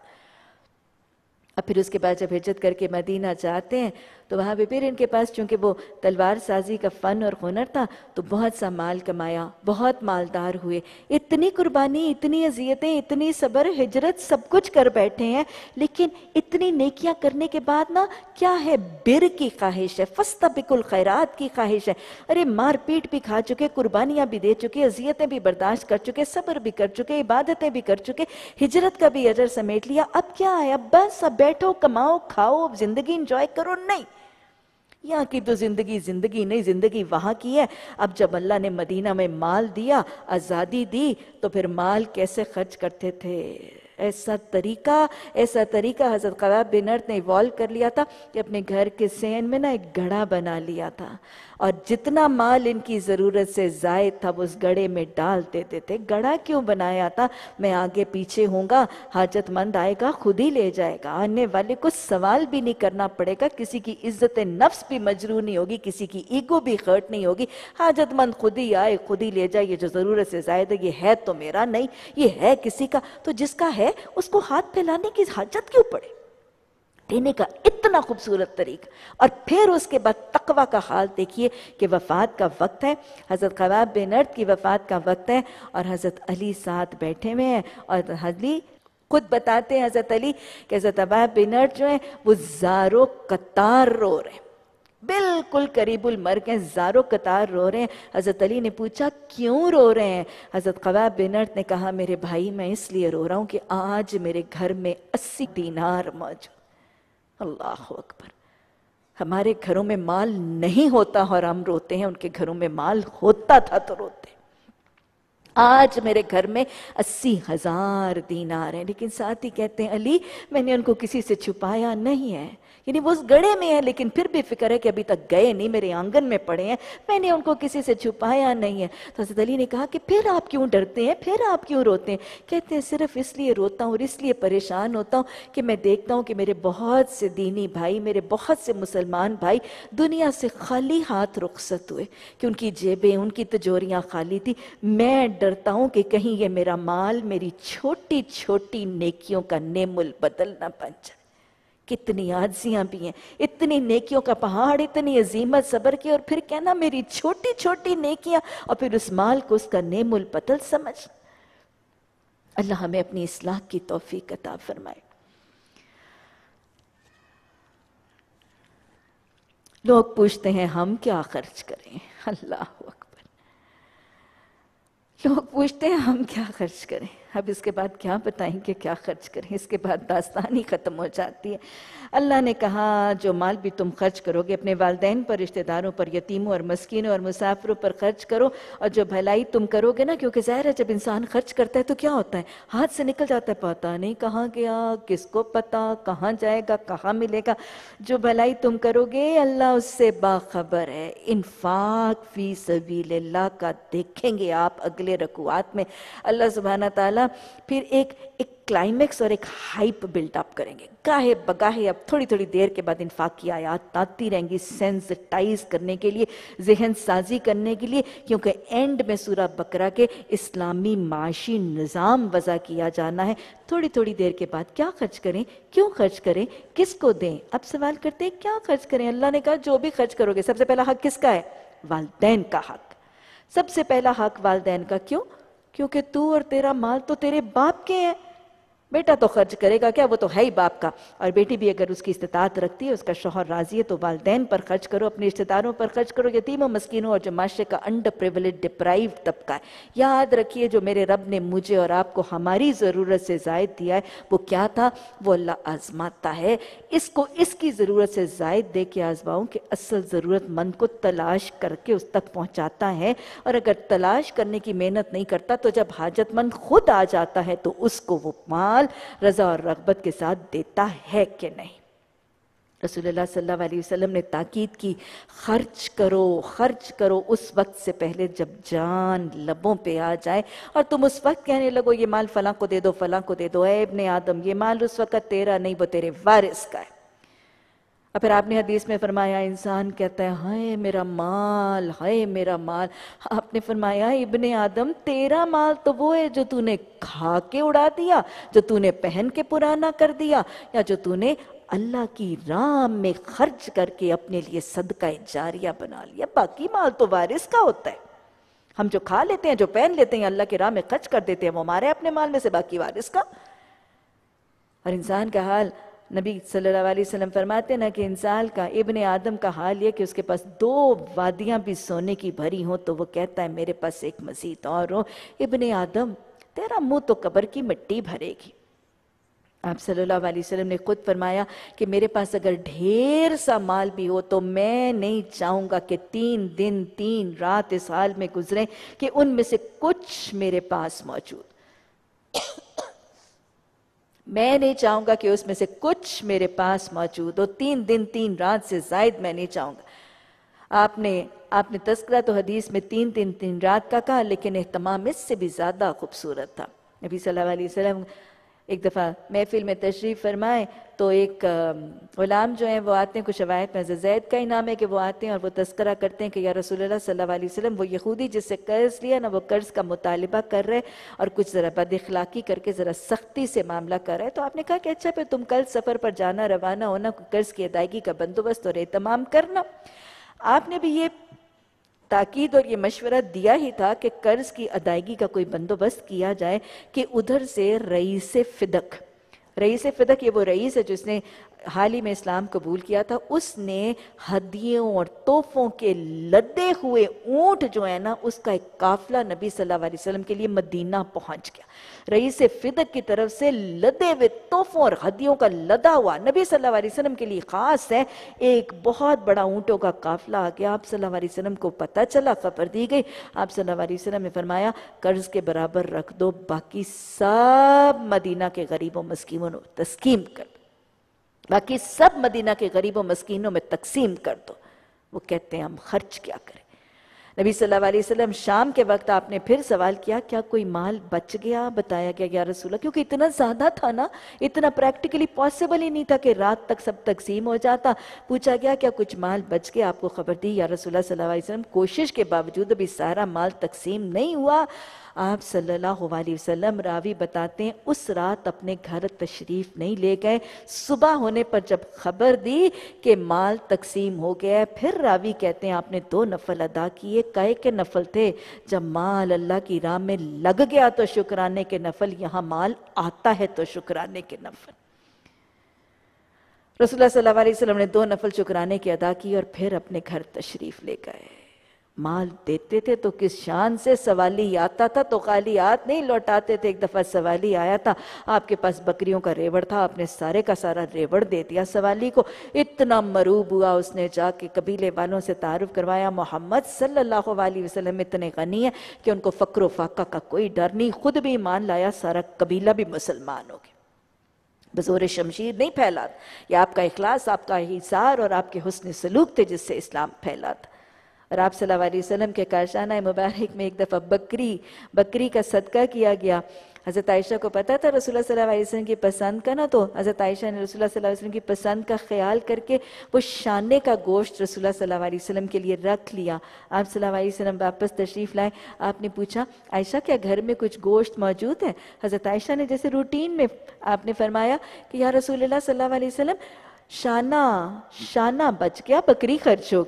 और फिर उसके बाद जब हिजरत करके मदीना जाते हैं तो वहाँ पे फिर इनके पास चूंकि वो तलवार साजी का फ़न और हुनर था तो बहुत सा माल कमाया, बहुत मालदार हुए। इतनी कुर्बानी, इतनी अजियतें, इतनी सब्र, हिजरत सब कुछ कर बैठे हैं, लेकिन इतनी नेकियां करने के बाद ना क्या है, बिर की ख्वाहिश है, फस्तबिकुल खैरात की ख्वाहिश है। अरे मार पीट भी खा चुके, कुर्बानियां भी दे चुके, अजियतें भी बर्दाश्त कर चुके, सब्र भी कर चुके, इबादतें भी कर चुके, हिजरत का भी अजर समेट लिया। अब क्या है, अब बस अब बैठो, कमाओ, खाओ, जिंदगी इंजॉय करो। नहीं, यहाँ की तो जिंदगी जिंदगी नहीं, जिंदगी वहां की है। अब जब अल्लाह ने मदीना में माल दिया, आज़ादी दी, तो फिर माल कैसे खर्च करते थे। ऐसा तरीका ऐसा तरीका हज़रत क़बाब बिन अर्त ने इवॉल्व कर लिया था कि अपने घर के सेन में ना एक घड़ा बना लिया था, और जितना माल इनकी ज़रूरत से ज़ायद था वो उस घड़े में डाल देते थे। घड़ा क्यों बनाया था? मैं आगे पीछे होऊंगा, हाजतमंद आएगा खुद ही ले जाएगा, आने वाले को सवाल भी नहीं करना पड़ेगा, किसी की इज्जत नफ्स भी मजरूह नहीं होगी, किसी की ईगो भी हर्ट नहीं होगी। हाजतमंद खुद ही आए, खुद ही ले जाए। ये जो ज़रूरत से ज़ायद है, ये है तो मेरा नहीं, ये है किसी का, तो जिसका है उसको हाथ फैलाने की हाजत क्यों पड़े। देने का इतना खूबसूरत तरीका। और फिर उसके बाद तकवा का हाल देखिए कि वफात का वक्त है, हज़रत क़बाब बिन अर्त की वफात का वक्त है, और हज़रत अली साथ बैठे हुए हैं। और अली खुद बताते हैं, हज़रत अली कि हज़रत क़बाब बिन अर्त जो है वो ज़ारो कतार रो रहे हैं, बिल्कुल करीबुल मर के ज़ारो कतार रो रहे हैं। हज़रत अली ने पूछा क्यों रो रहे हैं? हज़रत क़बाब बिन अर्त ने कहा, मेरे भाई मैं इसलिए रो रहा हूँ कि आज मेरे घर में अस्सी दीनार मौजूद। अल्लाह अकबर। हमारे घरों में माल नहीं होता और हम रोते हैं, उनके घरों में माल होता था तो रोते। आज मेरे घर में अस्सी हजार दीनार हैं। लेकिन साथ ही कहते हैं, अली मैंने उनको किसी से छुपाया नहीं है, यानी वो उस गड़े में है लेकिन फिर भी फिक्र है कि अभी तक गए नहीं, मेरे आंगन में पड़े हैं, मैंने उनको किसी से छुपाया नहीं है। तो हज़रत अली ने कहा कि फिर आप क्यों डरते हैं, फिर आप क्यों रोते हैं? कहते हैं सिर्फ इसलिए रोता हूँ और इसलिए परेशान होता हूँ कि मैं देखता हूँ कि मेरे बहुत से दीनी भाई, मेरे बहुत से मुसलमान भाई दुनिया से खाली हाथ रुखसत हुए, कि उनकी जेबें, उनकी तिजोरियाँ खाली थी। मैं डरता हूँ कि कहीं ये मेरा माल मेरी छोटी छोटी नेकियों का नेमुल बदल ना बन जाए। कितनी आजियां भी हैं, इतनी नेकियों का पहाड़, इतनी अजीमत सब्र की, और फिर कहना मेरी छोटी छोटी नेकियां, और फिर उस माल को उसका नेमुल बदल समझ। अल्लाह हमें अपनी इस्लाह की तौफीक अता फरमाए। लोग पूछते हैं हम क्या खर्च करें, अल्लाह अकबर। लोग पूछते हैं हम क्या खर्च करें। अब इसके बाद क्या बताएं कि क्या खर्च करें, इसके बाद दास्तान ही ख़त्म हो जाती है। अल्लाह ने कहा जो माल भी तुम खर्च करोगे अपने वालिदैन पर, रिश्तेदारों पर, यतीमों और मस्कीनों और मुसाफिरों पर खर्च करो, और जो भलाई तुम करोगे ना, क्योंकि ज़ाहिर है जब इंसान खर्च करता है तो क्या होता है, हाथ से निकल जाता है, पता नहीं कहाँ गया, किसको पता, कहाँ जाएगा, कहाँ मिलेगा। जो भलाई तुम करोगे अल्लाह उससे बाखबर है। इन्फाक फी सबीलिल्लाह का देखेंगे आप अगले रकुआत में। अल्लाह सुब्हाना ताला फिर एक एक क्लाइमेक्स और एक हाइप बिल्डअप करेंगे। गाहे बगाहे अब थोड़ी थोड़ी देर के बाद इन्फाक की आयात आती रहेंगी, सेंसिटाइज करने के लिए, जहन साजी करने के लिए, क्योंकि एंड में सूरह बकरा के इस्लामी माशी निज़ाम वज़ा किया जाना है। थोड़ी थोड़ी देर के बाद क्या खर्च करें, क्यों खर्च करें, किसको दें। अब सवाल करते हैं क्या खर्च करें। अल्लाह ने कहा जो भी खर्च करोगे, सबसे पहला हक किसका है? वालिदैन का हक। सबसे पहला हक वालिदैन का। क्यों? क्योंकि तू और तेरा माल तो तेरे बाप के हैं। بیٹا تو خرچ کرے گا کیا، وہ تو ہے ہی باپ کا، اور بیٹی بھی اگر اس کی استطاعت رکھتی ہے، اس کا شوہر راضی ہے، تو والدین پر خرچ کرو، اپنے رشتہ داروں پر خرچ کرو، یتیموں مسکینوں اور جو معاشرے کا انڈر پریویلیج ڈپرائیوڈ طبقہ ہے۔ یاد رکھیے جو میرے رب نے مجھے اور آپ کو ہماری ضرورت سے زائد دیا ہے وہ کیا تھا، وہ اللہ آزماتا ہے، اس کو اس کی ضرورت سے زائد دے کے آزماؤں کہ اصل ضرورت مند کو تلاش کر کے اس تک پہنچاتا ہے، اور اگر تلاش کرنے کی محنت نہیں کرتا تو جب حاجت مند خود آ جاتا ہے تو اس کو وہ مال رضا اور رغبت کے ساتھ دیتا ہے کہ نہیں۔ رسول اللہ صلی اللہ علیہ وسلم نے تاکید کی، خرچ کرو خرچ کرو اس وقت سے پہلے جب جان لبوں پہ آ جائے، اور تم اس وقت کہنے لگو یہ مال فلاں کو دے دو فلاں کو دے دو، اے ابن آدم یہ مال اس وقت تیرا نہیں، وہ تیرے وارث کا ہے۔ اور پھر آپ نے حدیث میں فرمایا، انسان کہتا ہے ہائے میرا مال ہائے میرا مال، آپ نے فرمایا ابن آدم تیرا مال تو وہ ہے جو تو نے کھا کے اڑا دیا، جو تو نے پہن کے پرانا کر دیا، یا جو تو نے اللہ کی راہ میں خرچ کر کے اپنے لیے صدقہ جاریہ بنا لیا، باقی مال تو وارث کا ہوتا ہے۔ ہم جو کھا لیتے ہیں، جو پہن لیتے ہیں، اللہ کی راہ میں خرچ کر دیتے ہیں، وہ ہمارے اپنے مال میں سے، باقی وارث کا۔ اور انسان کا حال، نبی صلی اللہ علیہ وسلم فرماتے ہیں نا کہ انسان کا، ابن آدم کا حال یہ کہ اس کے پاس دو وادیاں بھی سونے کی بھری ہوں تو وہ کہتا ہے میرے پاس ایک مزید اور ہو۔ ابن آدم تیرا منہ تو قبر کی مٹی بھرے گی۔ آپ صلی اللہ علیہ وسلم نے خود فرمایا کہ میرے پاس اگر ڈھیر سا مال بھی ہو تو میں نہیں چاہوں گا کہ تین دن تین رات اس حال میں گزریں کہ ان میں سے کچھ میرے پاس موجود، میں نہیں چاہوں گا کہ اس میں سے کچھ میرے پاس موجود ہو، تین دن تین رات سے زائد میں نہیں چاہوں گا۔ آپ نے آپ نے تذکرہ تو حدیث میں تین دن تین رات کا کہا، لیکن اہتمام اس سے بھی زیادہ خوبصورت تھا۔ نبی صلی اللہ علیہ وسلم ایک دفعہ محفل میں تشریف فرمائے تو ایک غلام جو ہیں وہ آتے ہیں، کچھ روایت میں زید کا ہی نام ہے کہ وہ آتے ہیں اور وہ تذکرہ کرتے ہیں کہ یا رسول اللہ صلی اللہ علیہ وسلم وہ یہودی جس سے قرض لیا نا، وہ قرض کا مطالبہ کر رہے اور کچھ ذرا بد اخلاقی کر کے ذرا سختی سے معاملہ کر رہے، تو آپ نے کہا کہ اچھا پھر تم کل سفر پر جانا روانہ ہونا، قرض کی ادائیگی کا بندوبست اور اہتمام کرنا۔ آپ نے بھی یہ تاکید اور یہ مشورہ دیا ہی تھا کہ قرض کی ادائیگی کا کوئی بندوبست کیا جائے کہ ادھر سے رئیس فدق، رئیس فدق یہ وہ رئیس ہے جس نے حال ہی میں اسلام قبول کیا تھا، اس نے ہدیوں اور تحفوں کے لدے ہوئے اونٹ جو ہے نا اس کا ایک قافلہ نبی صلی اللہ علیہ وسلم کے لیے مدینہ پہنچ گیا۔ رئیس فدق کی طرف سے لدے ہوئے تحفوں اور ہدیوں کا لدا ہوا نبی صلی اللہ علیہ وسلم کے لیے خاص ہے ایک بہت بڑا اونٹوں کا قافلہ آ گیا۔ آپ صلی اللہ علیہ وسلم کو پتہ چلا، خبر دی گئی، آپ صلی اللہ علیہ وسلم نے فرمایا قرض کے برابر رکھ دو، باقی سب مدینہ کے غریب و مسکینوں کو تسکیم کر دو، باقی سب مدینہ کے غریب و مسکینوں میں تقسیم کر دو۔ وہ کہتے ہیں ہم خرچ کیا کریں؟ نبی صلی اللہ علیہ وسلم شام کے وقت آپ نے پھر سوال کیا کیا کوئی مال بچ گیا؟ بتایا گیا یا رسول اللہ، کیونکہ اتنا زیادہ تھا نا، اتنا پریکٹیکلی پاسبل ہی نہیں تھا کہ رات تک سب تقسیم ہو جاتا۔ پوچھا گیا کیا کچھ مال بچ گیا؟ آپ کو خبر دی یا رسول اللہ صلی اللہ علیہ وسلم کوشش کے باوجود ابھی سارا مال تقسیم نہیں ہوا۔ آپ صلی اللہ علیہ وسلم راوی بتاتے ہیں اس رات اپنے گھر تشریف نہیں لے گئے، صبح ہونے پر جب خبر دی کہ مال تقسیم ہو گیا ہے، پھر راوی کہتے ہیں آپ نے دو نفل ادا کیے۔ کائے کے نفل تھے؟ جب مال اللہ کی راہ میں لگ گیا تو شکرانے کے نفل، یہاں مال آتا ہے تو شکرانے کے نفل۔ رسول اللہ صلی اللہ علیہ وسلم نے دو نفل شکرانے کی ادا کی اور پھر اپنے گھر تشریف لے گئے۔ مال دیتے تھے تو کس شان سے، سوالی آتا تھا تو خالی ہاتھ نہیں لوٹاتے تھے۔ ایک دفعہ سوالی آیا تھا، آپ کے پاس بکریوں کا ریوڑ تھا، آپ نے سارے کا سارا ریوڑ دے دیا سوالی کو۔ اتنا مروب ہوا، اس نے جا کے قبیلے والوں سے تعارف کروایا محمد صلی اللہ علیہ وسلم اتنے غنی ہیں کہ ان کو فقر و فاقہ کا کوئی ڈر نہیں، خود بھی ایمان لایا، سارا قبیلہ بھی مسلمان ہو گیا۔ بزور شمشیر نہیں پھیلا، یہ آپ کا اخلاص، آپ کا ایثار اور آپ کے حسن سلوک تھے جس سے اسلام پھیلا تھا۔ اور آپ صلی اللہ علیہ وسلم کے کاشانہ مبارک میں ایک دفعہ بکری بکری کا صدقہ کیا گیا۔ حضرت عائشہ کو پتا تھا رسول اللہ صلی اللہ علیہ وسلم کی پسند کا نا، تو حضرت عائشہ نے رسول اللہ صلی اللہ علیہ وسلم کی پسند کا خیال کر کے وہ شانے کا گوشت رسول اللہ صلی اللہ علیہ وسلم کے لیے رکھ لیا۔ آپ صلی اللہ علیہ وسلم واپس تشریف لائے، آپ نے پوچھا عائشہ کیا گھر میں کچھ گوشت موجود ہے؟ حضرت عائشہ نے جیسے روٹین میں آپ نے فرمایا کہ یا رسول اللہ صلی اللہ علیہ وسلم شانہ شانہ بچ گیا، بکری خرچ ہو گئی۔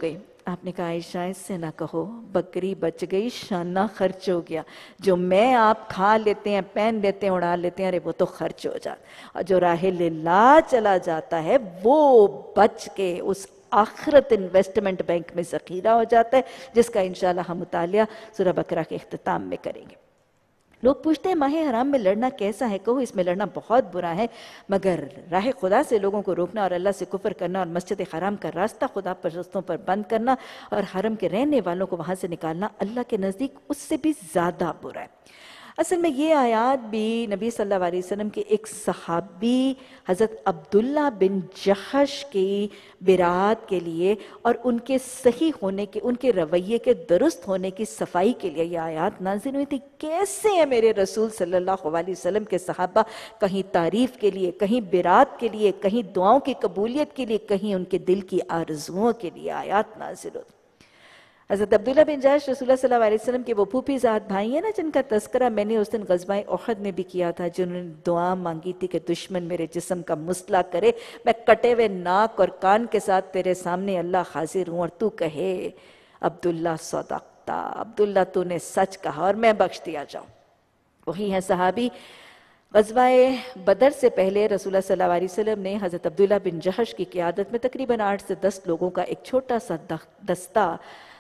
आपने कहा आयशा इससे ना कहो, बकरी बच गई शाना खर्च हो गया, जो मैं आप खा लेते हैं, पहन लेते हैं, उड़ा लेते हैं, अरे वो तो खर्च हो जाता, और जो राहे लिल्लाह चला जाता है वो बच के उस आखिरत इन्वेस्टमेंट बैंक में ज़ख़ीरा हो जाता है, जिसका इंशाअल्लाह हम मुतालिया सूरह बकरा के इख्तिताम में करेंगे। लोग पूछते हैं माहे हराम में लड़ना कैसा है? कहो इसमें लड़ना बहुत बुरा है, मगर राह खुदा से लोगों को रोकना और अल्लाह से कुफ्र करना और मस्जिद हराम का रास्ता खुदा परस्तों पर बंद करना और हरम के रहने वालों को वहाँ से निकालना अल्लाह के नज़दीक उससे भी ज़्यादा बुरा है। असल में ये आयात भी नबी सल्लल्लाहु अलैहि वसल्लम के एक सहाबी हज़रत अब्दुल्ला बिन जहश की बिरात के लिए और उनके सही होने के, उनके रवैये के दुरुस्त होने की सफाई के लिए ये आयात नाज़िल हुई थी। कैसे है मेरे रसूल सल्लल्लाहु अलैहि वसल्लम के सहाबा, कहीं तारीफ़ के लिए, कहीं बिरात के लिए, कहीं दुआओं की कबूलियत के लिए, कहीं उनके दिल की आरज़ुओं के लिए आयात नाज़िल होती। हज़रत अब्दुल्ला बिन जहश रसूलुल्लाह सल्लल्लाहु अलैहि वसल्लम के वो फूफी ज़ात भाई हैं ना, जिनका तज़किरा मैंने उस दिन ग़ज़वा उहद में भी किया था, जिन्होंने दुआ मांगी थी कि दुश्मन मेरे जिस्म का मुसला करे, मैं कटे हुए नाक और कान के साथ तेरे सामने अल्लाह हाजिर हूँ और तू कहे अब्दुल्ला सदक़ता, अब्दुल्ला तूने सच कहा और मैं बख्श दिया जाऊँ। वही है सहाबी। ग़ज़वाए बदर से पहले रसूलुल्लाह सल्लल्लाहु अलैहि वसल्लम ने हज़रत अब्दुल्ला बिन जहश की क़ियादत में तकरीबन आठ से दस लोगों का एक छोटा सा दस्ता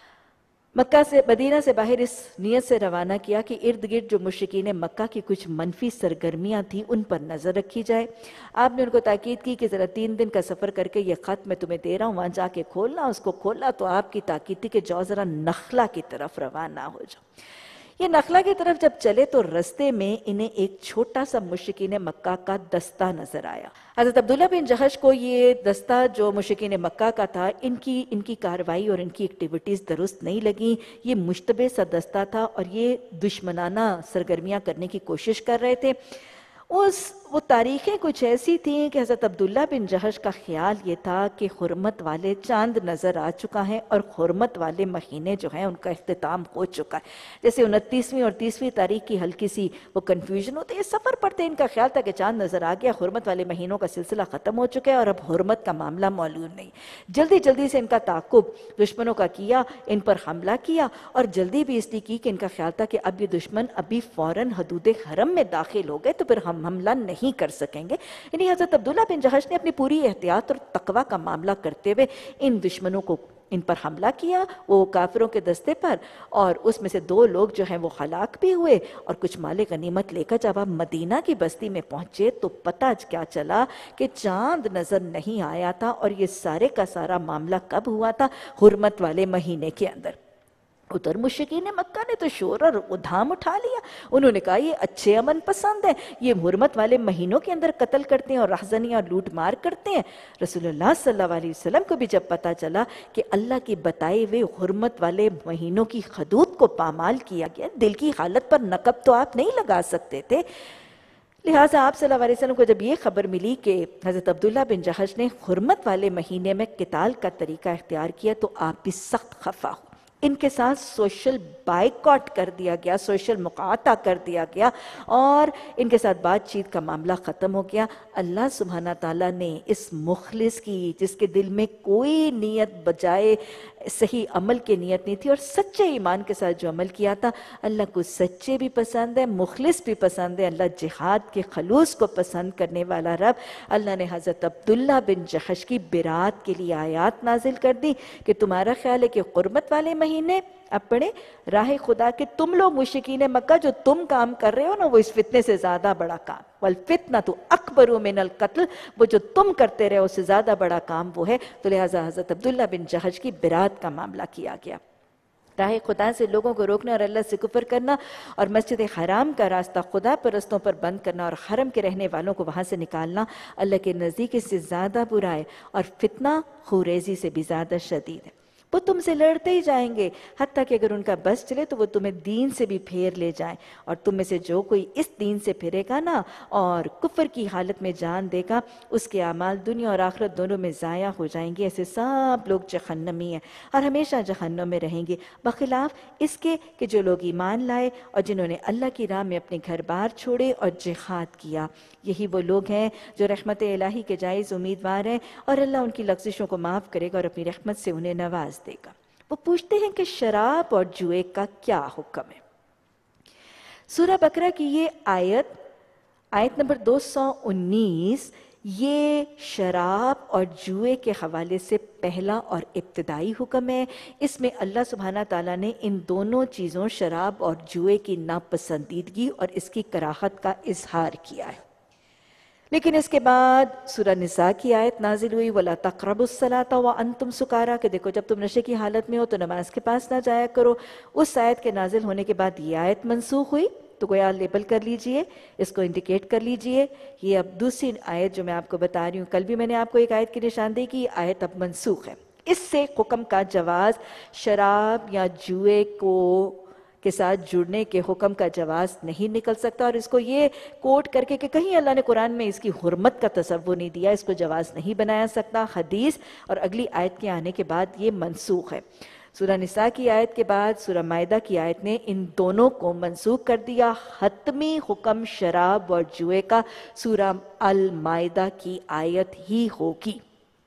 मक्का से मदीना से बाहर इस नियत से रवाना किया कि इर्द गिर्द जो मुश्रिकीन मक्का की कुछ मनफी सरगर्मियां थी उन पर नज़र रखी जाए। आपने उनको ताकीद की कि ज़रा तीन दिन का सफ़र करके ये ख़त मैं तुम्हें दे रहा हूँ, वहाँ जाके खोलना। उसको खोला तो आपकी ताकीद थी कि जाओ ज़रा नखला की तरफ रवाना हो जाओ। ये नखला की तरफ जब चले तो रस्ते में इन्हें एक छोटा सा मुश्रिकीन मक्का का दस्ता नजर आया। हज़रत अब्दुल्ला बिन जहश को ये दस्ता जो मुश्रिकीन मक्का का था, इनकी इनकी कार्रवाई और इनकी एक्टिविटीज़ दुरुस्त नहीं लगी। ये मुश्तबे सा दस्ता था और ये दुश्मनाना सरगर्मियाँ करने की कोशिश कर रहे थे। उस वो तारीखें कुछ ऐसी थीं कि हज़रत अब्दुल्ला बिन जहश का ख्याल ये था कि हुर्मत वाले चांद नज़र आ चुका है और हुर्मत वाले महीने जो हैं उनका इख्तिताम हो चुका है। जैसे उनतीसवीं और तीसवीं तारीख की हल्की सी वो कन्फ्यूजन होती है, सफ़र पड़ते इनका ख्याल था कि चांद नज़र आ गया, हुर्मत वाले महीनों का सिलसिला ख़त्म हो चुका है और अब हुर्मत का मामला मौजूद नहीं। जल्दी जल्दी से इनका ताक़ुब दुश्मनों का किया, इन पर हमला किया और जल्दी भी इसलिए की कि इनका ख्याल था कि अब ये दुश्मन अभी फ़ौरन हदूद हरम में दाखिल हो गए तो फिर हम हमला नहीं कर सकेंगे। यानी हज़रत अब्दुल्ला बिन जहश ने अपनी पूरी एहतियात और तकवा का मामला करते हुए इन दुश्मनों को इन पर हमला किया, वो काफिरों के दस्ते पर, और उसमें से दो लोग जो हैं वो हलाक भी हुए और कुछ माले गनीमत लेकर जब आप मदीना की बस्ती में पहुंचे तो पता क्या चला कि चांद नजर नहीं आया था। और ये सारे का सारा मामला कब हुआ था? हुर्मत वाले महीने के अंदर। उधर मुश्रिकीन मक्का ने तो शोर और उधाम उठा लिया। उन्होंने कहा ये अच्छे अमन पसंद है, ये हुर्मत वाले महीनों के अंदर कत्ल करते हैं और राहज़नी और लूट मार करते हैं। रसूलुल्लाह सल्लल्लाहु अलैहि वसल्लम को भी जब पता चला कि अल्लाह की बताए हुए हुर्मत वाले महीनों की हदूद को पामाल किया गया, दिल की हालत पर नकब तो आप नहीं लगा सकते थे। लिहाजा आप सल्लल्लाहु अलैहि वसल्लम को जब ये खबर मिली कि हज़रत अब्दुल्ला बिन जहश ने हुर्मत वाले महीने में किताल का तरीका इख्तियार किया तो आप भी सख्त खफा हो। इनके साथ सोशल बाइकॉट कर दिया गया, सोशल मुकाता कर दिया गया और इनके साथ बातचीत का मामला ख़त्म हो गया। अल्लाह सुब्हाना ताला ने इस मुखलिस की, जिसके दिल में कोई नीयत बजाय सही अमल की नीयत नहीं थी और सच्चे ईमान के साथ जो अमल किया था, अल्लाह को सच्चे भी पसंद है, मुखलिस भी पसंद है। अल्लाह जिहाद के खलूस को पसंद करने वाला रब, अल्लाह ने हज़रत अब्दुल्ला बिन जहश की बिरात के लिए आयात नाजिल कर दी कि तुम्हारा ख्याल है कि कुर्बत वाले महीने अपने राह खुदा के तुम लोग मुश्रिकीन मक्का जो तुम काम कर रहे हो ना, वो इस फितने से ज्यादा बड़ा काम, वल फितना तो अकबरु मिनल कत्ल, वो जो तुम करते रहे उससे ज्यादा बड़ा काम वो है। तो लिहाजा हज़रत अब्दुल्ला बिन जहश की बिरात का मामला किया गया। राह खुदा से लोगों को रोकना और अल्लाह से कुफर करना और मस्जिद हराम का रास्ता खुदा परस्तों पर बंद करना और हरम के रहने वालों को वहाँ से निकालना अल्लाह के नज़दीक इससे ज़्यादा बुरा है और फितना खुरेजी से भी ज़्यादा शदीद है। वो तुमसे लड़ते ही जाएंगे, हत्ता कि अगर उनका बस चले तो वो तुम्हें दीन से भी फेर ले जाएं। और तुम में से जो कोई इस दीन से फिरेगा ना और कुफर की हालत में जान देगा, उसके अमाल दुनिया और आखिरत दोनों में ज़ाया हो जाएंगे। ऐसे सब लोग जहन्नमी हैं और हमेशा जहन्नम में रहेंगे। बखिलाफ इसके कि जो लोग ईमान लाए और जिन्होंने अल्लाह की राह में अपने घर बार छोड़े और जिहाद किया, यही वो लोग हैं जो रहमत इलाही के जायज़ उम्मीदवार हैं और अल्लाह उनकी लग़्ज़िशों को माफ़ करेगा और अपनी रहमत से उन्हें नवाज देगा। وہ پوچھتے ہیں کہ شراب اور جوئے کا کیا حکم ہے۔ سورہ بقرہ کی یہ آیت آیت نمبر دو سو انیس یہ شراب اور جوئے کے حوالے سے پہلا اور ابتدائی حکم ہے۔ اس میں اللہ سبحانہ تعالیٰ نے ان دونوں چیزوں شراب اور جوئے کی ناپسندیدگی اور اس کی کراہت کا اظہار کیا ہے۔ لیکن اس کے بعد سورہ نساء کی آیت نازل ہوئی وَلَا تَقْرَبُوا الصَّلَاةَ وَأَنْتُمْ سُكَارَىٰ کہ دیکھو جب تم نشے کی حالت میں ہو تو نماز کے پاس نہ جایا کرو۔ اس آیت کے نازل ہونے کے بعد یہ آیت منسوخ ہوئی، تو گویا لیبل کر لیجئے، اس کو انڈیکیٹ کر لیجئے۔ یہ اب دوسری آیت جو میں آپ کو بتا رہی ہوں، کل بھی میں نے آپ کو ایک آیت کی نشاندہی کی، آیت اب منسوخ ہے۔ اس سے حکم کا جواز شراب یا جوئے کو کے ساتھ جڑنے کے حکم کا جواز نہیں نکل سکتا، اور اس کو یہ کوٹ کر کے کہ کہیں اللہ نے قرآن میں اس کی حرمت کا تصور نہیں دیا، اس کو جواز نہیں بنایا سکتا۔ حدیث اور اگلی آیت کے آنے کے بعد یہ منسوخ ہے۔ سورہ نساء کی آیت کے بعد سورہ مائدہ کی آیت نے ان دونوں کو منسوخ کر دیا۔ حتمی حکم شراب اور جوئے کا سورہ المائدہ کی آیت ہی ہوگی۔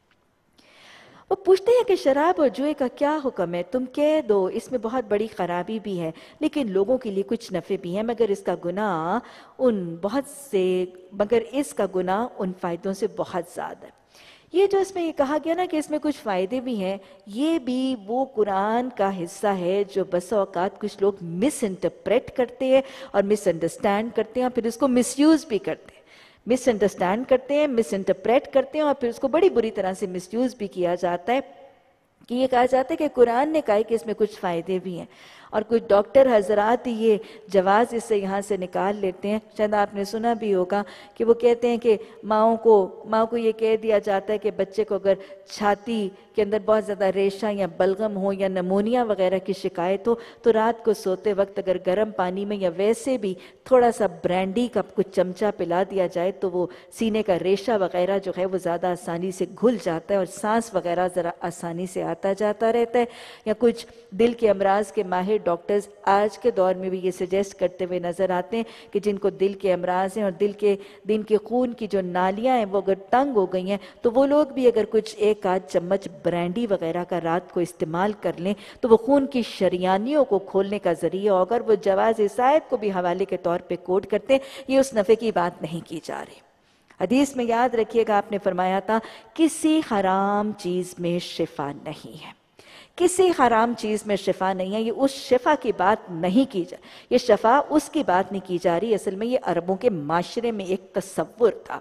وہ پوچھتے ہیں کہ شراب اور جوئے کا کیا حکم ہے؟ تم کہہ دو اس میں بہت بڑی خرابی بھی ہے لیکن لوگوں کے لیے کچھ نفع بھی ہے، مگر اس کا گناہ ان بہت سے مگر اس کا گناہ ان فائدوں سے بہت زیادہ ہے۔ یہ جو اس میں یہ کہا گیا نا کہ اس میں کچھ فائدے بھی ہیں، یہ بھی وہ قرآن کا حصہ ہے جو بسا اوقات کچھ لوگ مس انٹرپریٹ کرتے ہیں اور مس انڈرسٹینڈ کرتے ہیں، پھر اس کو مس یوز بھی کرتے ہیں۔ مس انڈرسٹینڈ کرتے ہیں، مس انٹرپریٹ کرتے ہیں، اور پھر اس کو بڑی بری طرح سے مس یوز بھی کیا جاتا ہے کہ یہ کہا جاتا ہے کہ قرآن نے کہا کہ اس میں کچھ فائدے بھی ہیں، اور کچھ ڈاکٹر حضرات یہ جواز اس سے یہاں سے نکال لیتے ہیں۔ شاید آپ نے سنا بھی ہوگا کہ وہ کہتے ہیں کہ ماؤں کو ماں کو یہ کہہ دیا جاتا ہے کہ بچے کو اگر چھاتی کے اندر بہت زیادہ ریشہ یا بلغم ہو یا نمونیا وغیرہ کی شکایت ہو تو رات کو سوتے وقت اگر گرم پانی میں یا ویسے بھی تھوڑا سا برانڈی کا کچھ چمچہ پلا دیا جائے تو وہ سینے کا ریشہ وغیرہ جو ہے وہ زیادہ آسانی سے گھل جاتا ہے اور سانس وغیرہ ذرا آسانی سے آتا جاتا رہتا ہے۔ یا کچھ دل کے امراض کے ماہر ڈاکٹرز آج کے دور میں بھی یہ سجیسٹ کرتے ہوئے نظر آتے ہیں کہ جن کو دل کے امراض ہیں اور دل کے دل کے خون کی جو نالیاں ہیں وہ اگر تنگ ہو گئی ہیں تو وہ لوگ بھی اگر کچھ ایک آدھ چمچ برانڈی وغیرہ کا رات کو استعمال کر لیں تو وہ خون کی شریانیوں کو کھولنے کا ذریعہ ہو۔ اگر وہ جواز اس آیت کو بھی حوالے کے طور پہ کوٹ کرتے ہیں، یہ اس نفع کی بات نہیں کی جا رہی۔ حدیث میں یاد رکھیے گا آپ نے فرمایا تھا کسی حرام چیز میں شفا نہیں ہے، کسی حرام چیز میں شفا نہیں ہے۔ یہ اس شفا کی بات نہیں کی جا یہ شفا اس کی بات نہیں کی جا رہی۔ اصل میں یہ عربوں کے معاشرے میں ایک تصور تھا۔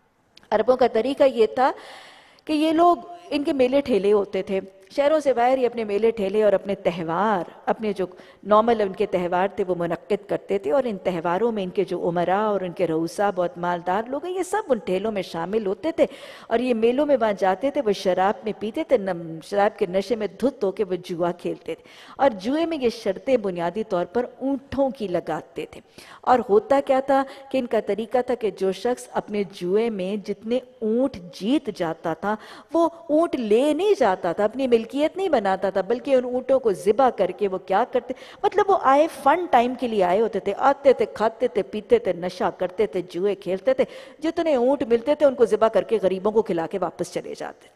عربوں کا طریقہ یہ تھا کہ یہ لوگ ان کے میلے ٹھیلے ہوتے تھے، شہروں سے باہر ہی اپنے میلے ٹھیلے اور اپنے تہوار اپنے جو نارمل ان کے تہوار تھے وہ منعقد کرتے تھے، اور ان تہواروں میں ان کے جو عمراء اور ان کے رؤساء بہت مالدار لوگ ہیں یہ سب ان ٹھیلوں میں شامل ہوتے تھے، اور یہ میلوں میں وہاں جاتے تھے، وہ شراب میں پیتے تھے، شراب کے نشے میں دھت ہو کے وہ جوا کھیلتے تھے، اور جوئے میں یہ شرطیں بنیادی طور پر اونٹوں کی لگاتے تھے۔ اور ہوتا کیا تھا کہ ان کا طریقہ تھا کہ جو شخص اپنے جوئے میں جتنے اونٹ جیت جاتا تھا وہ اونٹ لے نہیں جاتا تھا، اپنی ملکیت نہیں بناتا تھا، بلکہ ان اونٹوں کو ذبح کر کے وہ کیا کرتے، مطلب وہ آئے فن ٹائم کے لیے آئے ہوتے تھے، آتے تھے، کھاتے تھے، پیتے تھے، نشہ کرتے تھے، جوئے کھیلتے تھے، جتنے اونٹ ملتے تھے ان کو ذبح کر کے غریبوں کو کھلا کے واپس چلے جاتے۔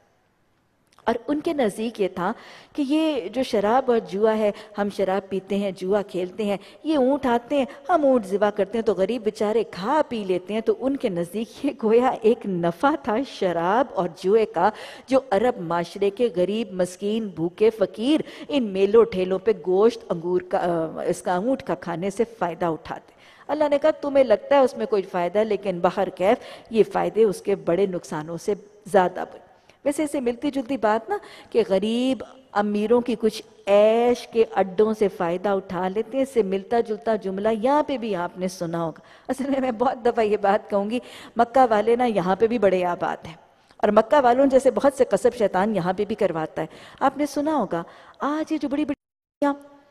اور ان کے نزدیک یہ تھا کہ یہ جو شراب اور جوا ہے، ہم شراب پیتے ہیں، جوا کھیلتے ہیں، یہ اونٹ آتے ہیں، ہم اونٹ ذبح کرتے ہیں تو غریب بیچارے کھا پی لیتے ہیں، تو ان کے نزدیک یہ گویا ایک نفع تھا شراب اور جوئے کا جو عرب معاشرے کے غریب مسکین بھوکے فقیر ان میلوں ٹھیلوں پہ گوشت انگور کا اس کا اونٹ کا کھانے سے فائدہ اٹھاتے۔ اللہ نے کہا تمہیں لگتا ہے اس میں کوئی فائدہ، لیکن بہر کیف یہ فائدے اس کے بڑے نقصانوں سے زیادہ بڑے۔ ویسے اسے ملتی جلتی بات نا کہ غریب امیروں کی کچھ عیش کے اڈوں سے فائدہ اٹھا لیتے ہیں، اس سے ملتا جلتا جملہ یہاں پہ بھی آپ نے سنا ہوگا۔ اصل میں میں بہت دفعہ یہ بات کہوں گی، مکہ والے نا یہاں پہ بھی بڑے آباد ہیں، اور مکہ والوں جیسے بہت سے قصب شیطان یہاں پہ بھی کرواتا ہے۔ آپ نے سنا ہوگا آج یہ جو بڑی بڑی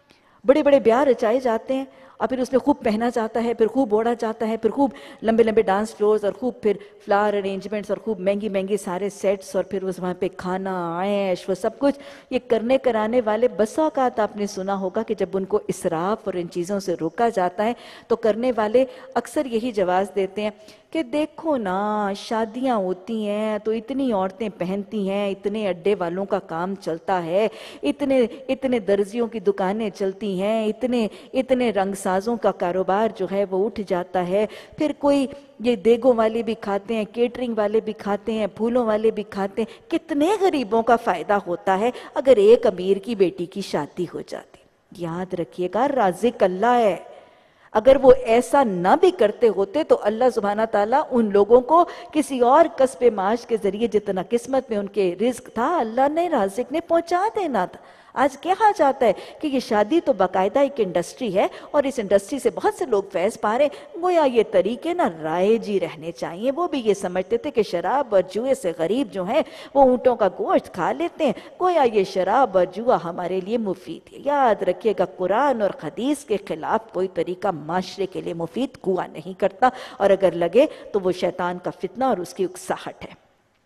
بڑے بڑے بیاہ رچائے جاتے ہیں اور پھر اس میں خوب پہنا جاتا ہے، پھر خوب اوڑھا جاتا ہے، پھر خوب لمبے لمبے ڈانس فلورز اور خوب پھر فلاور ارینجمنٹس اور خوب مہنگی مہنگی سارے سیٹس، اور پھر اس وہاں پہ کھانا عیش وہ سب کچھ یہ کرنے کرانے والے بسا اوقات آپ نے سنا ہوگا کہ جب ان کو اسراف اور ان چیزوں سے روکا جاتا ہے تو کرنے والے اکثر یہی جواز دیتے ہیں کہ دیکھو نا شادیاں ہوتی ہیں تو اتنی عورتیں پہنتی ہیں، اتنے اڈے والوں کا کام چلتا ہے، اتنے اتنے درزیوں کی دکانیں چلتی ہیں، اتنے اتنے رنگ سازوں کا کاروبار جو ہے وہ اٹھ جاتا ہے، پھر کوئی یہ دیگوں والے بھی کھاتے ہیں، کیٹرنگ والے بھی کھاتے ہیں، پھولوں والے بھی کھاتے ہیں، کتنے غریبوں کا فائدہ ہوتا ہے اگر ایک امیر کی بیٹی کی شادی ہو جاتی۔ یاد رکھیے گا رازق اللہ ہے، اگر وہ ایسا نہ بھی کرتے ہوتے تو اللہ سبحانہ تعالیٰ ان لوگوں کو کسی اور کسب معاش کے ذریعے جتنا قسمت میں ان کے رزق تھا اللہ نے رازق نے پہنچا دینا تھا۔ آج کہا جاتا ہے کہ یہ شادی تو باقاعدہ ایک انڈسٹری ہے اور اس انڈسٹری سے بہت سے لوگ فیض پا رہے ہیں، گویا یہ طریقے نہ رائج ہی رہنے چاہیے۔ وہ بھی یہ سمجھتے تھے کہ شراب اور جوئے سے غریب جو ہیں وہ اونٹوں کا گوشت کھا لیتے ہیں، گویا یہ شراب اور جوا ہمارے لیے مفید ہے۔ یاد رکھیے گا قرآن اور حدیث کے خلاف کوئی طریقہ معاشرے کے لیے مفید ہوا نہیں کرتا، اور اگر لگے تو وہ شیطان کا فتنہ اور اس کی اکساہٹ ہے۔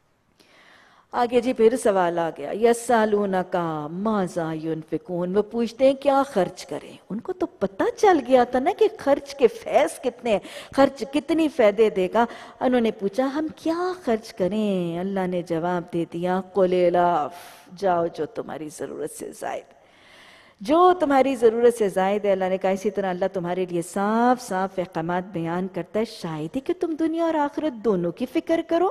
آگے جی پھر سوال آ گیا، یسالونک ماذا ینفقون، وہ پوچھتے ہیں کیا خرچ کریں۔ ان کو تو پتہ چل گیا تھا نا کہ خرچ کے فیض کتنے ہیں، خرچ کتنی فائدے دے گا۔ انہوں نے پوچھا ہم کیا خرچ کریں؟ اللہ نے جواب دے دیا قل العفو، جاؤ جو تمہاری ضرورت سے زائد، جو تمہاری ضرورت سے زائد ہے۔ اللہ نے کہا اسی طرح اللہ تمہارے لیے صاف صاف احکامات بیان کرتا ہے، شاید ہی کہ تم دنیا اور آخرت دونوں کی فکر کرو۔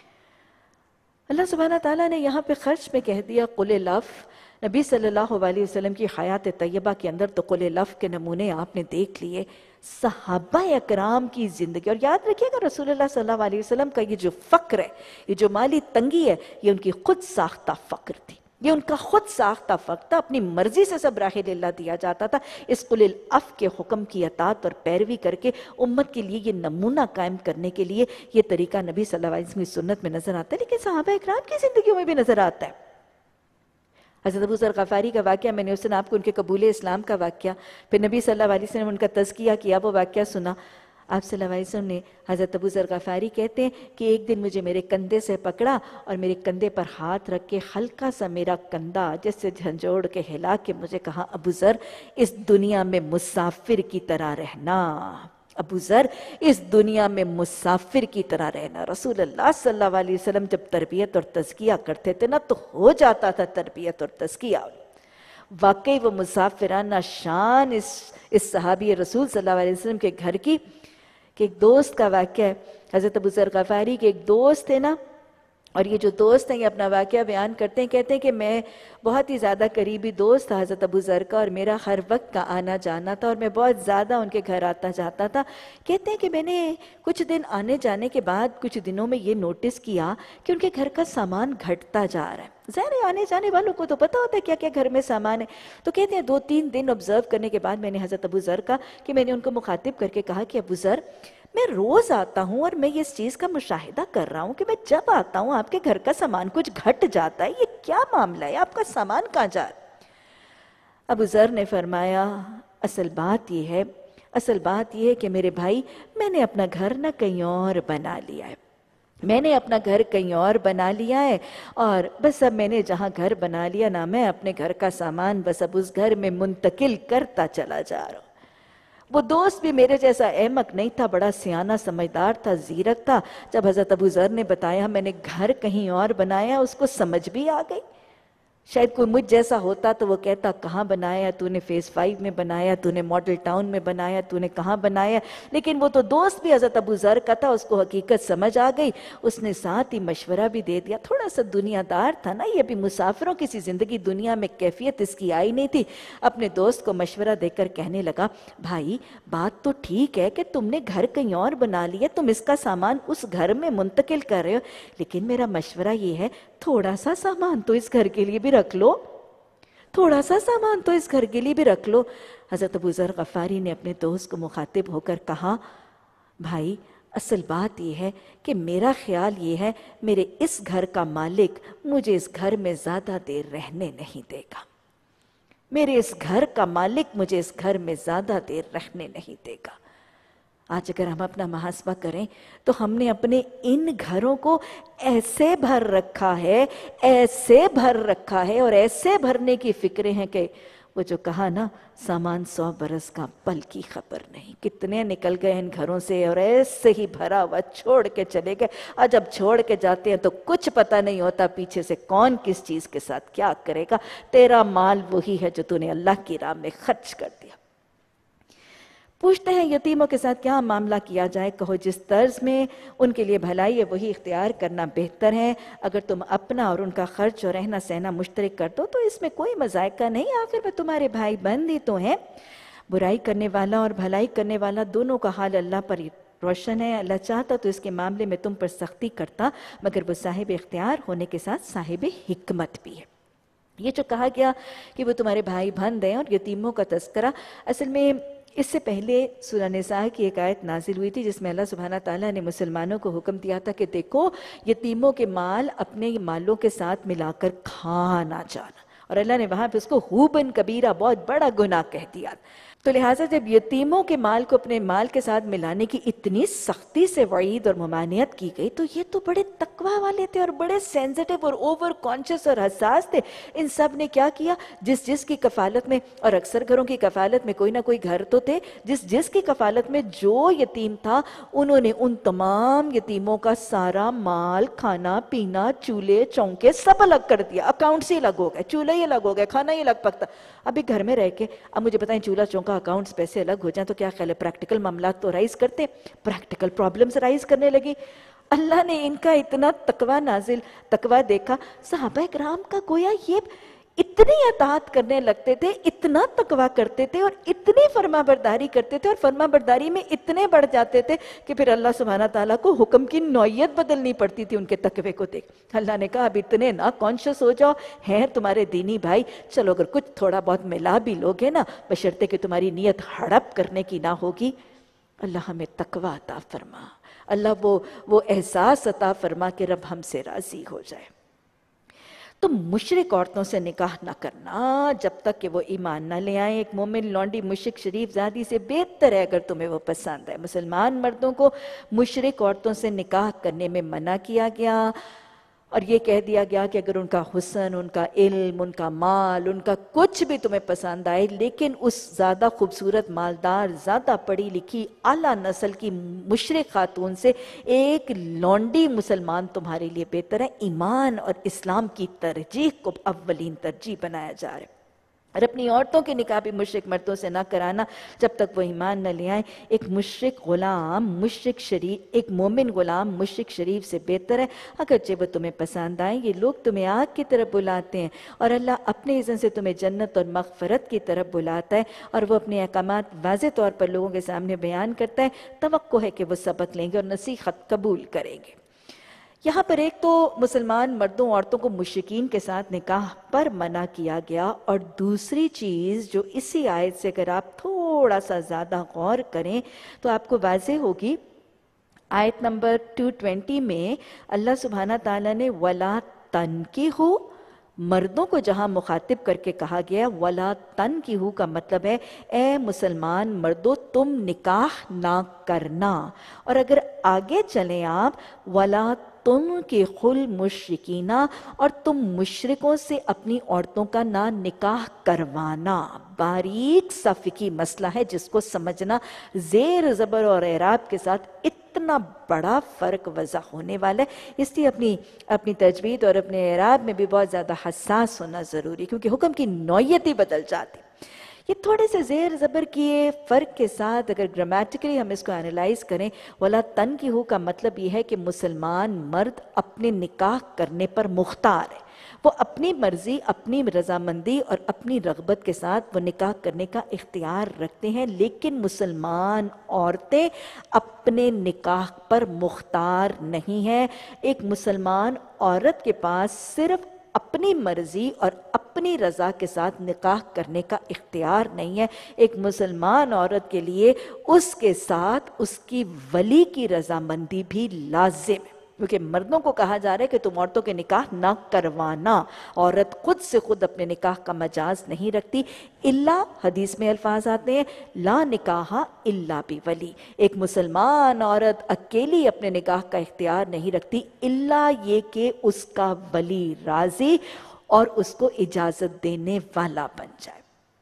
اللہ سبحانہ تعالیٰ نے یہاں پہ خرچ میں کہہ دیا قل العفو۔ نبی صلی اللہ علیہ وسلم کی حیات طیبہ کے اندر تو قل العفو کے نمونے آپ نے دیکھ لیے، صحابہ اکرام کی زندگی، اور یاد رکھیے گا رسول اللہ صلی اللہ علیہ وسلم کا یہ جو فقر ہے، یہ جو مالی تنگی ہے، یہ ان کی خود ساختہ فقر تھی، یہ ان کا خود ساختہ فقر تھا، اپنی مرضی سے سب راہ اللہ دیا جاتا تھا۔ اس قل العفو کے حکم کی اطاعت اور پیروی کر کے امت کے لیے یہ نمونہ قائم کرنے کے لیے یہ طریقہ نبی صلی اللہ علیہ وسلم کی سنت میں نظر آتا ہے، لیکن صحابہ اکرام کی زندگیوں میں بھی نظر آتا ہے۔ حضرت ابو ذر غفاری کا واقعہ میں نے اس دن آپ کو ان کے قبول اسلام کا واقعہ، پھر نبی صلی اللہ علیہ وسلم ان کا تزکیہ کیا، وہ واقعہ سنا۔ آپ صلی اللہ علیہ وسلم نے حضرت ابو ذر غفاری کہتے ہیں کہ ایک دن مجھے میرے کندھے سے پکڑا اور میرے کندھے پر ہاتھ رکھ کے ہلکا سا میرا کندھا جیسے جھنجھوڑ کے ہلا کے مجھے کہا ابو ذر اس دنیا میں مسافر کی طرح رہنا، ابو ذر اس دنیا میں مسافر کی طرح رہنا۔ رسول اللہ صلی اللہ علیہ وسلم جب تربیت اور تزکیہ کرتے تھے نا تو ہو جاتا تھا تربیت اور تزکیہ۔ واقعی وہ مسافرانہ شان اس اس صحابی رسول صلی اللہ علیہ وسلم کے گھر کی، کہ ایک دوست کا واقعہ ہے، حضرت ابو ذر غفاری کے ایک دوست تھے نا، اور یہ جو دوست ہیں یہ اپنا واقعہ بیان کرتے ہیں، کہتے ہیں کہ میں بہت ہی زیادہ قریبی دوست تھا حضرت ابو ذر کا، اور میرا ہر وقت کا آنا جانا تھا، اور میں بہت زیادہ ان کے گھر آتا جاتا تھا۔ کہتے ہیں کہ میں نے کچھ دن آنے جانے کے بعد کچھ دنوں میں یہ نوٹس کیا کہ ان کے گھر کا سامان گھٹتا جا رہا ہے۔ ظاہر ہے آنے جانے والوں کو تو پتہ ہوتا ہے کیا کیا گھر میں سامان ہے۔ تو کہتے ہیں دو تین دن آبزرو کرنے کے بعد میں نے حضرت ابو ذر کا کہ میں نے ان کو مخاطب کر کے کہا کہ ابو ذر میں روز آتا ہوں اور میں اس چیز کا مشاہدہ کر رہا ہوں کہ میں جب آتا ہوں آپ کے گھر کا سامان کچھ گھٹ جاتا ہے، یہ کیا معاملہ ہے، آپ کا سامان کہاں جا رہا ہے؟ ابو ذر نے فرمایا اصل بات یہ ہے اصل بات یہ ہے کہ میرے بھائی میں نے اپنا گھر نہ کہیں اور بنا لیا ہے، میں نے اپنا گھر کہیں اور بنا لیا ہے، اور بس اب میں نے جہاں گھر بنا لیا نا میں اپنے گھر کا سامان بس اب اس گھر میں منتقل کرتا چلا جا رہا ہوں۔ وہ دوست بھی میرے جیسا احمق نہیں تھا، بڑا سیانہ سمجھدار تھا، زیرک تھا۔ جب حضرت ابو ذر نے بتایا میں نے گھر کہیں اور بنایا، اس کو سمجھ بھی آ گئی۔ شاید کوئی مجھ جیسا ہوتا تو وہ کہتا کہاں بنایا تو نے فیس فائیو میں بنایا، تو نے ماڈل ٹاؤن میں بنایا، تو نے کہاں بنایا، لیکن وہ تو دوست بھی حضرت ابو ذر کا تھا، اس کو حقیقت سمجھ آ گئی، اس نے ساتھ ہی مشورہ بھی دے دیا۔ تھوڑا سا دنیا دار تھا نا، یہ بھی مسافروں کی سی زندگی، دنیا میں کیفیت اس کی آئی نہیں تھی۔ اپنے دوست کو مشورہ دے کر کہنے لگا بھائی بات تو ٹھیک ہے کہ تم نے گھر کہیں اور بنا لیا، تم اس کا سامان اس گھر میں منتقل کر رہے ہو، لیکن میرا مشورہ یہ ہے تھوڑا سا سامان تو اس گھر کے لیے بھی رکھ لو، تھوڑا سا سامان تو اس گھر کے لیے بھی رکھ لو۔ حضرت ابو ذر غفاری نے اپنے دوست کو مخاطب ہو کر کہا بھائی اصل بات یہ ہے کہ میرا خیال یہ ہے میرے اس گھر کا مالک مجھے اس گھر میں زیادہ دیر رہنے نہیں دے گا، میرے اس گھر کا مالک مجھے اس گھر میں زیادہ دیر رہنے نہیں دے گا۔ آج اگر ہم اپنا محاسبہ کریں تو ہم نے اپنے ان گھروں کو ایسے بھر رکھا ہے ایسے بھر رکھا ہے اور ایسے بھرنے کی فکریں ہیں کہ وہ جو کہا نا سامان سو برس کا پل کی خبر نہیں، کتنے نکل گئے ان گھروں سے اور ایسے ہی بھرا ہوا چھوڑ کے چلے گئے، اور جب چھوڑ کے جاتے ہیں تو کچھ پتہ نہیں ہوتا پیچھے سے کون کس چیز کے ساتھ کیا کرے گا۔ تیرا مال وہی ہے جو تو نے اللہ کی راہ میں خرچ کر دیا۔ پوچھتے ہیں یتیموں کے ساتھ کیا معاملہ کیا جائے؟ کہو جس طرز میں ان کے لیے بھلائی ہے وہی اختیار کرنا بہتر ہے۔ اگر تم اپنا اور ان کا خرچ اور رہنا سہنا مشترک کر دو تو اس میں کوئی مذائقہ نہیں، آخر میں تمہارے بھائی بند ہی تو ہیں۔ برائی کرنے والا اور بھلائی کرنے والا دونوں کا حال اللہ پر روشن ہے۔ اللہ چاہتا تو اس کے معاملے میں تم پر سختی کرتا، مگر وہ صاحب اختیار ہونے کے ساتھ صاحب حکمت بھی ہے۔ یہ جو کہا گیا کہ وہ تمہارے بھائی بند ہیں اور یتیموں کا تذکرہ، اصل میں اس سے پہلے سورہ نساء کی ایک آیت نازل ہوئی تھی جس میں اللہ سبحانہ تعالیٰ نے مسلمانوں کو حکم دیا تھا کہ دیکھو یتیموں کے مال اپنے مالوں کے ساتھ ملا کر کھا نہ جانا، اور اللہ نے وہاں پہ اس کو خوباً کبیرہ، بہت بڑا گناہ کہہ دیا۔ تو لہٰذا جب یتیموں کے مال کو اپنے مال کے ساتھ ملانے کی اتنی سختی سے وعید اور ممانعت کی گئی تو یہ تو بڑے تقوی والے تھے اور بڑے سینسٹیو اور اوور کانشیس اور حساس تھے۔ ان سب نے کیا کیا؟ جس جس کی کفالت میں، اور اکثر گھروں کی کفالت میں کوئی نہ کوئی گھر تو تھے، جس جس کی کفالت میں جو یتیم تھا انہوں نے ان تمام یتیموں کا سارا مال، کھانا پینا، چولہے چونکے سب الگ کر دیا، اکاؤنٹس ہی الگ ہو گئے، چولہے ہی الگ ہو گئے، کھانا ہی الگ پکتا۔ ابھی گھر میں رہ کے اب مجھے بتائیں چولہا چونکا اکاؤنٹس پیسے الگ ہو جائیں تو کیا خیال ہے پریکٹیکل معاملات تو رائز کرتے، پریکٹیکل پرابلمز رائز کرنے لگی۔ اللہ نے ان کا اتنا تقوی نازل تقوی دیکھا، صحابہ کرام کا گویا یہ اتنی اطاعت کرنے لگتے تھے، اتنا تقوی کرتے تھے اور اتنی فرما برداری کرتے تھے اور فرما برداری میں اتنے بڑھ جاتے تھے کہ پھر اللہ سبحانہ تعالیٰ کو حکم کی نوعیت بدلنی پڑتی تھی ان کے تقوی کو دیکھ۔ اللہ نے کہا اب اتنے نا کانشیس ہو جاؤ، ہیں تمہارے دینی بھائی، چلو اگر کچھ تھوڑا بہت ملا بھی لوگے نا، بشرطے کہ تمہاری نیت ہڑپ کرنے کی نہ ہوگی۔ اللہ ہمیں تقوی عطا فرما، اللہ وہ وہ احساس عطا فرما کہ رب ہم سے راضی ہو جائے۔ تو مشرک عورتوں سے نکاح نہ کرنا جب تک کہ وہ ایمان نہ لے آئیں۔ ایک مومن لونڈی مشرک شریف زادی سے بہتر ہے اگر تمہیں وہ پسند ہے۔ مسلمان مردوں کو مشرک عورتوں سے نکاح کرنے میں منع کیا گیا، اور یہ کہہ دیا گیا کہ اگر ان کا حسن، ان کا علم، ان کا مال، ان کا کچھ بھی تمہیں پسند آئے، لیکن اس زیادہ خوبصورت، مالدار، زیادہ پڑھی لکھی، اعلیٰ نسل کی مشرک خاتون سے ایک لونڈی مسلمان تمہارے لیے بہتر ہے۔ ایمان اور اسلام کی ترجیح کو اولین ترجیح بنایا جا رہا ہے، اور اپنی عورتوں کے نکاح بھی مشرک مردوں سے نہ کرانا جب تک وہ ایمان نہ لے آئیں۔ ایک مشرک غلام مشرک شریف ایک مومن غلام مشرک شریف سے بہتر ہے، اگرچہ وہ تمہیں پسند آئیں۔ یہ لوگ تمہیں آگ کی طرف بلاتے ہیں اور اللہ اپنے اذن سے تمہیں جنت اور مغفرت کی طرف بلاتا ہے، اور وہ اپنے احکامات واضح طور پر لوگوں کے سامنے بیان کرتا ہے۔ توقع ہے کہ وہ سبق لیں گے اور نصیحت قبول کریں گے۔ یہاں پر ایک تو مسلمان مردوں عورتوں کو مشرکین کے ساتھ نکاح پر منع کیا گیا، اور دوسری چیز جو اسی آیت سے اگر آپ تھوڑا سا زیادہ غور کریں تو آپ کو واضح ہوگی، آیت نمبر دو سو بیس میں اللہ سبحانہ تعالیٰ نے وَلَا تَنْكِحُوا، مردوں کو جہاں مخاطب کر کے کہا گیا وَلَا تَنْكِحُوا کا مطلب ہے اے مسلمان مردوں تم نکاح نہ کرنا، اور اگر آگے چلیں آپ وَلَا تُنْكِحُوا الْمُشْرِكِينَ، اور تم مشرکوں سے اپنی عورتوں کا نہ نکاح کروانا۔ باریک سا فقہی مسئلہ ہے جس کو سمجھنا زیر زبر اور اعراب کے ساتھ اتنا بڑا فرق وضع ہونے والا ہے، اس لیے اپنی اپنی تجوید اور اپنے اعراب میں بھی بہت زیادہ حساس ہونا ضروری، کیونکہ حکم کی نوعیت ہی بدل جاتی۔ یہ تھوڑے سے زیر زبر کیے فرق کے ساتھ اگر گرامیٹیکلی ہم اس کو انالائز کریں، وَلَا تَنْكِحُوا کا مطلب یہ ہے کہ مسلمان مرد اپنے نکاح کرنے پر مختار ہے، وہ اپنی مرضی، اپنی رضامندی اور اپنی رغبت کے ساتھ وہ نکاح کرنے کا اختیار رکھتے ہیں، لیکن مسلمان عورتیں اپنے نکاح پر مختار نہیں ہیں۔ ایک مسلمان عورت کے پاس صرف اپنی مرضی اور اپنی رضا کے ساتھ نکاح کرنے کا اختیار نہیں ہے۔ ایک مسلمان عورت کے لیے اس کے ساتھ اس کی ولی کی رضامندی بھی لازم ہے، کیونکہ مردوں کو کہا جا رہا ہے کہ تم عورتوں کے نکاح نہ کروانا۔ عورت خود سے خود اپنے نکاح کا مجاز نہیں رکھتی، الا حدیث میں الفاظ آتے ہیں لا نکاح الا بولی، ایک مسلمان عورت اکیلی اپنے نکاح کا اختیار نہیں رکھتی الا یہ کہ اس کا ولی راضی اور اس کو اجازت دینے والا بن جائے۔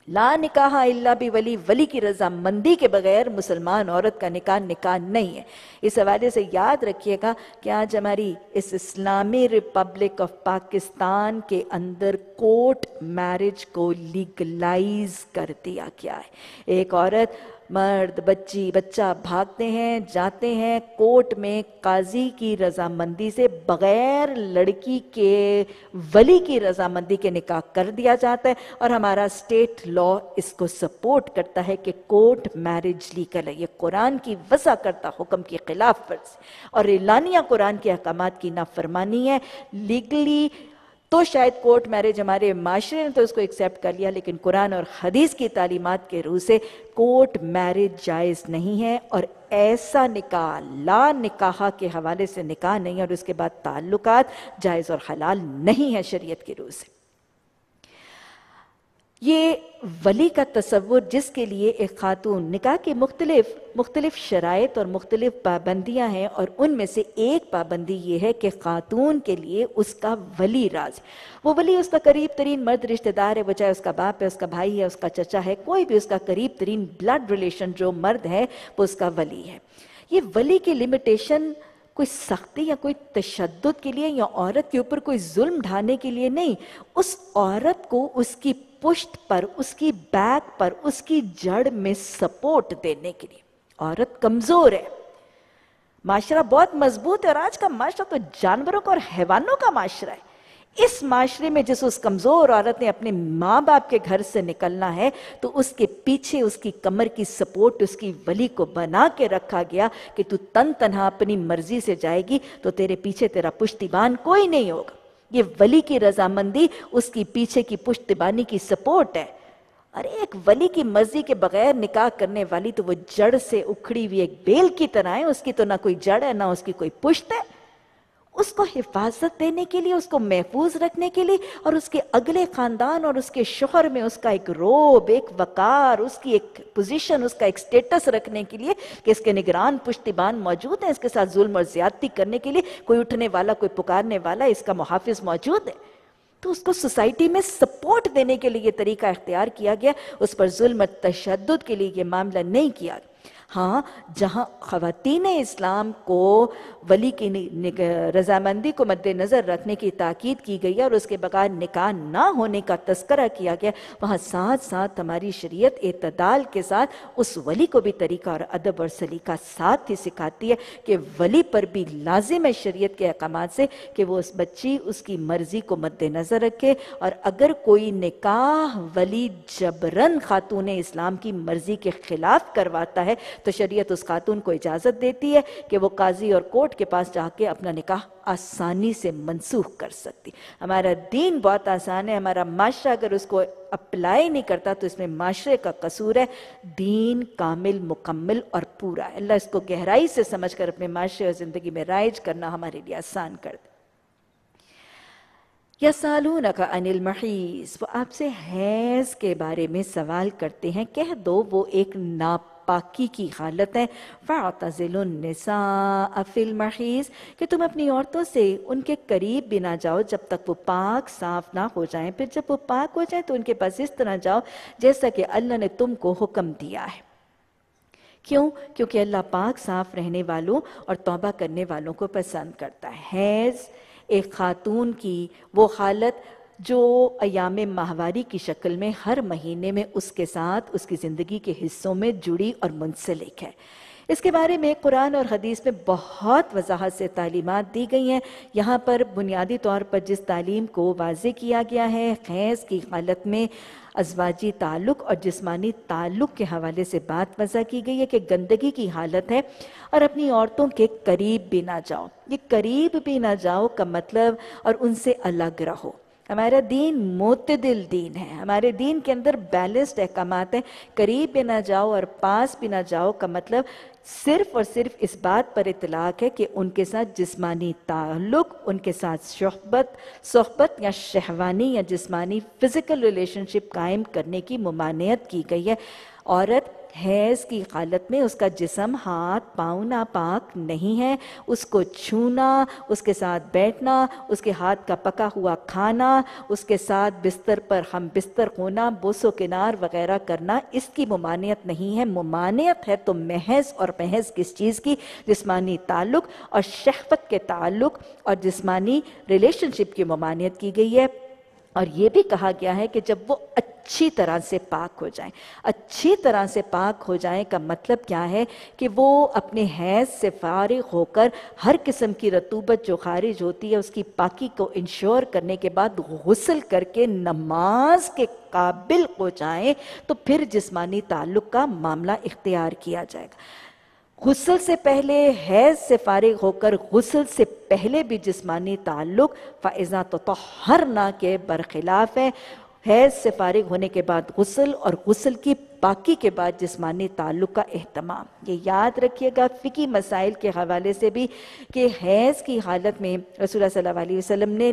لا نکاح الا بولی، ولی کی رضامندی کے بغیر مسلمان عورت کا نکاح نکاح نہیں ہے۔ اس حوالے سے یاد رکھیے گا کہ آج ہماری اس اسلامی ریپبلک آف پاکستان کے اندر کورٹ میرج کو لیگلائز کر دیا گیا ہے۔ ایک عورت، مرد، بچی، بچہ بھاگتے ہیں، جاتے ہیں کورٹ میں، قاضی کی رضامندی سے بغیر لڑکی کے ولی کی رضامندی کے نکاح کر دیا جاتا ہے، اور ہمارا اسٹیٹ لا اس کو سپورٹ کرتا ہے کہ کورٹ میرج لیگل ہے۔ یہ قرآن کی وضع کرتا حکم کی خلاف ورزی اور اعلانیہ قرآن کے احکامات کی نافرمانی ہے۔ لیگلی تو شاید کورٹ میرج ہمارے معاشرے نے تو اس کو ایکسیپٹ کر لیا، لیکن قرآن اور حدیث کی تعلیمات کے روح سے کورٹ میرج جائز نہیں ہے، اور ایسا نکاح لا نکاح کے حوالے سے نکاح نہیں ہے، اور اس کے بعد تعلقات جائز اور حلال نہیں ہے شریعت کے روح سے۔ یہ ولی کا تصور جس کے لیے ایک خاتون، نکاح کی مختلف مختلف شرائط اور مختلف پابندیاں ہیں، اور ان میں سے ایک پابندی یہ ہے کہ خاتون کے لیے اس کا ولی راضی۔ وہ ولی اس کا قریب ترین مرد رشتہ دار ہے، وہ چاہے اس کا باپ ہے، اس کا بھائی ہے، اس کا چچا ہے، کوئی بھی اس کا قریب ترین بلڈ ریلیشن جو مرد ہے وہ اس کا ولی ہے۔ یہ ولی کی لمیٹیشن کوئی سختی یا کوئی تشدد کے لیے یا عورت کے اوپر کوئی ظلم ڈھانے کے لیے نہیں، اس عورت کو اس کی پشت پر، اس کی بیک پر، اس کی جڑ میں سپورٹ دینے کے لیے۔ عورت کمزور ہے، معاشرہ بہت مضبوط ہے، اور آج کا معاشرہ تو جانوروں کا اور حیوانوں کا معاشرہ ہے۔ اس معاشرے میں جس اس کمزور عورت نے اپنے ماں باپ کے گھر سے نکلنا ہے، تو اس کے پیچھے اس کی کمر کی سپورٹ اس کی ولی کو بنا کے رکھا گیا کہ تو تن تنہا اپنی مرضی سے جائے گی تو تیرے پیچھے تیرا پشتیبان کوئی نہیں ہوگا۔ یہ ولی کی رضامندی اس کی پیچھے کی پشتیبانی کی سپورٹ ہے۔ اور ایک ولی کی مرضی کے بغیر نکاح کرنے والی تو وہ جڑ سے اکھڑی ہوئی ایک بیل کی طرح ہے، اس کی تو نہ کوئی جڑ ہے نہ اس کی کوئی پشت ہے۔ اس کو حفاظت دینے کے لیے، اس کو محفوظ رکھنے کے لیے، اور اس کے اگلے خاندان اور اس کے شوہر میں اس کا ایک روب، ایک وقار، اس کی ایک پوزیشن، اس کا ایک سٹیٹس رکھنے کے لیے کہ اس کے نگران پشتیبان موجود ہیں، اس کے ساتھ ظلم اور زیادتی کرنے کے لیے کوئی اٹھنے والا، کوئی پکارنے والا، اس کا محافظ موجود ہے، تو اس کو سوسائٹی میں سپورٹ دینے کے لیے یہ طریقہ اختیار کیا گیا، اس پر ظلم اور تشدد کے لیے یہ معاملہ نہیں کیا گیا۔ ہاں، جہاں خواتین اسلام کو ولی کی رضامندی کو مد نظر رکھنے کی تاکید کی گئی ہے اور اس کے بغیر نکاح نہ ہونے کا تذکرہ کیا گیا، وہاں ساتھ ساتھ ہماری شریعت اعتدال کے ساتھ اس ولی کو بھی طریقہ اور ادب اور سلیقہ ساتھ ہی سکھاتی ہے کہ ولی پر بھی لازم ہے شریعت کے احکامات سے کہ وہ اس بچی اس کی مرضی کو مد نظر رکھے، اور اگر کوئی نکاح ولی جبرن خاتون اسلام کی مرضی کے خلاف کرواتا ہے تو شریعت اس خاتون کو اجازت دیتی ہے کہ وہ قاضی اور کورٹ کے پاس جا کے اپنا نکاح آسانی سے منسوخ کر سکتی۔ ہمارا دین بہت آسان ہے، ہمارا معاشرہ اگر اس کو اپلائی نہیں کرتا تو اس میں معاشرے کا قصور ہے۔ دین کامل، مکمل اور پورا ہے۔ اللہ اس کو گہرائی سے سمجھ کر اپنے معاشرے اور زندگی میں رائج کرنا ہمارے لیے آسان کر دے۔ یسالونک عن المحیض، وہ آپ سے حیض کے بارے میں سوال کرتے ہیں، کہہ دو وہ ایک ناپاکی کی حالت ہے۔ فَاعْتَزِلُوا النِّسَاءَ فِي الْمَحِيضِ، کہ تم اپنی عورتوں سے ان کے قریب بھی نہ جاؤ جب تک وہ پاک صاف نہ ہو جائیں، پھر جب وہ پاک ہو جائیں تو ان کے پاس اس طرح جاؤ جیسا کہ اللہ نے تم کو حکم دیا ہے۔ کیوں؟ کیونکہ اللہ پاک صاف رہنے والوں اور توبہ کرنے والوں کو پسند کرتا ہے۔ حیض ایک خاتون کی وہ حالت جو ایام ماہواری کی شکل میں ہر مہینے میں اس کے ساتھ اس کی زندگی کے حصوں میں جڑی اور منسلک ہے۔ اس کے بارے میں قرآن اور حدیث میں بہت وضاحت سے تعلیمات دی گئی ہیں۔ یہاں پر بنیادی طور پر جس تعلیم کو واضح کیا گیا ہے، حیض کی حالت میں ازواجی تعلق اور جسمانی تعلق کے حوالے سے بات وضع کی گئی ہے کہ گندگی کی حالت ہے اور اپنی عورتوں کے قریب بھی نہ جاؤ۔ یہ قریب بھی نہ جاؤ کا مطلب اور ان سے الگ رہو۔ ہمارا دین معتدل دین ہے، ہمارے دین کے اندر بیلنسڈ احکامات ہیں۔ قریب بھی نہ جاؤ اور پاس بھی نہ جاؤ کا مطلب صرف اور صرف اس بات پر اطلاق ہے کہ ان کے ساتھ جسمانی تعلق، ان کے ساتھ صحبت صحبت یا شہوانی یا جسمانی فزیکل ریلیشن شپ قائم کرنے کی ممانعت کی گئی ہے۔ عورت حیض کی حالت میں اس کا جسم ہاتھ پاؤں ناپاک نہیں ہے، اس کو چھونا، اس کے ساتھ بیٹھنا، اس کے ہاتھ کا پکا ہوا کھانا، اس کے ساتھ بستر پر ہم بستر ہونا، بوس و کنار وغیرہ کرنا، اس کی ممانعت نہیں ہے۔ ممانعت ہے تو محض اور محض کس چیز کی؟ جسمانی تعلق اور شہوت کے تعلق اور جسمانی ریلیشن شپ کی ممانعت کی گئی ہے۔ اور یہ بھی کہا گیا ہے کہ جب وہ اچھی طرح سے پاک ہو جائیں۔ اچھی طرح سے پاک ہو جائیں کا مطلب کیا ہے؟ کہ وہ اپنے حیض سے فارغ ہو کر ہر قسم کی رطوبت جو خارج ہوتی ہے اس کی پاکی کو انشور کرنے کے بعد غسل کر کے نماز کے قابل ہو جائیں تو پھر جسمانی تعلق کا معاملہ اختیار کیا جائے گا۔ غسل سے پہلے، حیض سے فارغ ہو کر غسل سے پہلے بھی جسمانی تعلق فَإِذَا تَطَهَّرْنَا کے برخلاف ہے۔ حیض سے فارغ ہونے کے بعد غسل اور غسل کی پاکی کے بعد جسمانی تعلق کا اہتمام۔ یہ یاد رکھیے گا فقہی مسائل کے حوالے سے بھی کہ حیض کی حالت میں رسول اللہ صلی اللہ علیہ وسلم نے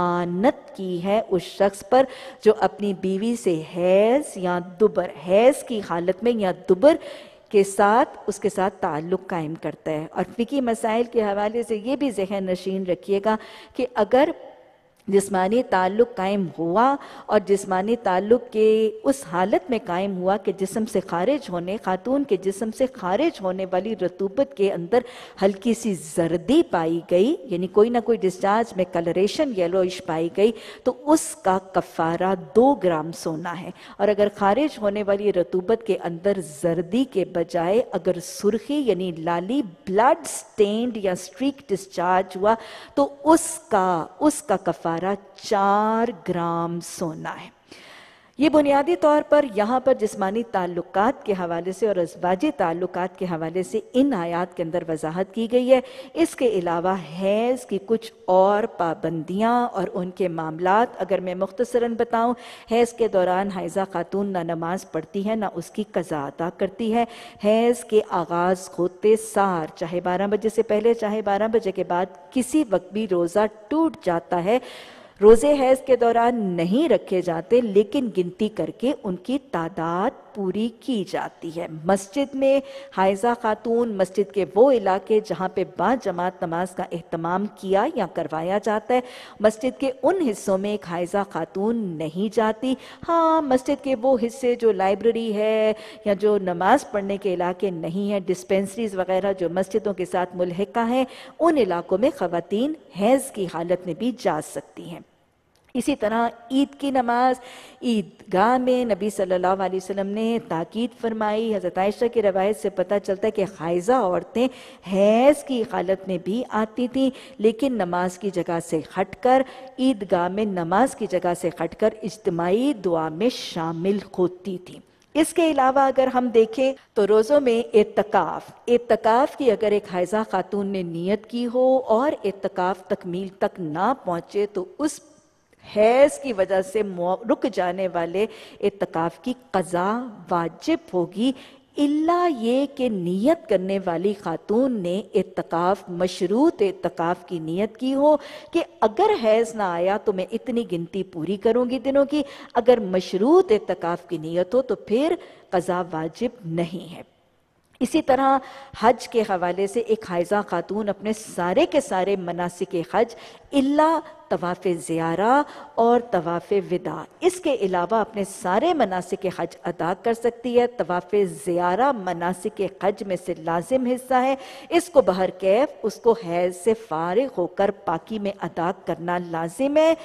لعنت کی ہے اس شخص پر جو اپنی بیوی سے حیض یا دبر، حیض کی حالت میں یا دبر کے ساتھ اس کے ساتھ تعلق قائم کرتا ہے۔ اور فقہی مسائل کے حوالے سے یہ بھی ذہن نشین رکھیے گا کہ اگر جسمانی تعلق قائم ہوا اور جسمانی تعلق کے اس حالت میں قائم ہوا کہ جسم سے خارج ہونے، خاتون کے جسم سے خارج ہونے والی رطوبت کے اندر ہلکی سی زردی پائی گئی، یعنی کوئی نہ کوئی ڈسچارج میں کلریشن یلوئش پائی گئی، تو اس کا کفارہ دو گرام سونا ہے۔ اور اگر خارج ہونے والی رطوبت کے اندر زردی کے بجائے اگر سرخی یعنی لالی بلڈ سٹینڈ یا سٹریک ڈسچارج ہوا تو اس کا اس کا کفارہ چار گرام سونا ہے۔ یہ بنیادی طور پر یہاں پر جسمانی تعلقات کے حوالے سے اور ازواجی تعلقات کے حوالے سے ان آیات کے اندر وضاحت کی گئی ہے۔ اس کے علاوہ حیض کی کچھ اور پابندیاں اور ان کے معاملات اگر میں مختصراً بتاؤں، حیض کے دوران حائضہ خاتون نہ نماز پڑھتی ہے نہ اس کی قضا ادا کرتی ہے۔ حیض کے آغاز ہوتے سار، چاہے بارہ بجے سے پہلے چاہے بارہ بجے کے بعد کسی وقت بھی روزہ ٹوٹ جاتا ہے۔ روزے حیض کے دوران نہیں رکھے جاتے لیکن گنتی کر کے ان کی تعداد پوری کی جاتی ہے۔ مسجد میں حائضہ خاتون، مسجد کے وہ علاقے جہاں پہ با جماعت نماز کا اہتمام کیا یا کروایا جاتا ہے، مسجد کے ان حصوں میں ایک حائضہ خاتون نہیں جاتی۔ ہاں، مسجد کے وہ حصے جو لائبریری ہے یا جو نماز پڑھنے کے علاقے نہیں ہیں، ڈسپینسریز وغیرہ جو مسجدوں کے ساتھ ملحقہ ہیں، ان علاقوں میں خواتین حیض کی حالت میں بھی جا سکتی ہیں۔ اسی طرح عید کی نماز، عیدگاہ میں نبی صلی اللہ علیہ وسلم نے تاکید فرمائی۔ حضرت عائشہ کی روایت سے پتہ چلتا ہے کہ حائضہ عورتیں حیض کی حالت میں بھی آتی تھیں لیکن نماز کی جگہ سے ہٹ کر، عیدگاہ میں نماز کی جگہ سے ہٹ کر اجتماعی دعا میں شامل ہوتی تھیں۔ اس کے علاوہ اگر ہم دیکھیں تو روزوں میں اعتکاف اعتکاف کی اگر ایک حائضہ خاتون نے نیت کی ہو اور اعتکاف تکمیل تک نہ پہنچے تو اس حیض کی وجہ سے رک جانے والے اعتکاف کی قضا واجب ہوگی، الا یہ کہ نیت کرنے والی خاتون نے اعتکاف، مشروط اعتکاف کی نیت کی ہو کہ اگر حیض نہ آیا تو میں اتنی گنتی پوری کروں گی دنوں کی۔ اگر مشروط اعتکاف کی نیت ہو تو پھر قضا واجب نہیں ہے۔ اسی طرح حج کے حوالے سے ایک حائضہ خاتون اپنے سارے کے سارے مناسک حج الا طواف زیارہ اور طواف وداع، اس کے علاوہ اپنے سارے مناسک حج ادا کر سکتی ہے۔ طواف زیارہ مناسک حج میں سے لازم حصہ ہے، اس کو بہرکیف اس کو حیض سے فارغ ہو کر پاکی میں ادا کرنا لازم ہے۔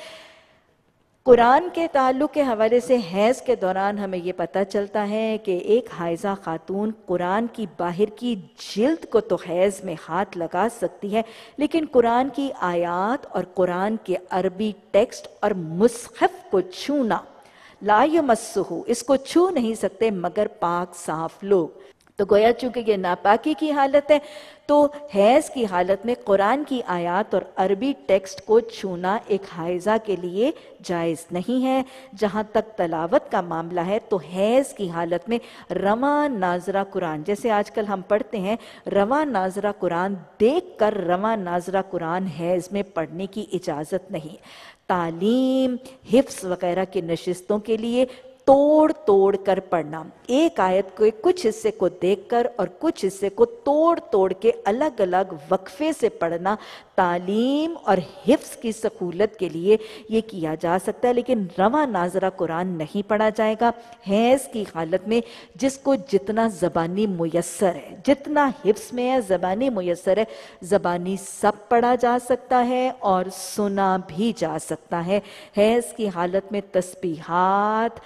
قرآن کے تعلق کے حوالے سے حیض کے دوران ہمیں یہ پتہ چلتا ہے کہ ایک حائضہ خاتون قرآن کی باہر کی جلد کو تو حیض میں ہاتھ لگا سکتی ہے لیکن قرآن کی آیات اور قرآن کے عربی ٹیکسٹ اور مصحف کو چھونا، لا یمسہ، اس کو چھو نہیں سکتے مگر پاک صاف لوگ۔ تو گویا چونکہ یہ ناپاکی کی حالت ہے تو حیض کی حالت میں قرآن کی آیات اور عربی ٹیکسٹ کو چھونا ایک حائضہ کے لیے جائز نہیں ہے۔ جہاں تک تلاوت کا معاملہ ہے تو حیض کی حالت میں رواں ناظرہ قرآن، جیسے آج کل ہم پڑھتے ہیں رواں ناظرہ قرآن، دیکھ کر رواں ناظرہ قرآن حیض میں پڑھنے کی اجازت نہیں۔ تعلیم، حفظ وغیرہ کی نشستوں کے لیے तोड़ तोड़ कर पढ़ना। एक आयत के कुछ हिस्से को देखकर और कुछ हिस्से को तोड़ तोड़ के अलग अलग वक्फे से पढ़ना तालीम और हिफ्स की सहूलत के लिए ये किया जा सकता है, लेकिन रवा नाजरा कुरान नहीं पढ़ा जाएगा। हैज़ की हालत में जिसको जितना ज़बानी मुयस्सर है, जितना हिफ्स में है ज़बानी मुयस्सर है, ज़बानी सब पढ़ा जा सकता है और सुना भी जा सकता है। हैज़ की हालत में तस्बीहात,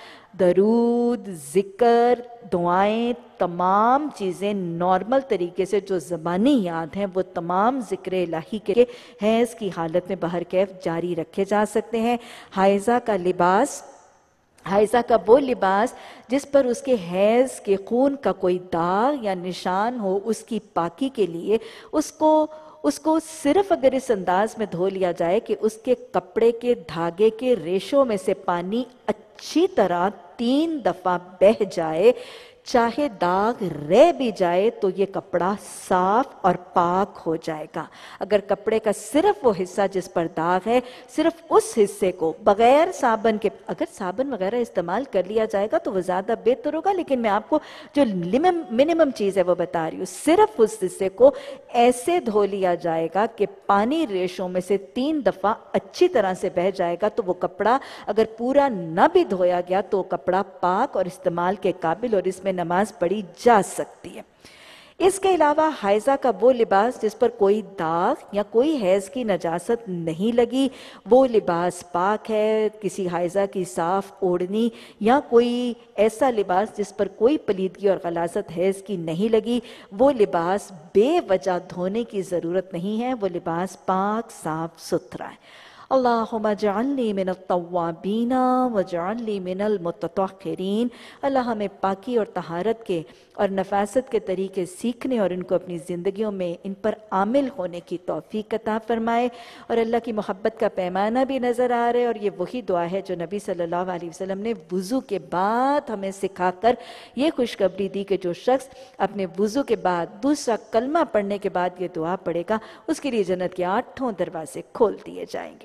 दरूद, ज़िक्र, दुआएं, तमाम चीज़ें नॉर्मल तरीके से जो ज़बानी याद हैं वो तमाम ज़िक्र इलाही के हैज़ की हालत में बहर कैफ जारी रखे जा सकते हैं। हाइज़ा का लिबास, हाइज़ा का वो लिबास जिस पर उसके हैज़ के खून का कोई दाग या निशान हो, उसकी पाकी के लिए उसको उसको सिर्फ अगर इस अंदाज में धो लिया जाए कि उसके कपड़े के धागे के रेशों में से पानी अच्छी तरह तीन दफा बह जाए, चाहे दाग रह भी जाए तो ये कपड़ा साफ और पाक हो जाएगा। अगर कपड़े का सिर्फ वो हिस्सा जिस पर दाग है, सिर्फ उस हिस्से को बगैर साबन के, अगर साबन वगैरह इस्तेमाल कर लिया जाएगा तो वो ज़्यादा बेहतर होगा, लेकिन मैं आपको जो लिमिम मिनिमम चीज़ है वो बता रही हूँ। सिर्फ उस हिस्से को ऐसे धो लिया जाएगा कि पानी रेशों में से तीन दफ़ा अच्छी तरह से बह जाएगा, तो वो कपड़ा अगर पूरा न भी धोया गया तो कपड़ा पाक और इस्तेमाल के काबिल और इसमें नमाज पढ़ी जा सकती है। इसके अलावा हाइज़ा का वो लिबास जिस पर कोई दाग या कोई हैज़ की नजासत नहीं लगी, वो लिबास पाक है। किसी हाइज़ा की साफ ओढ़नी या कोई ऐसा लिबास जिस पर कोई पलीदगी और गलासत हैज़ की नहीं लगी, वो लिबास बेवजह धोने की ज़रूरत नहीं है, वो लिबास पाक साफ सुथरा है। अल्लाहुम्मा जअलनी मिनत तव्वाबीना वजअलनी मिनल मुततहहिरीन। अल्लाह हमें पाकी और तहारत के और नफासत के तरीके सीखने और इनको अपनी ज़िंदगियों में इन पर आमिल होने की तौफीक अता फरमाए। और अल्लाह की मोहब्बत का पैमाना भी नज़र आ रहा है, और ये वही दुआ है जो नबी सल्लल्लाहु अलैहि वसल्लम ने वुज़ू के बाद हमें सिखाकर ये खुशखबरी दी कि जो शख्स अपने वुज़ू के बाद दूसरा कलमा पढ़ने के बाद ये दुआ पढ़ेगा, उसके लिए जन्नत के आठों दरवाजे खोल दिए जाएंगे।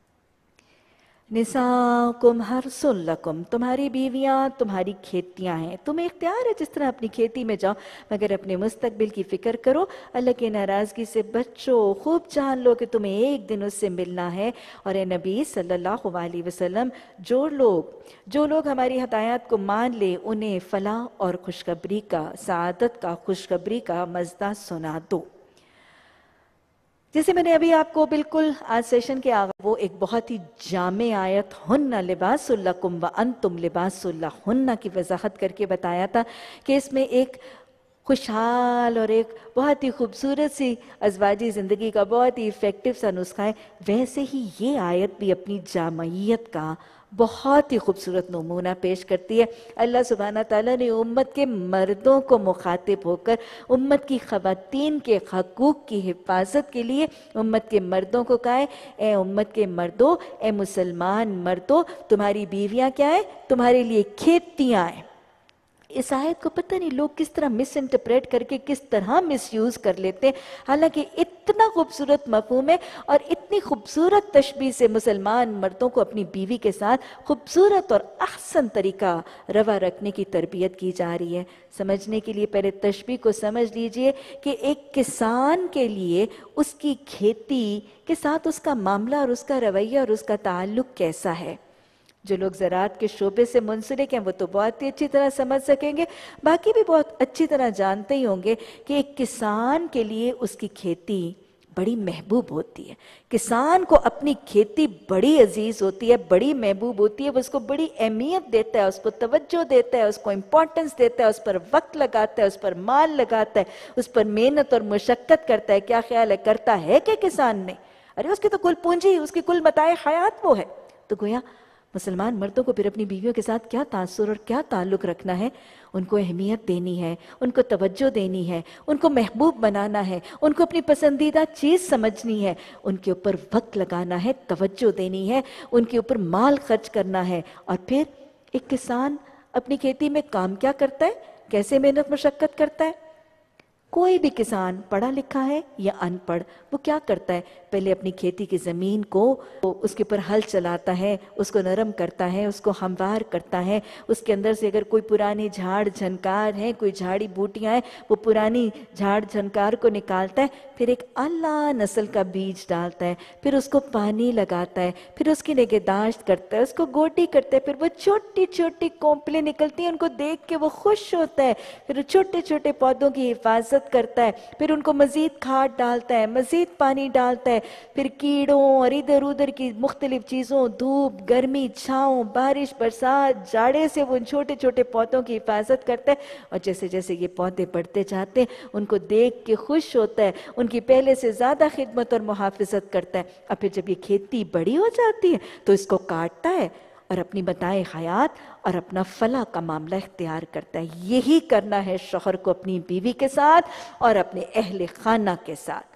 निसाकुम हर्सुल लकुम, तुम्हारी बीवियां तुम्हारी खेतियां हैं, तुम्हें इख्तियार है जिस तरह अपनी खेती में जाओ, मगर अपने मुस्तकबिल की फिक्र करो, अल्लाह की नाराज़गी से बचो, खूब जान लो कि तुम्हें एक दिन उससे मिलना है। और ए नबी सल्लल्लाहु अलैहि वसल्लम, जो लोग जो लोग हमारी हदायत को मान ले उन्हें फलाह और खुशखबरी का, सआदत का, खुशखबरी का मज़दा सुना दो। जैसे मैंने अभी आपको बिल्कुल आज सेशन के आगे वो एक बहुत ही जामे आयत हुन्ना लिबासुल लकुम व अंतुम लिबासुल लहुन्ना की वजाहत करके बताया था कि इसमें एक खुशहाल और एक बहुत ही खूबसूरत सी अज़वाजी ज़िंदगी का बहुत ही इफ़ेक्टिव सा नुस्खा है, वैसे ही ये आयत भी अपनी जामयत का बहुत ही खूबसूरत नमूना पेश करती है। अल्लाह सुब्हाना ताला ने उम्मत के मर्दों को मुखातिब होकर उम्मत की ख़वातीन के हकूक़ की हिफाजत के लिए उम्मत के मर्दों को कहा है, ए उम्मत के मर्दों, ए मुसलमान मर्दों, तुम्हारी बीवियाँ क्या है? तुम्हारे लिए खेतियाँ हैं। इस आयत को पता नहीं लोग किस तरह मिस इंटरप्रेट करके किस तरह मिसयूज़ कर लेते हैं, हालांकि इतना खूबसूरत मफ़हूम है और इतनी खूबसूरत तशबीह से मुसलमान मर्दों को अपनी बीवी के साथ खूबसूरत और अहसन तरीका रवा रखने की तरबियत की जा रही है। समझने के लिए पहले तशबीह को समझ लीजिए कि एक किसान के लिए उसकी खेती के साथ उसका मामला और उसका रवैया और उसका ताल्लुक़ कैसा है। जो लोग ज़राअत के शोबे से मुंसलिक हैं वो तो बहुत ही अच्छी तरह समझ सकेंगे, बाकी भी बहुत अच्छी तरह जानते ही होंगे कि एक किसान के लिए उसकी खेती बड़ी महबूब होती है। किसान को अपनी खेती बड़ी अजीज होती है, बड़ी महबूब होती है, वो उसको बड़ी अहमियत देता है, उसको तवज्जो देता है, उसको इम्पोर्टेंस देता है, उस पर वक्त लगाता है, उस पर माल लगाता है, उस पर मेहनत और मुशक्कत करता है। क्या ख्याल है, करता है कि किसान ने? अरे उसकी तो कुल पूंजी, उसकी कुल मताए हयात वो है। तो गोया मुसलमान मर्दों को फिर अपनी बीवियों के साथ क्या तासुर और क्या ताल्लुक़ रखना है, उनको अहमियत देनी है, उनको तवज्जो देनी है, उनको महबूब बनाना है, उनको अपनी पसंदीदा चीज़ समझनी है, उनके ऊपर वक्त लगाना है, तवज्जो देनी है, उनके ऊपर माल खर्च करना है। और फिर एक किसान अपनी खेती में काम क्या करता है, कैसे मेहनत मुशक्कत करता है? कोई भी किसान पढ़ा लिखा है या अनपढ़, वो क्या करता है? پہلے اپنی کھیتی کی زمین کو اس کے اوپر ہل چلاتا ہے، اس کو نرم کرتا ہے، اس کو ہموار کرتا ہے، اس کے اندر سے اگر کوئی پرانی جھاڑ جھنکار ہے، کوئی جھاڑی بوٹیاں ہیں، وہ پرانی جھاڑ جھنکار کو نکالتا ہے، پھر ایک اعلیٰ نسل کا بیج ڈالتا ہے، پھر اس کو پانی لگاتا ہے، پھر اس کی نگہداشت کرتا ہے، اس کو گوٹی کرتا ہے، پھر وہ چھوٹی چھوٹی کونپلیں نکلتی ہیں، ان کو دیکھ کے وہ خوش ہوتا ہے، پھر چھوٹے چھوٹے پودوں کی حفاظت کرتا ہے، پھر ان کو مزید کھاد ڈالتا ہے، مزید پانی ڈالتا ہے، پھر کیڑوں اور ادھر ادھر کی مختلف چیزوں، دھوپ، گرمی، چھاؤں، بارش، برسات، جاڑے سے وہ ان چھوٹے چھوٹے پودوں کی حفاظت کرتا ہے، اور جیسے جیسے یہ پودے بڑھتے جاتے ہیں ان کو دیکھ کے خوش ہوتا ہے، ان کی پہلے سے زیادہ خدمت اور محافظت کرتا ہے، اور پھر جب یہ کھیتی بڑی ہو جاتی ہے تو اس کو کاٹتا ہے اور اپنی متاع حیات اور اپنا فلاح کا معاملہ اختیار کرتا ہے۔ یہی کرنا ہے شوہر کو اپنی بیوی کے ساتھ اور اپنے اہل خانہ کے ساتھ۔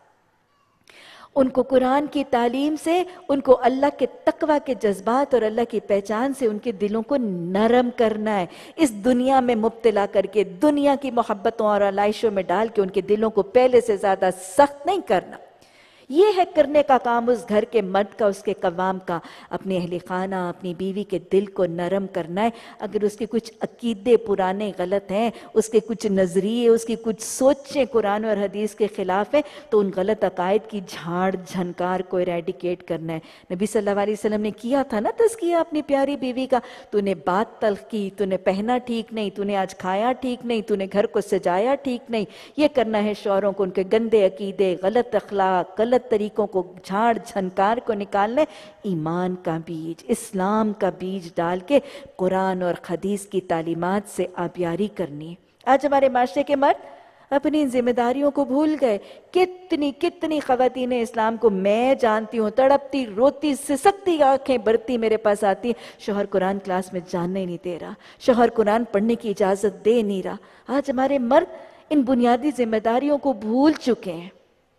ان کو قرآن کی تعلیم سے، ان کو اللہ کے تقوی کے جذبات اور اللہ کی پہچان سے ان کے دلوں کو نرم کرنا ہے، اس دنیا میں مبتلا کر کے، دنیا کی محبتوں اور علائشوں میں ڈال کے ان کے دلوں کو پہلے سے زیادہ سخت نہیں کرنا۔ یہ ہے کرنے کا کام اس گھر کے مرد کا، اس کے قوام کا، اپنے اہل خانہ، اپنی بیوی کے دل کو نرم کرنا ہے۔ اگر اس کے کچھ عقیدے پرانے غلط ہیں، اس کے کچھ نظریے، اس کی کچھ سوچیں قرآن اور حدیث کے خلاف ہیں، تو ان غلط عقائد کی جھاڑ جھنکار کو ایریڈیکیٹ کرنا ہے۔ نبی صلی اللہ علیہ وسلم نے کیا تھا نا تزکیہ اپنی پیاری بیوی کا، تو نے بات تلخ کی، تو نے پہنا ٹھیک نہیں، تو نے آج کھایا ٹھیک نہیں، تو نے گھر کو سجایا ٹھیک نہیں۔ یہ کرنا ہے شوہروں کو، ان کے گندے عقیدے، غلط اخلاق، غلط طریقوں کو، جھاڑ جھنکار کو نکالنے، ایمان کا بیج، اسلام کا بیج ڈال کے قرآن اور حدیث کی تعلیمات سے آبیاری کرنی ہے۔ آج ہمارے معاشرے کے مرد اپنی ذمہ داریوں کو بھول گئے۔ کتنی کتنی خواتین اسلام کو میں جانتی ہوں، تڑپتی روتی سسکتی آنکھیں برتی میرے پاس آتی ہیں، شوہر قرآن کلاس میں جاننے نہیں دے رہا، شوہر قرآن پڑھنے کی اجازت دے نہیں رہا۔ آج ہمارے مرد ان بنیادی ذمہ داریوں کو بھول چکے ہیں۔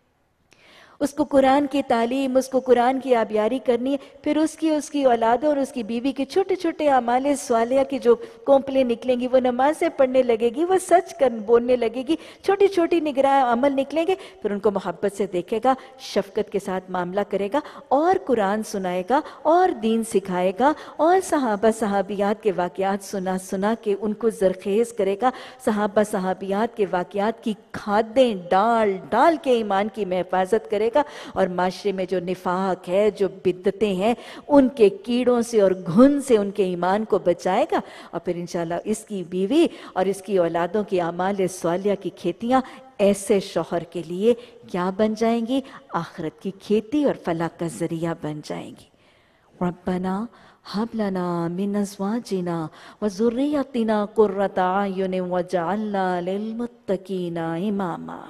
اس کو قرآن کی تعلیم، اس کو قرآن کی آبیاری کرنی ہے، پھر اس کی اس کی اولادوں اور اس کی بیوی کے چھوٹے چھوٹے اعمال صالحہ کی جو کونپلیں نکلیں گی، وہ نمازیں پڑھنے لگے گی، وہ سچ کر بولنے لگے گی، چھوٹی چھوٹی نگراں عمل نکلیں گے، پھر ان کو محبت سے دیکھے گا، شفقت کے ساتھ معاملہ کرے گا، اور قرآن سنائے گا، اور دین سکھائے گا، اور صحابہ صحابیات کے واقعات سنا سنا کے ان کو زرخیز کرے گا، صحابہ صحابیات کے واقعات کی کھادیں ڈال ڈال کے ایمان کی حفاظت کرے گا، اور معاشرے میں جو نفاق ہے، جو بدعتیں ہیں، ان کے کیڑوں سے اور گھن سے ان کے ایمان کو بچائے گا، اور پھر انشاءاللہ اس کی بیوی اور اس کی اولادوں کی اعمال صالحہ کی کھیتیاں ایسے شوہر کے لیے کیا بن جائیں گی؟ آخرت کی کھیتی اور فلاح کا ذریعہ بن جائیں گی۔ ربنا هب لنا من ازواجنا وذرياتنا قرة اعين واجعلنا للمتقين اماما۔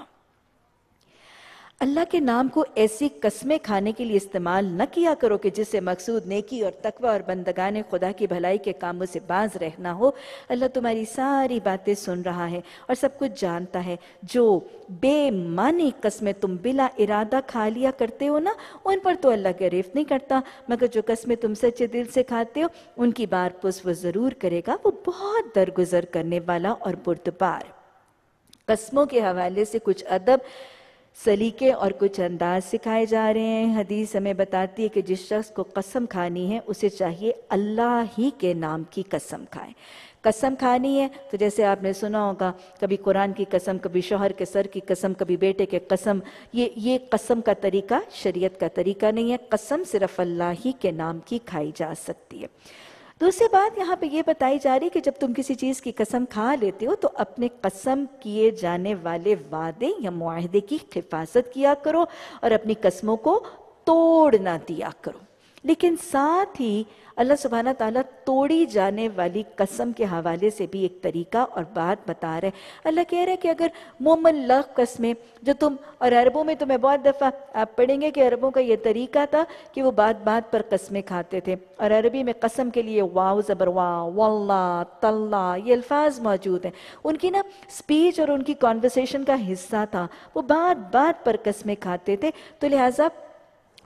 اللہ کے نام کو ایسی قسمیں کھانے کے لیے استعمال نہ کیا کرو کہ جس سے مقصود نیکی اور تقوی اور بندگان خدا کی بھلائی کے کاموں سے باز رہنا ہو۔ اللہ تمہاری ساری باتیں سن رہا ہے اور سب کچھ جانتا ہے۔ جو بے معنی قسمیں تم بلا ارادہ کھا لیا کرتے ہو نا، ان پر تو اللہ گرفت نہیں کرتا، مگر جو قسمیں تم سچے دل سے کھاتے ہو ان کی بار پس وہ ضرور کرے گا، وہ بہت درگزر کرنے والا اور بردبار۔ قسموں کے حوالے سے کچھ ادب، سلیقے اور کچھ انداز سکھائے جا رہے ہیں۔ حدیث ہمیں بتاتی ہے کہ جس شخص کو قسم کھانی ہے اسے چاہیے اللہ ہی کے نام کی قسم کھائے۔ قسم کھانی ہے تو جیسے آپ نے سنا ہوگا، کبھی قرآن کی قسم، کبھی شوہر کے سر کی قسم، کبھی بیٹے کے قسم، یہ یہ قسم کا طریقہ شریعت کا طریقہ نہیں ہے۔ قسم صرف اللہ ہی کے نام کی کھائی جا سکتی ہے۔ دوسری بات یہاں پہ یہ بتائی جا رہی کہ جب تم کسی چیز کی قسم کھا لیتے ہو تو اپنے قسم کیے جانے والے وعدے یا معاہدے کی حفاظت کیا کرو اور اپنی قسموں کو توڑ نہ دیا کرو۔ لیکن ساتھ ہی اللہ سبحانہ تعالیٰ توڑی جانے والی قسم کے حوالے سے بھی ایک طریقہ اور بات بتا رہے۔ اللہ کہہ رہے کہ اگر مومن لغ قسمیں جو تم، اور عربوں میں تمہیں بہت دفعہ آپ پڑھیں گے کہ عربوں کا یہ طریقہ تھا کہ وہ بات بات پر قسمیں کھاتے تھے، اور عربی میں قسم کے لیے واو زبر وا، واللہ، تاللہ، یہ الفاظ موجود ہیں۔ ان کی نا سپیچ اور ان کی کانورسیشن کا حصہ تھا، وہ بات بات پر قسمیں کھاتے تھے، تو لہٰذا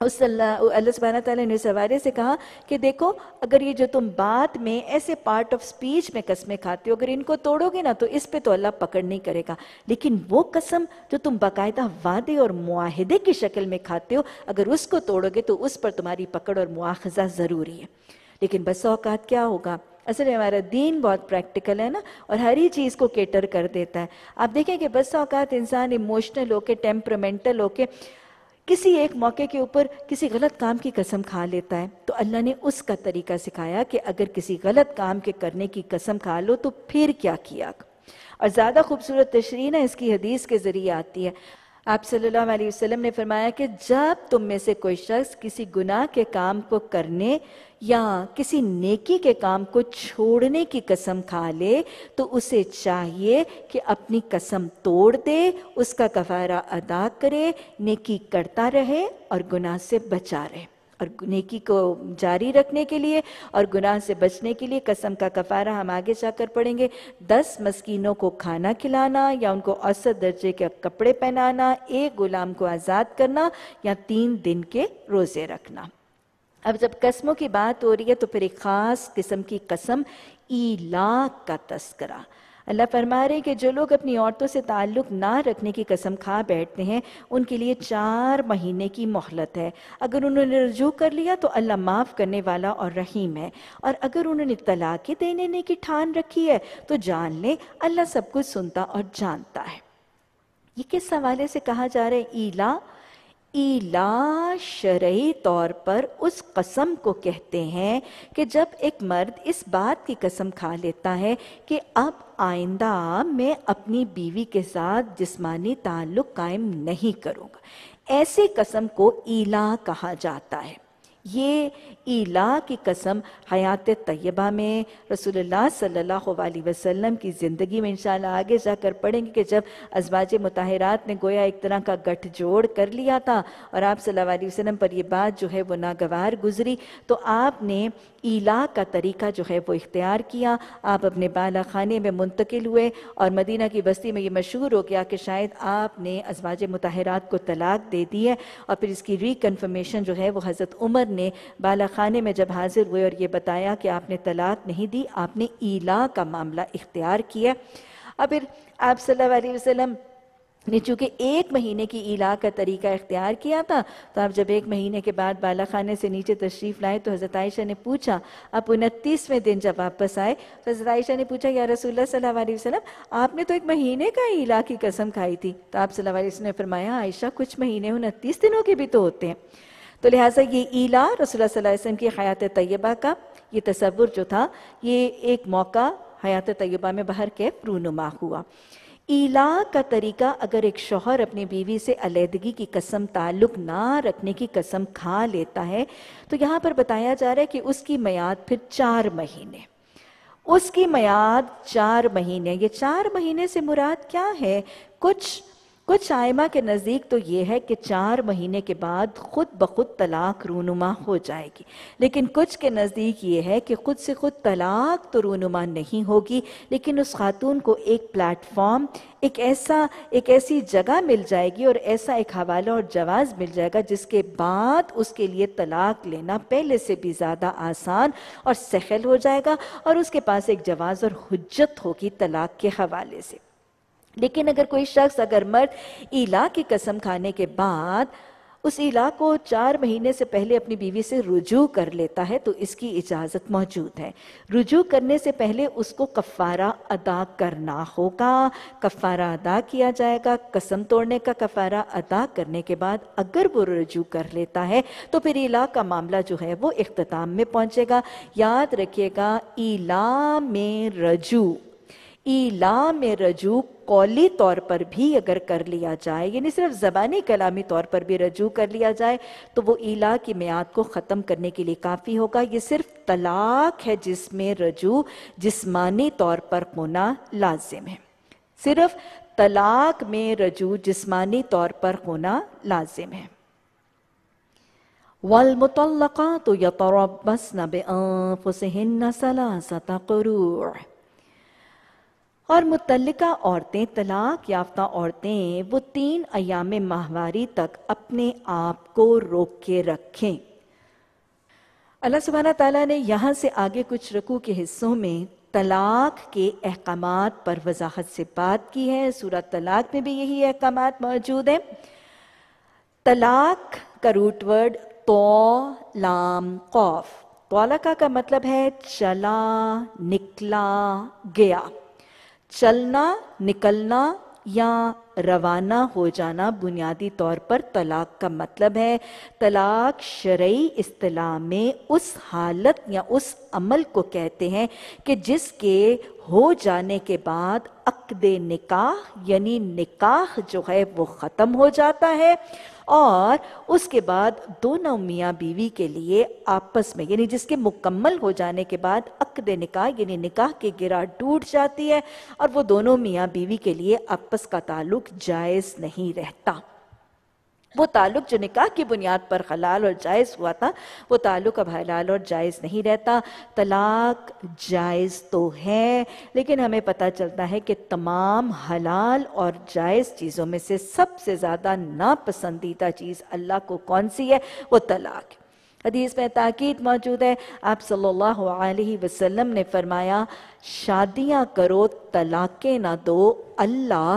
اس اللہ اللہ سبحانہ تعالیٰ نے اس حوالے سے کہا کہ دیکھو اگر یہ جو تم بات میں ایسے پارٹ آف سپیچ میں قسمیں کھاتے ہو، اگر ان کو توڑو گے نا تو اس پہ تو اللہ پکڑ نہیں کرے گا، لیکن وہ قسم جو تم باقاعدہ وعدے اور معاہدے کی شکل میں کھاتے ہو، اگر اس کو توڑو گے تو اس پر تمہاری پکڑ اور مواخذہ ضروری ہے۔ لیکن بس اوقات کیا ہوگا، اصل میں ہمارا دین بہت پریکٹیکل ہے نا، اور ہر ہی چیز کو کیٹر کر دیتا ہے۔ آپ دیکھیں کہ بس اوقات انسان ایموشنل ہو کے، ٹیمپرامنٹل ہو کے کسی ایک موقع کے اوپر کسی غلط کام کی قسم کھا لیتا ہے، تو اللہ نے اس کا طریقہ سکھایا کہ اگر کسی غلط کام کے کرنے کی قسم کھا لو تو پھر کیا کیا۔ اور زیادہ خوبصورت تشریح نا اس کی حدیث کے ذریعے آتی ہے۔ آپ صلی اللہ علیہ وسلم نے فرمایا کہ جب تم میں سے کوئی شخص کسی گناہ کے کام کو کرنے یا کسی نیکی کے کام کو چھوڑنے کی قسم کھا لے تو اسے چاہیے کہ اپنی قسم توڑ دے، اس کا کفارہ ادا کرے، نیکی کرتا رہے اور گناہ سے بچا رہے۔ اور نیکی کو جاری رکھنے کے لیے اور گناہ سے بچنے کے لیے قسم کا کفارہ ہم آگے جا کر پڑھیں گے، دس مسکینوں کو کھانا کھلانا یا ان کو اوسط درجے کے کپڑے پہنانا، ایک غلام کو آزاد کرنا یا تین دن کے روزے رکھنا۔ اب جب قسموں کی بات ہو رہی ہے تو پھر ایک خاص قسم کی قسم ایلا کا تذکرہ۔ اللہ فرما رہے ہیں کہ جو لوگ اپنی عورتوں سے تعلق نہ رکھنے کی قسم کھا بیٹھتے ہیں ان کے لیے چار مہینے کی مہلت ہے۔ اگر انہوں نے رجوع کر لیا تو اللہ معاف کرنے والا اور رحیم ہے، اور اگر انہوں نے طلاق دینے کی ٹھان رکھی ہے تو جان لیں اللہ سب کچھ سنتا اور جانتا ہے۔ یہ کس حوالے سے کہا جا رہا ہے ایلا؟ ایلا شرعی طور پر اس قسم کو کہتے ہیں کہ جب ایک مرد اس بات کی قسم کھا لیتا ہے کہ اب آئندہ میں اپنی بیوی کے ساتھ جسمانی تعلق قائم نہیں کروں گا، ایسی قسم کو ایلا کہا جاتا ہے۔ یہ ایلا کی قسم حیات طیبہ میں رسول اللہ صلی اللہ علیہ وسلم کی زندگی میں انشاءاللہ آگے جا کر پڑھیں گے کہ جب ازواج مطہرات نے گویا ایک طرح کا گٹھ جوڑ کر لیا تھا اور آپ صلی اللہ علیہ وسلم پر یہ بات جو ہے وہ ناگوار گزری، تو آپ نے ایلا کا طریقہ جو ہے وہ اختیار کیا۔ آپ اپنے بالا خانے میں منتقل ہوئے اور مدینہ کی بستی میں یہ مشہور ہو گیا کہ شاید آپ نے ازواج مطہرات کو طلاق دے دی ہے، اور پھر اس کی ری کنفرمیشن جو ہے وہ حضرت عمر نے بالا خانے میں جب حاضر ہوئے اور یہ بتایا کہ آپ نے طلاق نہیں دی، آپ نے ایلا کا معاملہ اختیار کیا۔ اور پھر آپ صلی اللہ علیہ وسلم نے چونکہ ایک مہینے کی ایلا کا طریقہ اختیار کیا تھا، تو آپ جب ایک مہینے کے بعد بالا خانے سے نیچے تشریف لائے تو حضرت عائشہ نے پوچھا، آپ انتیسویں دن جب واپس آئے تو حضرت عائشہ نے پوچھا یا رسول اللہ صلی اللہ علیہ وسلم آپ نے تو ایک مہینے کا ایلا کی قسم کھائی تھی، تو آپ صلی اللہ علیہ وسلم نے فرمایا عائشہ کچھ مہینے انتیس دنوں کے بھی تو ہوتے ہیں۔ تو لہٰذا یہ ایلا رسول اللہ صلی اللہ علیہ وسلم کی حیات طیبہ کا یہ تصور جو تھا، یہ ایک موقع حیات طیبہ میں بہر کیف رونما ہوا۔ ایلا کا طریقہ اگر ایک شوہر اپنی بیوی سے علیحدگی کی قسم، تعلق نہ رکھنے کی قسم کھا لیتا ہے تو یہاں پر بتایا جا رہا ہے کہ اس کی میعاد پھر چار مہینے، اس کی میعاد چار مہینے۔ یہ چار مہینے سے مراد کیا ہے؟ کچھ کچھ آئمہ کے نزدیک تو یہ ہے کہ چار مہینے کے بعد خود بخود طلاق رونما ہو جائے گی، لیکن کچھ کے نزدیک یہ ہے کہ خود سے خود طلاق تو رونما نہیں ہوگی، لیکن اس خاتون کو ایک پلیٹ فارم، ایک ایسا ایک ایسی جگہ مل جائے گی اور ایسا ایک حوالہ اور جواز مل جائے گا جس کے بعد اس کے لیے طلاق لینا پہلے سے بھی زیادہ آسان اور سہل ہو جائے گا، اور اس کے پاس ایک جواز اور حجت ہوگی طلاق کے حوالے سے۔ لیکن اگر کوئی شخص، اگر مرد ایلا کی قسم کھانے کے بعد اس ایلا کو چار مہینے سے پہلے اپنی بیوی سے رجوع کر لیتا ہے تو اس کی اجازت موجود ہے۔ رجوع کرنے سے پہلے اس کو کفارہ ادا کرنا ہوگا، کفارہ ادا کیا جائے گا۔ قسم توڑنے کا کفارہ ادا کرنے کے بعد اگر وہ رجوع کر لیتا ہے تو پھر ایلا کا معاملہ جو ہے وہ اختتام میں پہنچے گا۔ یاد رکھیے گا ایلا میں رجوع ایلا میں رجوع قولی طور پر بھی اگر کر لیا جائے، یعنی صرف زبانی کلامی طور پر بھی رجوع کر لیا جائے تو وہ ایلا کی میعاد کو ختم کرنے کے لیے کافی ہوگا۔ یہ صرف طلاق ہے جس میں رجوع جسمانی طور پر ہونا لازم ہے، صرف طلاق میں رجوع جسمانی طور پر ہونا لازم ہے۔ وَالْمُطَلَّقَاتُ يَتَرَبَّصْنَ بِأَنفُسِهِنَّ ثَلَاثَةَ قُرُوءٍ۔ اور متعلقہ عورتیں، طلاق یافتہ عورتیں، وہ تین ایام ماہواری تک اپنے آپ کو روک کے رکھیں۔ اللہ سبحانہ تعالیٰ نے یہاں سے آگے کچھ رکوع کے حصوں میں طلاق کے احکامات پر وضاحت سے بات کی ہے۔ سورہ طلاق میں بھی یہی احکامات موجود ہیں۔ طلاق کا روٹ ورڈ تو لام قوف، طلقہ کا مطلب ہے چلا، نکلا، گیا۔ چلنا، نکلنا یا روانہ ہو جانا بنیادی طور پر طلاق کا مطلب ہے۔ طلاق شرعی اصطلاح میں اس حالت یا اس عمل کو کہتے ہیں کہ جس کے ہو جانے کے بعد عقد نکاح یعنی نکاح جو ہے وہ ختم ہو جاتا ہے، اور اس کے بعد دونوں میاں بیوی کے لیے آپس میں، یعنی جس کے مکمل ہو جانے کے بعد عقد نکاح یعنی نکاح کی گرہ ٹوٹ جاتی ہے اور وہ دونوں میاں بیوی کے لیے آپس کا تعلق جائز نہیں رہتا۔ وہ تعلق جو نکاح کی بنیاد پر حلال اور جائز ہوا تھا، وہ تعلق اب حلال اور جائز نہیں رہتا۔ طلاق جائز تو ہے، لیکن ہمیں پتہ چلتا ہے کہ تمام حلال اور جائز چیزوں میں سے سب سے زیادہ ناپسندیدہ چیز اللہ کو کون سی ہے؟ وہ طلاق۔ حدیث میں تاکید موجود ہے، آپ صلی اللہ علیہ وسلم نے فرمایا، شادیاں کرو، طلاقیں نہ دو، اللہ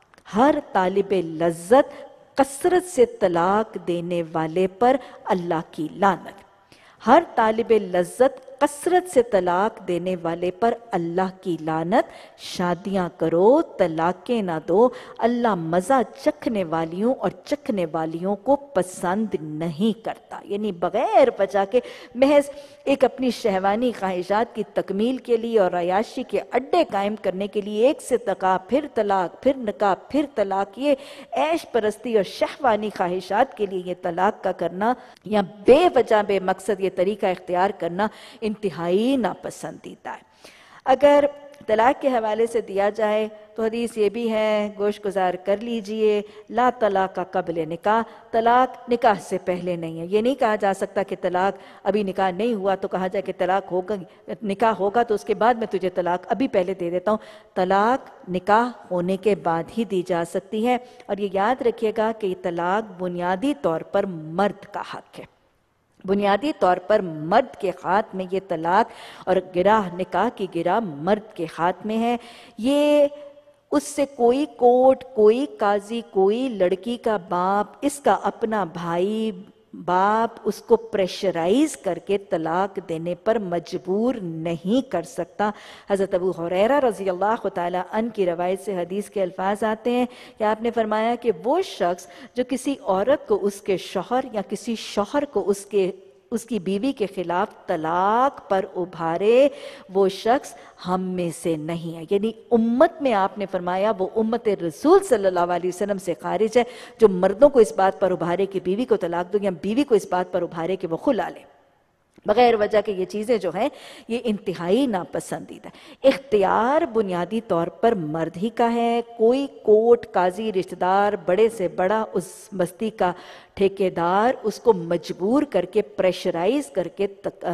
ہر طالب لذت کثرت سے طلاق دینے والے پر اللہ کی لعنت۔ ہر طالب لذت کثرت سے طلاق دینے والے پر اللہ کی لعنت۔ شادیاں کرو، طلاقیں نہ دو، اللہ مزہ چکھنے والیوں اور چکھنے والیوں کو پسند نہیں کرتا۔ یعنی بغیر وجہ کے محض ایک اپنی شہوانی خواہشات کی تکمیل کے لیے اور عیاشی کے اڈے قائم کرنے کے لیے ایک سے نکاح، پھر طلاق، پھر نکاح، پھر طلاق، یہ عیش پرستی اور شہوانی خواہشات کے لیے یہ طلاق کا کرنا یا بے وجہ بے مقصد یہ طریقہ اختیار کرنا انتہائی ناپسندیدہ ہے۔ اگر طلاق کے حوالے سے دیا جائے تو حدیث یہ بھی ہے، گوش گزار کر لیجئے، لا طلاق قبل نکاح، طلاق نکاح سے پہلے نہیں ہے۔ یہ نہیں کہا جا سکتا کہ طلاق ابھی نکاح نہیں ہوا تو کہا جائے کہ طلاق ہوگا، نکاح ہوگا تو اس کے بعد میں تجھے طلاق ابھی پہلے دے دیتا ہوں۔ طلاق نکاح ہونے کے بعد ہی دی جا سکتی ہے، اور یہ یاد رکھیے گا کہ یہ طلاق بنیادی طور پر مرد کا حق ہے۔ بنیادی طور پر مرد کے ہاتھ میں یہ طلاق اور گرہ، نکاح کی گرہ مرد کے ہاتھ میں ہے۔ یہ اس سے کوئی کورٹ، کوئی قاضی، کوئی لڑکی کا باپ، اس کا اپنا بھائی، باپ اس کو پریشرائز کر کے طلاق دینے پر مجبور نہیں کر سکتا۔ حضرت ابو ہریرہ رضی اللہ تعالیٰ عنہ کی روایت سے حدیث کے الفاظ آتے ہیں کہ آپ نے فرمایا کہ وہ شخص جو کسی عورت کو اس کے شوہر یا کسی شوہر کو اس کے اس کی بیوی کے خلاف طلاق پر ابھارے، وہ شخص ہم میں سے نہیں ہے۔ یعنی امت میں آپ نے فرمایا وہ امت رسول صلی اللہ علیہ وسلم سے خارج ہے، جو مردوں کو اس بات پر ابھارے کہ بیوی کو طلاق دو، یا بیوی کو اس بات پر ابھارے کہ وہ خلا لے بغیر وجہ کہ یہ چیزیں جو ہیں یہ انتہائی ناپسندیدہ۔ اختیار بنیادی طور پر مرد ہی کا ہے۔ کوئی کوٹ، قاضی، رشتہ دار، بڑے سے بڑا اس بستی کا ٹھیکیدار اس کو مجبور کر کے، پریشرائز کر کے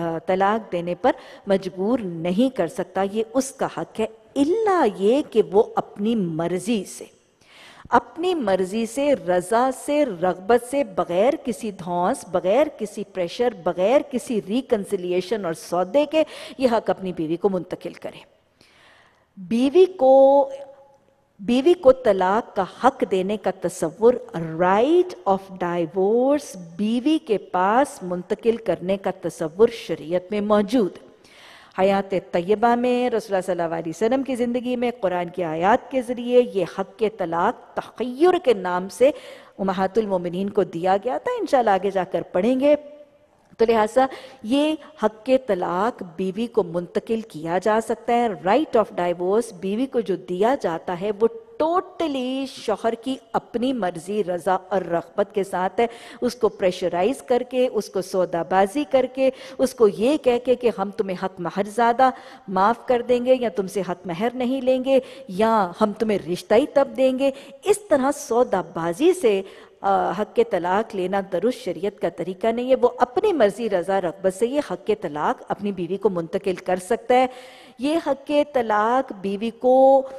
طلاق دینے پر مجبور نہیں کر سکتا۔ یہ اس کا حق ہے، الا یہ کہ وہ اپنی مرضی سے اپنی مرضی سے، رضا سے، رغبت سے، بغیر کسی دھونس، بغیر کسی پریشر، بغیر کسی ریکنسیلیشن اور سودے کے یہ حق اپنی بیوی کو منتقل کرے۔ بیوی کو بیوی کو طلاق کا حق دینے کا تصور، رائٹ آف ڈائیورس بیوی کے پاس منتقل کرنے کا تصور شریعت میں موجود ہے۔ حیات طیبہ میں رسول اللہ صلی اللہ علیہ وسلم کی زندگی میں قرآن کی آیات کے ذریعے یہ حق طلاق تخیر کے نام سے امہات المومنین کو دیا گیا تھا۔ انشاءاللہ آگے جا کر پڑھیں گے۔ تو لہٰذا یہ حق طلاق بیوی کو منتقل کیا جا سکتا ہے۔ رائٹ آف ڈائیورس بیوی کو جو دیا جاتا ہے وہ ٹوٹلی شوہر کی اپنی مرضی، رضا اور رغبت کے ساتھ ہے۔ اس کو پریشرائز کر کے، اس کو سودا بازی کر کے، اس کو یہ کہہ کے کہ ہم تمہیں حق مہر زیادہ معاف کر دیں گے یا تم سے حق مہر نہیں لیں گے یا ہم تمہیں رشتہ ہی تب دیں گے، اس طرح سودا بازی سے حق کے طلاق لینا درست شریعت کا طریقہ نہیں ہے. وہ اپنی مرضی رضا رغبت سے یہ حق کے طلاق اپنی بیوی کو منتقل کر سکتا ہے. یہ حق کے طلاق بیوی کو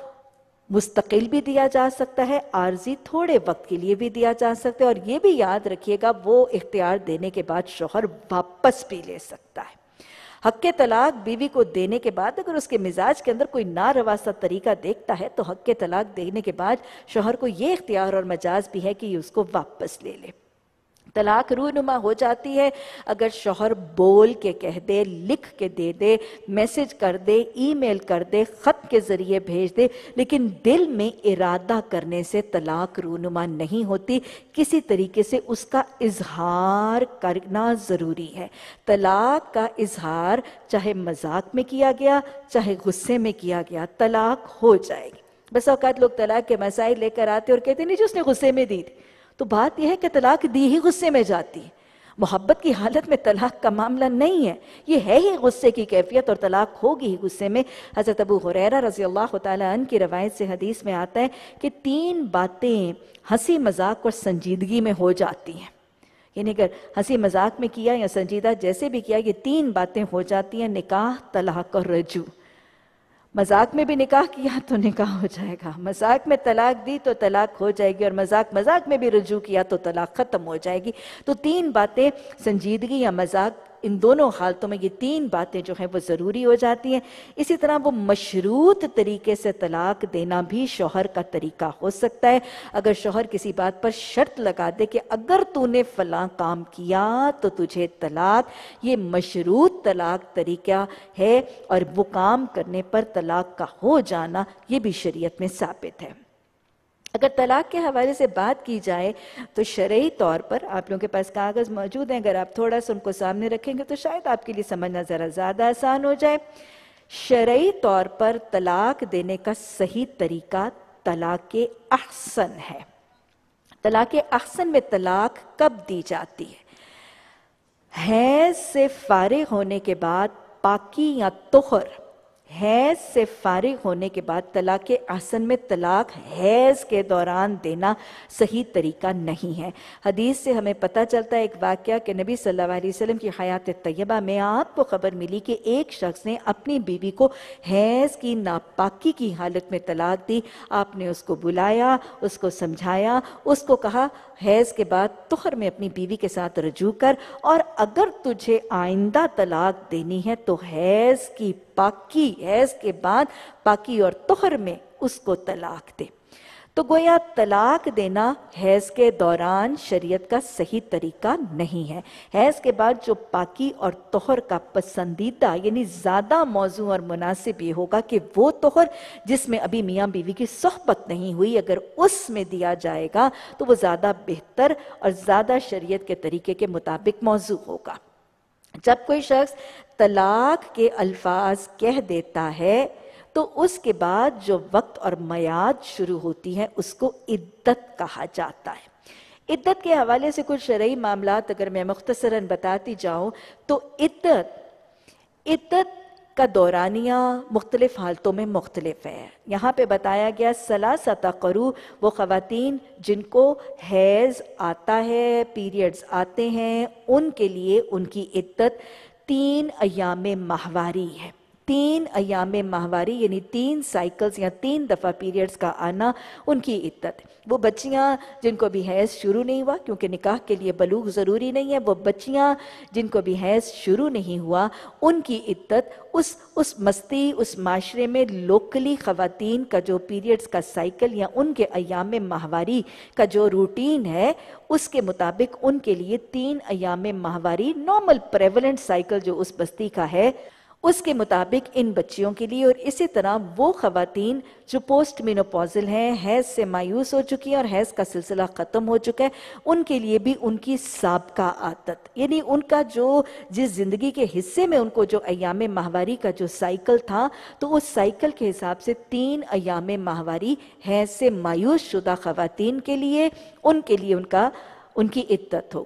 مستقل بھی دیا جا سکتا ہے, عارضی تھوڑے وقت کے لیے بھی دیا جا سکتا ہے, اور یہ بھی یاد رکھیے گا وہ اختیار دینے کے بعد شوہر واپس بھی لے سکتا ہے. حق کے طلاق بیوی کو دینے کے بعد اگر اس کے مزاج کے اندر کوئی ناروا سا طریقہ دیکھتا ہے تو حق کے طلاق دینے کے بعد شوہر کو یہ اختیار اور مجاز بھی ہے کہ یہ اس کو واپس لے لے. طلاق رونما ہو جاتی ہے اگر شوہر بول کے کہہ دے, لکھ کے دے دے, میسج کر دے, ای میل کر دے, خط کے ذریعے بھیج دے, لیکن دل میں ارادہ کرنے سے طلاق رونما نہیں ہوتی. کسی طریقے سے اس کا اظہار کرنا ضروری ہے. طلاق کا اظہار چاہے مذاق میں کیا گیا چاہے غصے میں کیا گیا, طلاق ہو جائے گی. بس اوقات لوگ طلاق کے مسائل لے کر آتے اور کہتے نہیں جی اس نے غصے میں دی تھی. تو بات یہ ہے کہ طلاق دی ہی غصے میں جاتی ہے. محبت کی حالت میں طلاق کا معاملہ نہیں ہے, یہ ہے ہی غصے کی کیفیت اور طلاق ہوگی ہی غصے میں. حضرت ابو ہریرہ رضی اللہ تعالیٰ عنہ کی روایت سے حدیث میں آتا ہے کہ تین باتیں ہنسی مذاق اور سنجیدگی میں ہو جاتی ہیں. یعنی اگر ہنسی مذاق میں کیا یا سنجیدہ جیسے بھی کیا, یہ تین باتیں ہو جاتی ہیں, نکاح, طلاق اور رجوع. مذاق میں بھی نکاح کیا تو نکاح ہو جائے گا, مذاق میں طلاق دی تو طلاق ہو جائے گی, اور مذاق مذاق میں بھی رجوع کیا تو طلاق ختم ہو جائے گی. تو تین باتیں, سنجیدگی یا مذاق, ان دونوں حالتوں میں یہ تین باتیں جو ہیں وہ ضروری ہو جاتی ہیں. اسی طرح وہ مشروط طریقے سے طلاق دینا بھی شوہر کا طریقہ ہو سکتا ہے. اگر شوہر کسی بات پر شرط لگا دے کہ اگر تو نے فلاں کام کیا تو تجھے طلاق, یہ مشروط طلاق طریقہ ہے, اور وہ کام کرنے پر طلاق کا ہو جانا یہ بھی شریعت میں ثابت ہے. اگر طلاق کے حوالے سے بات کی جائے تو شرعی طور پر, آپ لوگوں کے پاس کاغذ موجود ہیں, اگر آپ تھوڑا سا ان کو سامنے رکھیں گے تو شاید آپ کے لیے سمجھنا ذرا زیادہ آسان ہو جائے. شرعی طور پر طلاق دینے کا صحیح طریقہ طلاق احسن ہے. طلاق احسن میں طلاق کب دی جاتی ہے؟ حیض سے فارغ ہونے کے بعد پاکی یا طہر, حیض سے فارغ ہونے کے بعد طلاق احسن میں طلاق حیض کے دوران دینا صحیح طریقہ نہیں ہے. حدیث سے ہمیں پتہ چلتا ہے ایک واقعہ کہ نبی صلی اللہ علیہ وسلم کی حیات طیبہ میں آپ کو خبر ملی کہ ایک شخص نے اپنی بیوی کو حیض کی ناپاکی کی حالت میں طلاق دی. آپ نے اس کو بلایا, اس کو سمجھایا, اس کو کہا حیض کے بعد طہر میں اپنی بیوی کے ساتھ رجوع کر, اور اگر تجھے آئندہ طلاق دینی ہے تو حیض کی پاکی, حیض کے بعد پاکی اور طہر میں اس کو طلاق دے. تو گویا طلاق دینا حیض کے دوران شریعت کا صحیح طریقہ نہیں ہے. حیض کے بعد جو پاکی اور طہر کا پسندیدہ یعنی زیادہ موضوع اور مناسب یہ ہوگا کہ وہ طہر جس میں ابھی میاں بیوی کی صحبت نہیں ہوئی, اگر اس میں دیا جائے گا تو وہ زیادہ بہتر اور زیادہ شریعت کے طریقے کے مطابق موضوع ہوگا. جب کوئی شخص طلاق کے الفاظ کہہ دیتا ہے تو اس کے بعد جو وقت اور میعاد شروع ہوتی ہے اس کو عدت کہا جاتا ہے. عدت کے حوالے سے کچھ شرعی معاملات اگر میں مختصراً بتاتی جاؤں تو عدت عدت کا دورانیہ مختلف حالتوں میں مختلف ہے. یہاں پہ بتایا گیا ثلاثۃ قروء, وہ خواتین جن کو حیض آتا ہے, پیریڈز آتے ہیں, ان کے لیے ان کی عدت تین ایام ماہواری ہے. تین ایام ماہواری یعنی تین سائیکلز یا تین دفعہ پیریڈز کا آنا ان کی عدت. وہ بچیاں جن کو بھی حیض شروع نہیں ہوا, کیونکہ نکاح کے لیے بلوغ ضروری نہیں ہے, وہ بچیاں جن کو بھی حیض شروع نہیں ہوا ان کی عدت اس اس مستی اس معاشرے میں لوکلی خواتین کا جو پیریڈز کا سائیکل یا ان کے ایام ماہواری کا جو روٹین ہے اس کے مطابق ان کے لیے تین ایام ماہواری نارمل پریولنٹ سائیکل جو اس بستی کا ہے اس کے مطابق ان بچیوں کے لیے. اور اسی طرح وہ خواتین جو پوسٹ مینوپوزل ہیں, حیض سے مایوس ہو چکی ہیں اور حیض کا سلسلہ ختم ہو چکا ہے, ان کے لیے بھی ان کی سابقہ عادت یعنی ان کا جو جس زندگی کے حصے میں ان کو جو ایام ماہواری کا جو سائیکل تھا تو اس سائیکل کے حساب سے تین ایام ماہواری حیض سے مایوس شدہ خواتین کے لیے ان کے لیے ان کا ان کی عدت ہوگی.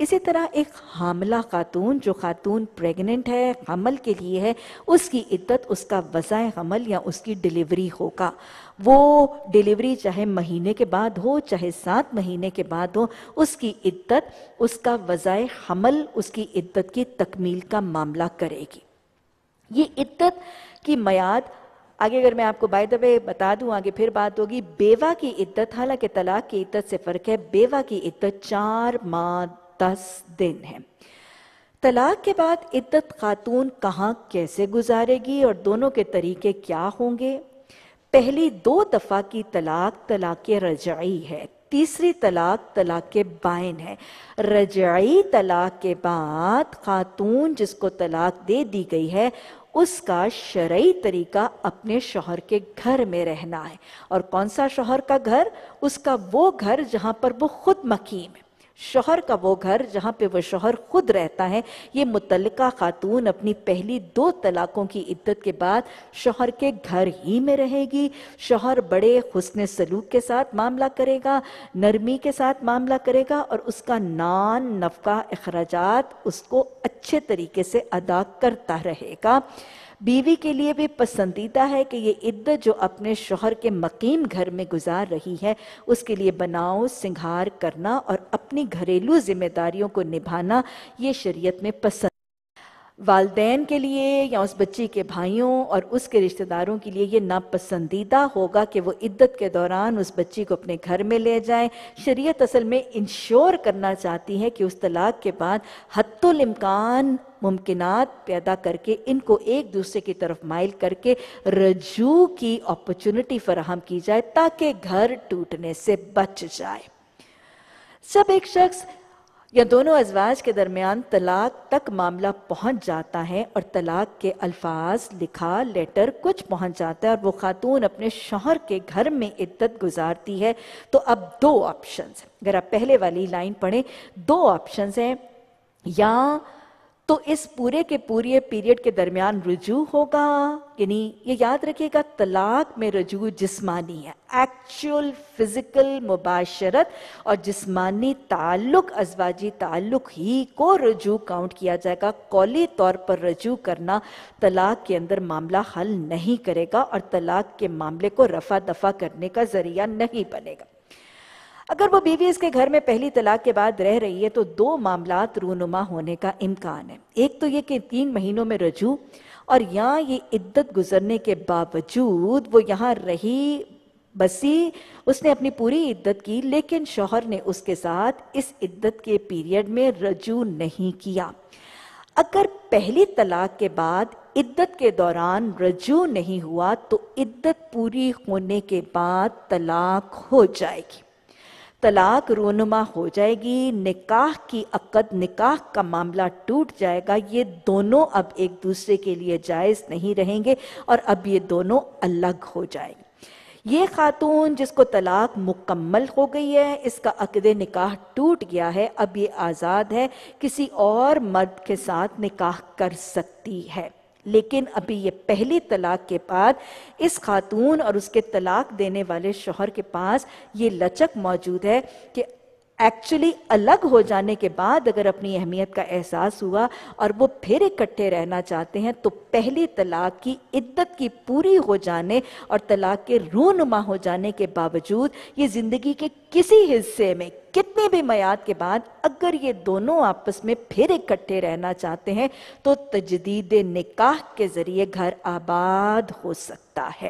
اسی طرح ایک حاملہ خاتون، جو خاتون پریگننٹ ہے، حمل کے لیے ہے، اس کی عدت اس کا وضع حمل یا اس کی ڈیلیوری ہوگا. وہ ڈیلیوری چاہے مہینے کے بعد ہو چاہے سات مہینے کے بعد ہو، اس کی عدت اس کا وضع حمل اس کی عدت کی تکمیل کا معاملہ کرے گی. یہ عدت کی میعاد آگے اگر میں آپ کو بائی دا وے بتا دوں، آگے پھر بات ہوگی. بیوہ کی عدت، حالانکہ طلاق کی عدت سے فرق ہے، بیوہ کی عدت چار ماہ دس دن ہے. طلاق کے بعد عدت خاتون کہاں کیسے گزارے گی اور دونوں کے طریقے کیا ہوں گے؟ پہلی دو دفعہ کی طلاق طلاق رجعی ہے، تیسری طلاق طلاق بائن ہے. رجعی طلاق کے بعد خاتون جس کو طلاق دے دی گئی ہے، اس کا شرعی طریقہ اپنے شوہر کے گھر میں رہنا ہے. اور کون سا شوہر کا گھر؟ اس کا وہ گھر جہاں پر وہ خود مقیم ہے. شوہر کا وہ گھر جہاں پہ وہ شوہر خود رہتا ہے. یہ متعلقہ خاتون اپنی پہلی دو طلاقوں کی عدت کے بعد شوہر کے گھر ہی میں رہے گی. شوہر بڑے حسن سلوک کے ساتھ معاملہ کرے گا، نرمی کے ساتھ معاملہ کرے گا، اور اس کا نان نفقہ اخراجات اس کو اچھے طریقے سے ادا کرتا رہے گا. بیوی کے لیے بھی پسندیدہ ہے کہ یہ عدت جو اپنے شوہر کے مقیم گھر میں گزار رہی ہے، اس کے لیے بناؤ سنگھار کرنا اور اپنی گھریلو ذمہ داریوں کو نبھانا یہ شریعت میں پسند. والدین کے لیے یا اس بچی کے بھائیوں اور اس کے رشتہ داروں کے لیے یہ ناپسندیدہ ہوگا کہ وہ عدت کے دوران اس بچی کو اپنے گھر میں لے جائیں. شریعت اصل میں انشور کرنا چاہتی ہے کہ اس طلاق کے بعد حتی الامکان ممکنات پیدا کر کے ان کو ایک دوسرے کی طرف مائل کر کے رجوع کی اپرچونٹی فراہم کی جائے تاکہ گھر ٹوٹنے سے بچ جائے. جب ایک شخص یا دونوں ازواج کے درمیان طلاق تک معاملہ پہنچ جاتا ہے اور طلاق کے الفاظ، لکھا لیٹر کچھ پہنچ جاتا ہے اور وہ خاتون اپنے شوہر کے گھر میں عدت گزارتی ہے، تو اب دو آپشنز ہیں. اگر آپ پہلے والی لائن پڑھیں، دو آپشنز ہیں. یا تو اس پورے کے پورے پیریڈ کے درمیان رجوع ہوگا، یعنی یہ یاد رکھیے گا طلاق میں رجوع جسمانی ہے، ایکچول فزیکل مباشرت اور جسمانی تعلق، ازواجی تعلق ہی کو رجوع کاؤنٹ کیا جائے گا. قولی طور پر رجوع کرنا طلاق کے اندر معاملہ حل نہیں کرے گا اور طلاق کے معاملے کو رفع دفع کرنے کا ذریعہ نہیں بنے گا. اگر وہ بیوی اس کے گھر میں پہلی طلاق کے بعد رہ رہی ہے تو دو معاملات رونما ہونے کا امکان ہے. ایک تو یہ کہ تین مہینوں میں رجوع، اور یہاں یہ عدت گزرنے کے باوجود وہ یہاں رہی بسی، اس نے اپنی پوری عدت کی، لیکن شوہر نے اس کے ساتھ اس عدت کے پیریڈ میں رجوع نہیں کیا. اگر پہلی طلاق کے بعد عدت کے دوران رجوع نہیں ہوا تو عدت پوری ہونے کے بعد طلاق ہو جائے گی، طلاق رونما ہو جائے گی، نکاح کی عقد، نکاح کا معاملہ ٹوٹ جائے گا. یہ دونوں اب ایک دوسرے کے لیے جائز نہیں رہیں گے اور اب یہ دونوں الگ ہو جائیں گے. یہ خاتون جس کو طلاق مکمل ہو گئی ہے، اس کا عقد نکاح ٹوٹ گیا ہے، اب یہ آزاد ہے، کسی اور مرد کے ساتھ نکاح کر سکتی ہے. لیکن ابھی یہ پہلی طلاق کے بعد اس خاتون اور اس کے طلاق دینے والے شوہر کے پاس یہ لچک موجود ہے کہ ایکچولی الگ ہو جانے کے بعد اگر اپنی اہمیت کا احساس ہوا اور وہ پھر اکٹھے رہنا چاہتے ہیں تو پہلی طلاق کی عدت کی پوری ہو جانے اور طلاق کے رونما ہو جانے کے باوجود یہ زندگی کے کسی حصے میں کتنے بھی میعاد کے بعد اگر یہ دونوں آپس میں پھر اکٹھے رہنا چاہتے ہیں تو تجدید نکاح کے ذریعے گھر آباد ہو سکتا ہے.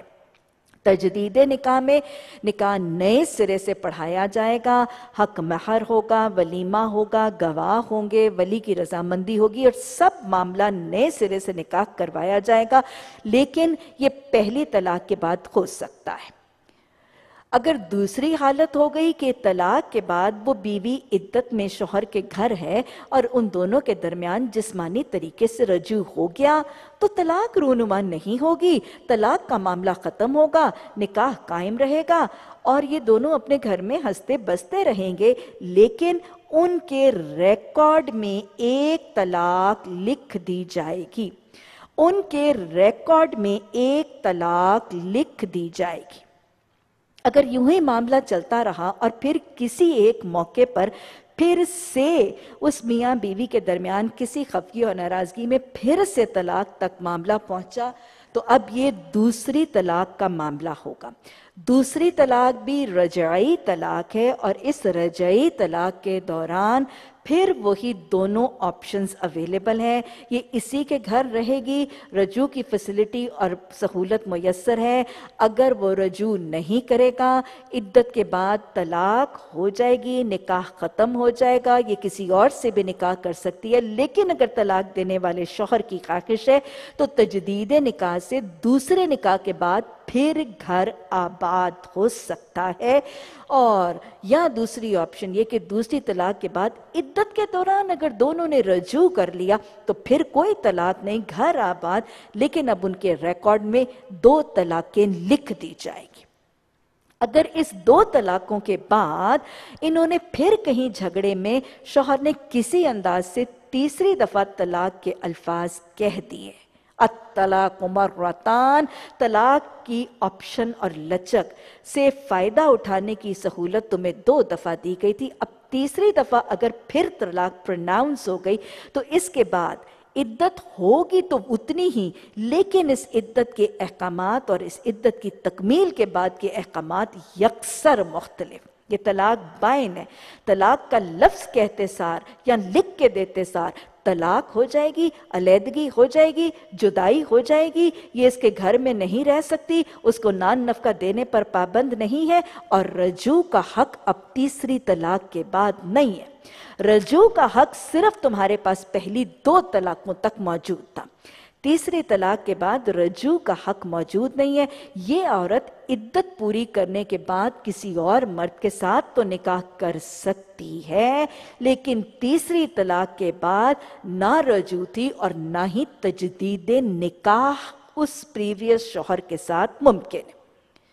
تجدید نکاح میں نکاح نئے سرے سے پڑھایا جائے گا، حق مہر ہوگا، ولیمہ ہوگا، گواہ ہوں گے، ولی کی رضامندی ہوگی اور سب معاملہ نئے سرے سے نکاح کروایا جائے گا. لیکن یہ پہلی طلاق کے بعد ہو سکتا ہے. اگر دوسری حالت ہو گئی کہ طلاق کے بعد وہ بیوی عدت میں شوہر کے گھر ہے اور ان دونوں کے درمیان جسمانی طریقے سے رجوع ہو گیا تو طلاق رونما نہیں ہوگی، طلاق کا معاملہ ختم ہوگا، نکاح قائم رہے گا اور یہ دونوں اپنے گھر میں ہنستے بستے رہیں گے. لیکن ان کے ریکارڈ میں ایک طلاق لکھ دی جائے گی، ان کے ریکارڈ میں ایک طلاق لکھ دی جائے گی. اگر یوں ہی معاملہ چلتا رہا اور پھر کسی ایک موقع پر پھر سے اس میاں بیوی کے درمیان کسی خفگی اور ناراضگی میں پھر سے طلاق تک معاملہ پہنچا تو اب یہ دوسری طلاق کا معاملہ ہوگا۔ دوسری طلاق بھی رجعی طلاق ہے، اور اس رجعی طلاق کے دوران پھر وہی دونوں آپشنز اویلیبل ہیں۔ یہ اسی کے گھر رہے گی، رجوع کی فیسلٹی اور سہولت میسر ہے۔ اگر وہ رجوع نہیں کرے گا، عدت کے بعد طلاق ہو جائے گی، نکاح ختم ہو جائے گا، یہ کسی اور سے بھی نکاح کر سکتی ہے۔ لیکن اگر طلاق دینے والے شوہر کی خواہش ہے تو تجدید نکاح سے دوسرے نکاح کے بعد پھر گھر آباد ہو سکتا ہے۔ اور یا دوسری آپشن یہ کہ دوسری طلاق کے بعد عدت کے دوران اگر دونوں نے رجوع کر لیا تو پھر کوئی طلاق نہیں، گھر آباد، لیکن اب ان کے ریکارڈ میں دو طلاقیں لکھ دی جائے گی۔ اگر اس دو طلاقوں کے بعد انہوں نے پھر کہیں جھگڑے میں شوہر نے کسی انداز سے تیسری دفعہ طلاق کے الفاظ کہہ دیے، الطلاق مرتان، طلاق کی آپشن اور لچک سے فائدہ اٹھانے کی سہولت تمہیں دو دفعہ دی گئی تھی، اب تیسری دفعہ اگر پھر طلاق پرناؤنس ہو گئی تو اس کے بعد عدت ہوگی تو اتنی ہی، لیکن اس عدت کے احکامات اور اس عدت کی تکمیل کے بعد کے احکامات یکسر مختلف۔ یہ طلاق بائن ہے، طلاق کا لفظ کہتے سار یا لکھ کے دیتے سار طلاق ہو جائے گی، علیحدگی ہو جائے گی، جدائی ہو جائے گی، یہ اس کے گھر میں نہیں رہ سکتی، اس کو نان نفقہ دینے پر پابند نہیں ہے، اور رجوع کا حق اب تیسری طلاق کے بعد نہیں ہے۔ رجوع کا حق صرف تمہارے پاس پہلی دو طلاقوں تک موجود تھا، تیسری طلاق کے بعد رجوع کا حق موجود نہیں ہے۔ یہ عورت عدت پوری کرنے کے بعد کسی اور مرد کے ساتھ تو نکاح کر سکتی ہے، لیکن تیسری طلاق کے بعد نہ رجوع تھی اور نہ ہی تجدید نکاح اس پریویس شوہر کے ساتھ ممکن ہے۔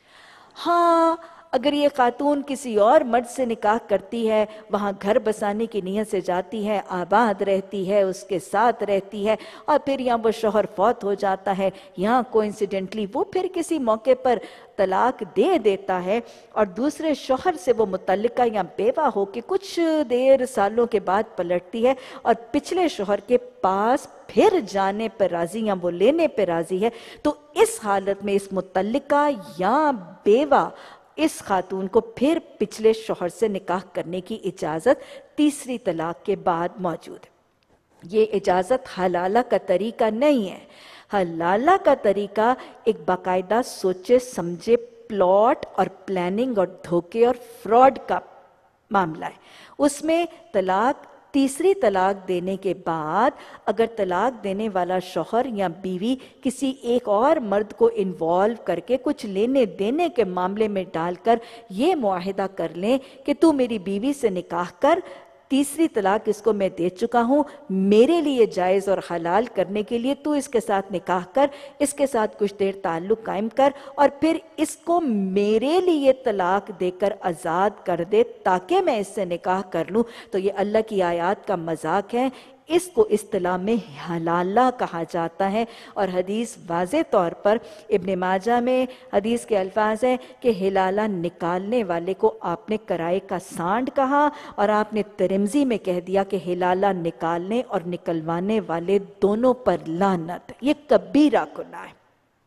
ہاں اگر یہ خاتون کسی اور مرد سے نکاح کرتی ہے، وہاں گھر بسانے کی نیت سے جاتی ہے، آباد رہتی ہے، اس کے ساتھ رہتی ہے، اور پھر یہاں وہ شوہر فوت ہو جاتا ہے، یہاں کوئنسیڈنٹلی وہ پھر کسی موقع پر طلاق دے دیتا ہے اور دوسرے شوہر سے وہ متعلقہ یا بیوہ ہو کے کچھ دیر سالوں کے بعد پلٹتی ہے اور پچھلے شوہر کے پاس پھر جانے پر راضی یا وہ لینے پر راضی ہے، تو اس حالت میں اس متعلقہ یا بیوہ اس خاتون کو پھر پچھلے شوہر سے نکاح کرنے کی اجازت تیسری طلاق کے بعد موجود ہے۔ یہ اجازت حلالہ کا طریقہ نہیں ہے۔ حلالہ کا طریقہ ایک باقاعدہ سوچے سمجھے پلاٹ اور پلاننگ اور دھوکے اور فراڈ کا معاملہ ہے۔ اس میں طلاق تیسری طلاق دینے کے بعد اگر طلاق دینے والا شوہر یا بیوی کسی ایک اور مرد کو انوالو کر کے کچھ لینے دینے کے معاملے میں ڈال کر یہ معاہدہ کر لیں کہ تو میری بیوی سے نکاح کر، تیسری طلاق اس کو میں دے چکا ہوں، میرے لیے جائز اور حلال کرنے کے لیے تو اس کے ساتھ نکاح کر، اس کے ساتھ کچھ دیر تعلق قائم کر، اور پھر اس کو میرے لیے طلاق دے کر آزاد کر دے تاکہ میں اس سے نکاح کر لوں، تو یہ اللہ کی آیات کا مذاق ہے۔ اس کو اصطلاح میں حلالہ کہا جاتا ہے، اور حدیث واضح طور پر ابن ماجہ میں حدیث کے الفاظ ہیں کہ حلالہ نکالنے والے کو آپ نے کرائے کا سانڈ کہا، اور آپ نے ترمذی میں کہہ دیا کہ حلالہ نکالنے اور نکلوانے والے دونوں پر لعنت۔ یہ کبیرہ گناہ ہے۔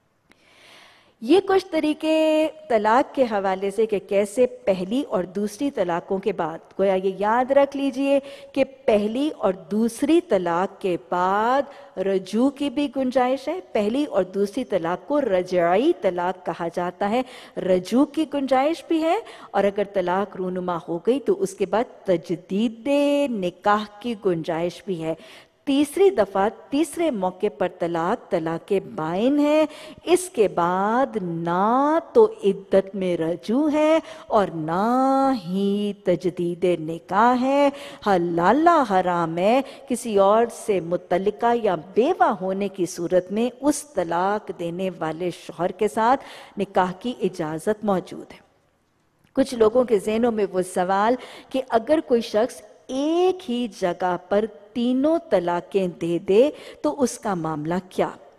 یہ کچھ طریقے طلاق کے حوالے سے کہ کیسے پہلی اور دوسری طلاقوں کے بعد، گویا یہ یاد رکھ لیجئے کہ پہلی اور دوسری طلاق کے بعد رجوع کی بھی گنجائش ہے۔ پہلی اور دوسری طلاق کو رجعی طلاق کہا جاتا ہے، رجوع کی گنجائش بھی ہے، اور اگر طلاق رونما ہو گئی تو اس کے بعد تجدید نکاح کی گنجائش بھی ہے۔ تیسری دفعہ تیسرے موقع پر طلاق طلاق بائن ہے، اس کے بعد نہ تو عدت میں رجوع ہے اور نہ ہی تجدید نکاح ہے۔ حلالہ حرام ہے، کسی اور سے متعلقہ یا بیوہ ہونے کی صورت میں اس طلاق دینے والے شوہر کے ساتھ نکاح کی اجازت موجود ہے۔ کچھ لوگوں کے ذہنوں میں وہ سوال کہ اگر کوئی شخص ایک ہی جگہ پر تینوں طلاقیں دے دے تو اس کا معاملہ کیا؟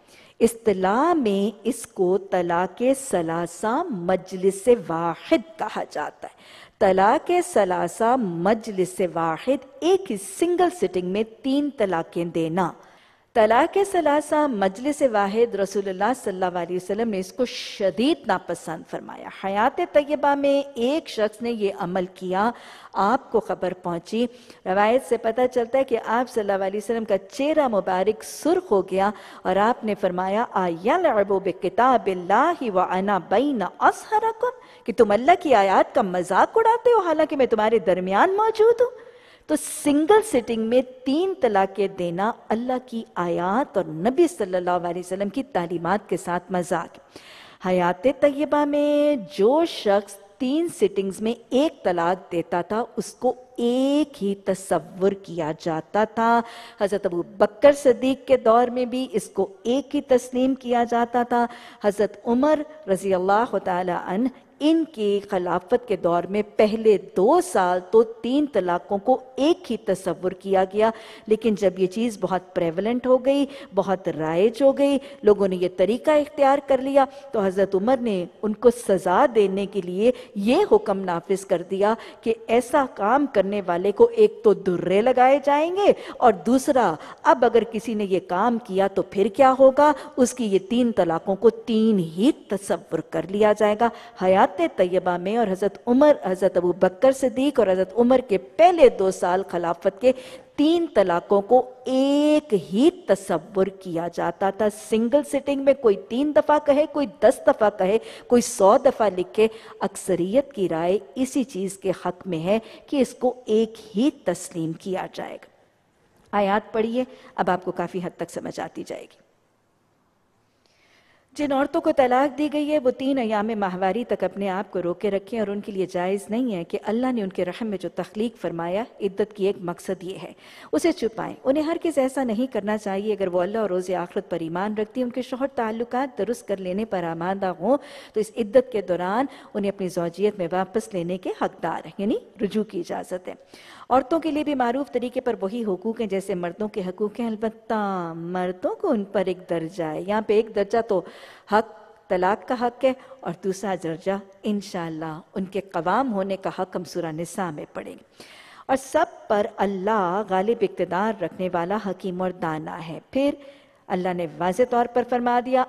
اصطلاح میں اس کو طلاق ثلاثہ مجلس واحد کہا جاتا ہے۔ طلاق ثلاثہ مجلس واحد، ایک ہی سنگل سٹنگ میں تین طلاقیں دینا۔ طلاق ثلاثہ مجلس واحد رسول اللہ صلی اللہ علیہ وسلم نے اس کو شدید ناپسند فرمایا۔ حیات طیبہ میں ایک شخص نے یہ عمل کیا، آپ کو خبر پہنچی، روایت سے پتہ چلتا ہے کہ آپ صلی اللہ علیہ وسلم کا چہرہ مبارک سرخ ہو گیا اور آپ نے فرمایا آیَلْعَبُ بِکِتَابِ اللَّهِ وَأَنَا بَيْنَ أَظْهَرَكُمْ، کہ تم اللہ کی آیات کا مذاق اڑاتے ہو حالانکہ میں تمہارے درمیان موجود ہوں۔ تو سنگل سٹنگ میں تین طلاقیں دینا اللہ کی آیات اور نبی صلی اللہ علیہ وسلم کی تعلیمات کے ساتھ مذاق۔ حیات طیبہ میں جو شخص تین سٹنگز میں ایک طلاق دیتا تھا اس کو ایک ہی تصور کیا جاتا تھا۔ حضرت ابو بکر صدیق کے دور میں بھی اس کو ایک ہی تسلیم کیا جاتا تھا۔ حضرت عمر رضی اللہ تعالی عنہ ان کی خلافت کے دور میں پہلے دو سال تو تین طلاقوں کو ایک ہی تصور کیا گیا، لیکن جب یہ چیز بہت پریولنٹ ہو گئی، بہت رائج ہو گئی، لوگوں نے یہ طریقہ اختیار کر لیا، تو حضرت عمر نے ان کو سزا دینے کے لیے یہ حکم نافذ کر دیا کہ ایسا کام کرنے والے کو ایک تو درے لگائے جائیں گے، اور دوسرا اب اگر کسی نے یہ کام کیا تو پھر کیا ہوگا، اس کی یہ تین طلاقوں کو تین ہی تصور کر لیا جائے گا۔ حیات طیبہ میں اور حضرت عمر، حضرت ابو بکر صدیق اور حضرت عمر کے پہلے دو سال خلافت کے تین طلاقوں کو ایک ہی تصور کیا جاتا تھا۔ سنگل سٹنگ میں کوئی تین دفعہ کہے، کوئی دس دفعہ کہے، کوئی سو دفعہ لکھے، اکثریت کی رائے اسی چیز کے حق میں ہے کہ اس کو ایک ہی تسلیم کیا جائے گا۔ آیات پڑھیے، اب آپ کو کافی حد تک سمجھ آتی جائے گی۔ جن عورتوں کو طلاق دی گئی ہے وہ تین ایام ماہواری تک اپنے آپ کو روکے رکھیں، اور ان کے لیے جائز نہیں ہے کہ اللہ نے ان کے رحم میں جو تخلیق فرمایا، عدت کی ایک مقصد یہ ہے، اسے چھپائیں۔ انہیں ہرگز ایسا نہیں کرنا چاہیے اگر وہ اللہ اور روز آخرت پر ایمان رکھتی ہیں، ان کے شوہر تعلقات درست کر لینے پر آمادہ ہوں تو اس عدت کے دوران انہیں اپنی زوجیت میں واپس لینے کے حقدار ہیں، یعنی رجوع کی اجازت ہے۔ عورتوں کے لیے بھی معروف طریقے پر وہی حقوق ہیں جیسے مردوں کے حقوق ہیں، البتہ مردوں کو ان پر ایک درجہ ہے۔ یہاں پہ ایک درجہ تو حق طلاق کا حق ہے اور دوسرا درجہ انشاءاللہ ان کے قوام ہونے کا حق ہم سورہ نساء میں پڑھیں گے۔ اور سب پر اللہ غالب اقتدار رکھنے والا حکیم اور دانا ہے۔ پھر اللہ نے واضح طور پر فرما دیا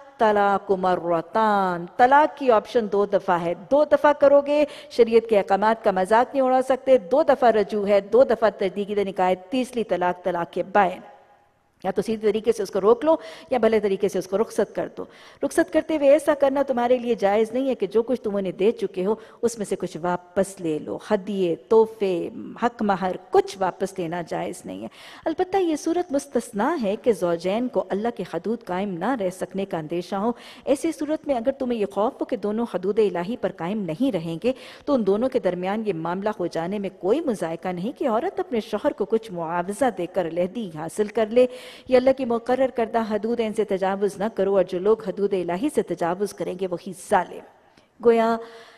طلاق مرتان، طلاق کی آپشن دو دفعہ ہے، دو دفعہ کرو گے، شریعت کے احکامات کا مذاق نہیں اڑا سکتے، دو دفعہ رجوع ہے، دو دفعہ تجدید نکاح، تیسری طلاق طلاق کے بائن، یا تو سیدھے طریقے سے اس کو روک لو یا بھلے طریقے سے اس کو رخصت کر دو۔ رخصت کرتے ہوئے ایسا کرنا تمہارے لیے جائز نہیں ہے کہ جو کچھ تم انہیں دے چکے ہو اس میں سے کچھ واپس لے لو، ہدیے، تحفے، حق مہر، کچھ واپس لینا جائز نہیں ہے۔ البتہ یہ صورت مستثنا ہے کہ زوجین کو اللہ کے حدود قائم نہ رہ سکنے کا اندیشہ ہو۔ ایسی صورت میں اگر تمہیں یہ خوف ہو کہ دونوں حدود الہی پر قائم نہیں رہیں گے تو ان دونوں کے درمیان یہ معاملہ ہو جانے میں کوئی مذائقہ نہیں کہ عورت اپنے شوہر کو کچھ معاوضہ دے کر علیحدگی حاصل کر لے۔ یہ اللہ کی مقرر کردہ حدود ہیں، ان سے تجاوز نہ کرو، اور جو لوگ حدود الہی سے تجاوز کریں گے وہی ظالم۔ گویا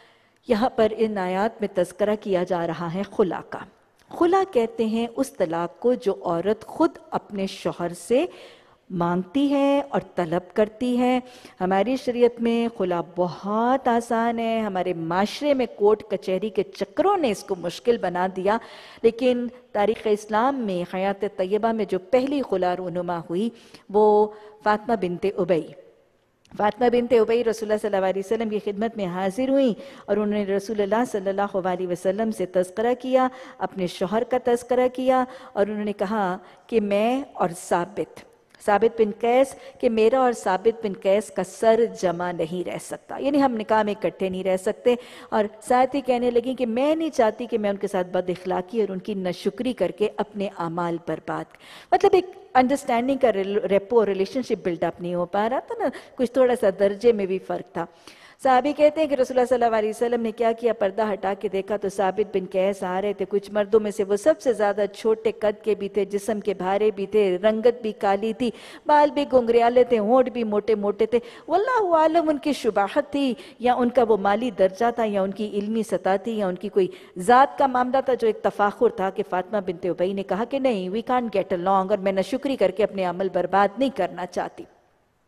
یہاں پر ان آیات میں تذکرہ کیا جا رہا ہے خلا کا۔ خلا کہتے ہیں اس طلاق کو جو عورت خود اپنے شوہر سے مانگتی ہے اور طلب کرتی ہے۔ ہماری شریعت میں خلا بہت آسان ہے، ہمارے معاشرے میں کورٹ کچہری کے چکروں نے اس کو مشکل بنا دیا، لیکن تاریخ اسلام میں حیات طیبہ میں جو پہلی خلا رونما ہوئی وہ فاطمہ بنت ابی فاطمہ بنت ابی رسول اللہ صلی اللہ علیہ وسلم کی خدمت میں حاضر ہوئیں اور انہوں نے رسول اللہ صلی اللہ علیہ وسلم سے تذکرہ کیا، اپنے شوہر کا تذکرہ کیا، اور انہوں نے کہا کہ میں اور ثابت ثابت بن قیس کہ میرا اور ثابت بن قیس کا سر جمع نہیں رہ سکتا، یعنی ہم نکاح میں اکٹھے نہیں رہ سکتے۔ اور ساتھ ہی کہنے لگیں کہ میں نہیں چاہتی کہ میں ان کے ساتھ بد اخلاقی اور ان کی ناشکری کر کے اپنے اعمال برباد، مطلب ایک انڈرسٹینڈنگ کا rapport relationship build up نہیں ہو پا رہا تھا نا، کچھ تھوڑا سا درجے میں بھی فرق تھا۔ صحابی کہتے ہیں کہ رسول اللہ صلی اللہ علیہ وسلم نے کیا کیا، پردہ ہٹا کے دیکھا تو ثابت بن قیس آ رہے تھے، کچھ مردوں میں سے وہ سب سے زیادہ چھوٹے قد کے بھی تھے، جسم کے بھارے بھی تھے، رنگت بھی کالی تھی، بال بھی گنگریالے تھے، ہونٹ بھی موٹے موٹے تھے، واللہ عالم ان کی شباہت تھی یا ان کا وہ مالی درجہ تھا یا ان کی علمی سطح تھی یا ان کی کوئی ذات کا معاملہ تھا جو ایک تفاخر تھا کہ فاطمہ بنت ابی نے کہا کہ نہیں، وی کانٹ گیٹ along، اور میں ناشکری کر کے اپنے عمل برباد نہیں کرنا چاہتی۔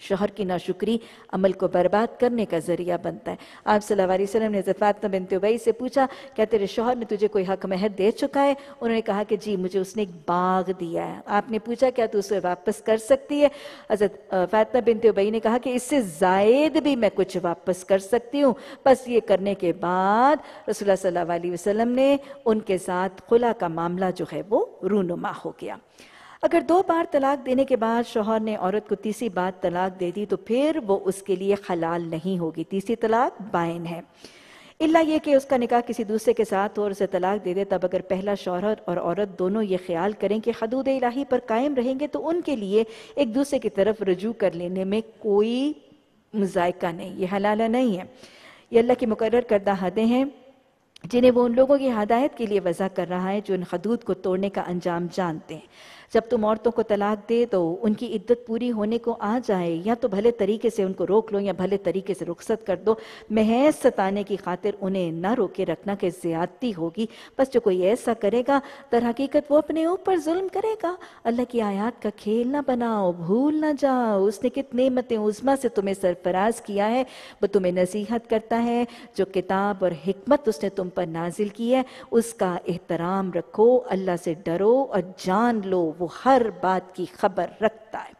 شوہر کی ناشکری عمل کو برباد کرنے کا ذریعہ بنتا ہے۔ آپ صلی اللہ علیہ وسلم نے حضرت فاطمہ بنت ابی سے پوچھا کیا تیرے شوہر نے تجھے کوئی حق مہر دے چکا ہے؟ انہوں نے کہا کہ جی مجھے اس نے ایک باغ دیا ہے۔ آپ نے پوچھا کیا تو اسے واپس کر سکتی ہے؟ حضرت فاطمہ بنت ابی نے کہا کہ اس سے زائد بھی میں کچھ واپس کر سکتی ہوں۔ بس یہ کرنے کے بعد رسول اللہ صلی اللہ علیہ وسلم نے ان کے ساتھ خلا کا معاملہ جو ہے وہ رونما ہو گیا۔ اگر دو بار طلاق دینے کے بعد شوہر نے عورت کو تیسری بار طلاق دے دی تو پھر وہ اس کے لیے حلال نہیں ہوگی، تیسری طلاق بائن ہے، الا یہ کہ اس کا نکاح کسی دوسرے کے ساتھ ہو اور اسے طلاق دے دے۔ تب اگر پہلا شوہر اور عورت دونوں یہ خیال کریں کہ حدود الہی پر قائم رہیں گے تو ان کے لیے ایک دوسرے کی طرف رجوع کر لینے میں کوئی مذائقہ نہیں، یہ حلال نہیں ہے۔ یہ اللہ کی مقرر کردہ حدیں ہیں جنہیں وہ ان لوگوں کی ہدایت کے لیے وضع کر رہا ہے جو ان حدود کو توڑنے کا انجام جانتے ہیں۔ جب تم عورتوں کو طلاق دے تو ان کی عدت پوری ہونے کو آ جائے یا تو بھلے طریقے سے ان کو روک لو یا بھلے طریقے سے رخصت کر دو، محض ستانے کی خاطر انہیں نہ روکے رکھنا کہ زیادتی ہوگی۔ بس جو کوئی ایسا کرے گا در حقیقت وہ اپنے اوپر ظلم کرے گا۔ اللہ کی آیات کا کھیل نہ بناؤ، بھول نہ جاؤ، اس نے کتنے نعمتیں عظمیٰ سے تمہیں سرفراز کیا ہے، وہ تمہیں نصیحت کرتا ہے، جو کتاب اور حکمت اس نے تم پر نازل کی ہے اس کا احترام رکھو، اللہ سے ڈرو اور جان لو وہ ہر بات کی خبر رکھتا ہے۔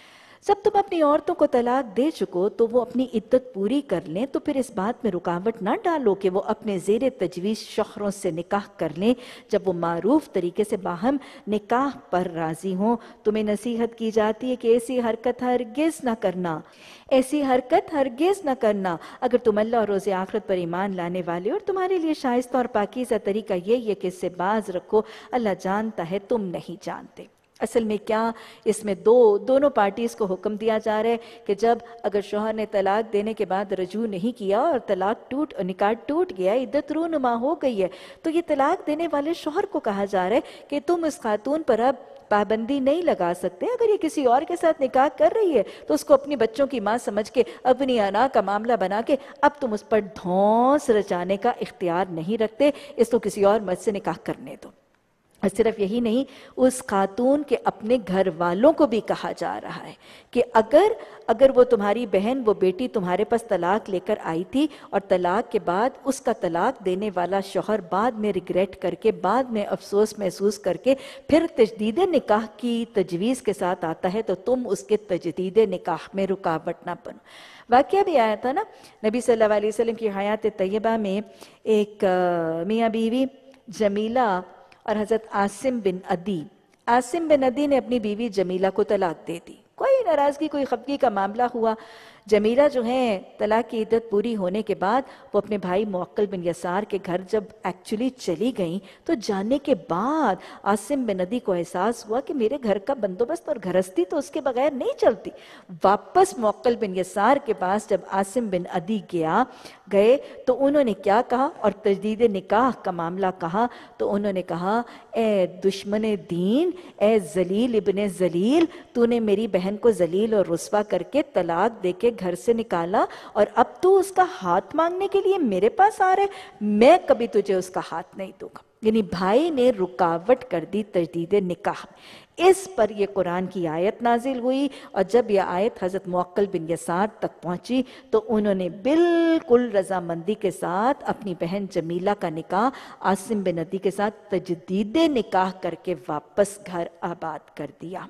جب تم اپنی عورتوں کو طلاق دے چکو تو وہ اپنی عدت پوری کر لیں تو پھر اس بات میں رکاوٹ نہ ڈالو کہ وہ اپنے زیر تجویز شوہروں سے نکاح کر لیں جب وہ معروف طریقے سے باہم نکاح پر راضی ہوں۔ تمہیں نصیحت کی جاتی ہے کہ ایسی حرکت ہرگز نہ کرنا، ایسی حرکت ہرگز نہ کرنا اگر تم اللہ اور روز آخرت پر ایمان لانے والے اور تمہارے لیے شائستہ اور پاکیزہ طریقہ یہ ہے کہ اس سے باز رکھو، اللہ جانتا ہے تم نہیں جانتے۔ اصل میں کیا اس میں دو دونوں پارٹیز کو حکم دیا جا رہا ہے کہ جب اگر شوہر نے طلاق دینے کے بعد رجوع نہیں کیا اور طلاق ٹوٹ نکاح ٹوٹ گیا، عدت رونما ہو گئی ہے، تو یہ طلاق دینے والے شوہر کو کہا جا رہا ہے کہ تم اس خاتون پر اب پابندی نہیں لگا سکتے۔ اگر یہ کسی اور کے ساتھ نکاح کر رہی ہے تو اس کو اپنی بچوں کی ماں سمجھ کے اپنی انا کا معاملہ بنا کے اب تم اس پر دھونس رچانے کا اختیار نہیں رکھتے، اس کو کسی اور مرد سے نکاح کرنے دو۔ اور صرف یہی نہیں، اس خاتون کے اپنے گھر والوں کو بھی کہا جا رہا ہے کہ اگر اگر وہ تمہاری بہن وہ بیٹی تمہارے پاس طلاق لے کر آئی تھی اور طلاق کے بعد اس کا طلاق دینے والا شوہر بعد میں ریگریٹ کر کے بعد میں افسوس محسوس کر کے پھر تجدید نکاح کی تجویز کے ساتھ آتا ہے تو تم اس کے تجدید نکاح میں رکاوٹ نہ بنو۔ واقعہ بھی آیا تھا نا، نبی صلی اللہ علیہ وسلم کی حیات طیبہ میں ایک میاں بیوی جمیلہ اور حضرت عاصم بن عدی عاصم بن عدی نے اپنی بیوی جمیلہ کو طلاق دے دی۔ کوئی ناراضگی کوئی خفگی کا معاملہ ہوا، جمیلہ جو ہیں طلاق کی عدت پوری ہونے کے بعد وہ اپنے بھائی موقل بن یسار کے گھر جب ایکچولی چلی گئیں تو جانے کے بعد عاصم بن عدی کو احساس ہوا کہ میرے گھر کا بندوبست اور گھرستی تو اس کے بغیر نہیں چلتی۔ واپس موقل بن یسار کے پاس جب عاصم بن عدی گیا گئے تو انہوں نے کیا کہا اور تجدید نکاح کا معاملہ کہا تو انہوں نے کہا اے دشمن دین، اے ذلیل ابن ذلیل، تو نے میری بہن کو ذلیل اور رسوا کر کے طلاق دے کے گھر سے نکالا اور اب تو اس کا ہاتھ مانگنے کے لیے میرے پاس آ رہے، میں کبھی تجھے اس کا ہاتھ نہیں دوں گا۔ یعنی بھائی نے رکاوٹ کر دی تجدید نکاح۔ اس پر یہ قرآن کی آیت نازل ہوئی اور جب یہ آیت حضرت موقل بن یسار تک پہنچی تو انہوں نے بالکل رضامندی کے ساتھ اپنی بہن جمیلہ کا نکاح عاصم بن عدی کے ساتھ تجدید نکاح کر کے واپس گھر آباد کر دیا۔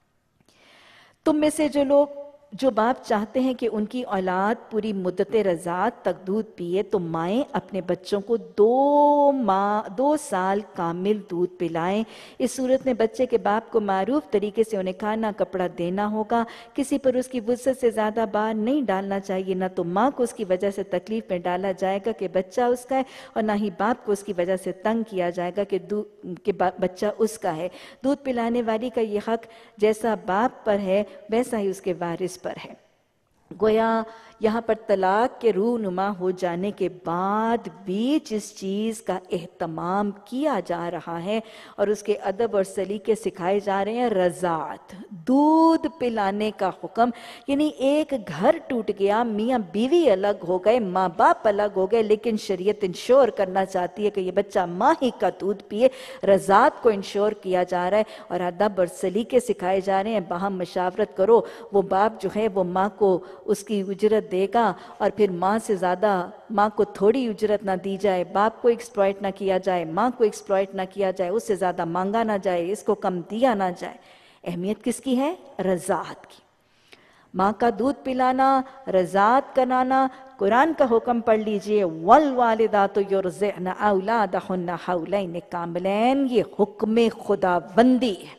تم میں سے جو لوگ جو باپ چاہتے ہیں کہ ان کی اولاد پوری مدت رضاعت تک دودھ پیے تو مائیں اپنے بچوں کو دو ماہ دو سال کامل دودھ پلائیں۔ اس صورت میں بچے کے باپ کو معروف طریقے سے انہیں کھانا کپڑا دینا ہوگا، کسی پر اس کی وسعت سے زیادہ بار نہیں ڈالنا چاہیے، نہ تو ماں کو اس کی وجہ سے تکلیف میں ڈالا جائے گا کہ بچہ اس کا ہے اور نہ ہی باپ کو اس کی وجہ سے تنگ کیا جائے گا کہ کہ بچہ اس کا ہے۔ دودھ پلانے والی کا یہ حق جیسا باپ پر ہے ویسا ہی اس کے وارث پر ہے۔ گویا یہاں پر طلاق کے رونما ہو جانے کے بعد بھی جس چیز کا اہتمام کیا جا رہا ہے اور اس کے ادب اور سلیقے سکھائے جا رہے ہیں، رضاعت، دودھ پلانے کا حکم، یعنی ایک گھر ٹوٹ گیا، میاں بیوی الگ ہو گئے، ماں باپ الگ ہو گئے، لیکن شریعت انشور کرنا چاہتی ہے کہ یہ بچہ ماں ہی کا دودھ پیے، رضاعت کو انشور کیا جا رہا ہے اور ادب اور سلیقے سکھائے جا رہے ہیں، باہم مشاورت کرو، وہ باپ جو ہے وہ ماں کو اس کی اجرت دے گا اور پھر ماں سے زیادہ ماں کو تھوڑی اجرت نہ دی جائے، باپ کو ایکسپلائٹ نہ کیا جائے، ماں کو ایکسپلائٹ نہ کیا جائے، اس سے زیادہ مانگا نہ جائے، اس کو کم دیا نہ جائے۔ اہمیت کس کی ہے؟ رضاعت کی۔ ماں کا دودھ پلانا، رضاعت کرانا، قرآن کا حکم پڑھ لیجئے، وَالْوَالِدَاتُ يُرْضِعْنَ أَوْلَادَهُنَّ حَوْلَيْنِ کاملین، یہ حکم خداوندی ہے۔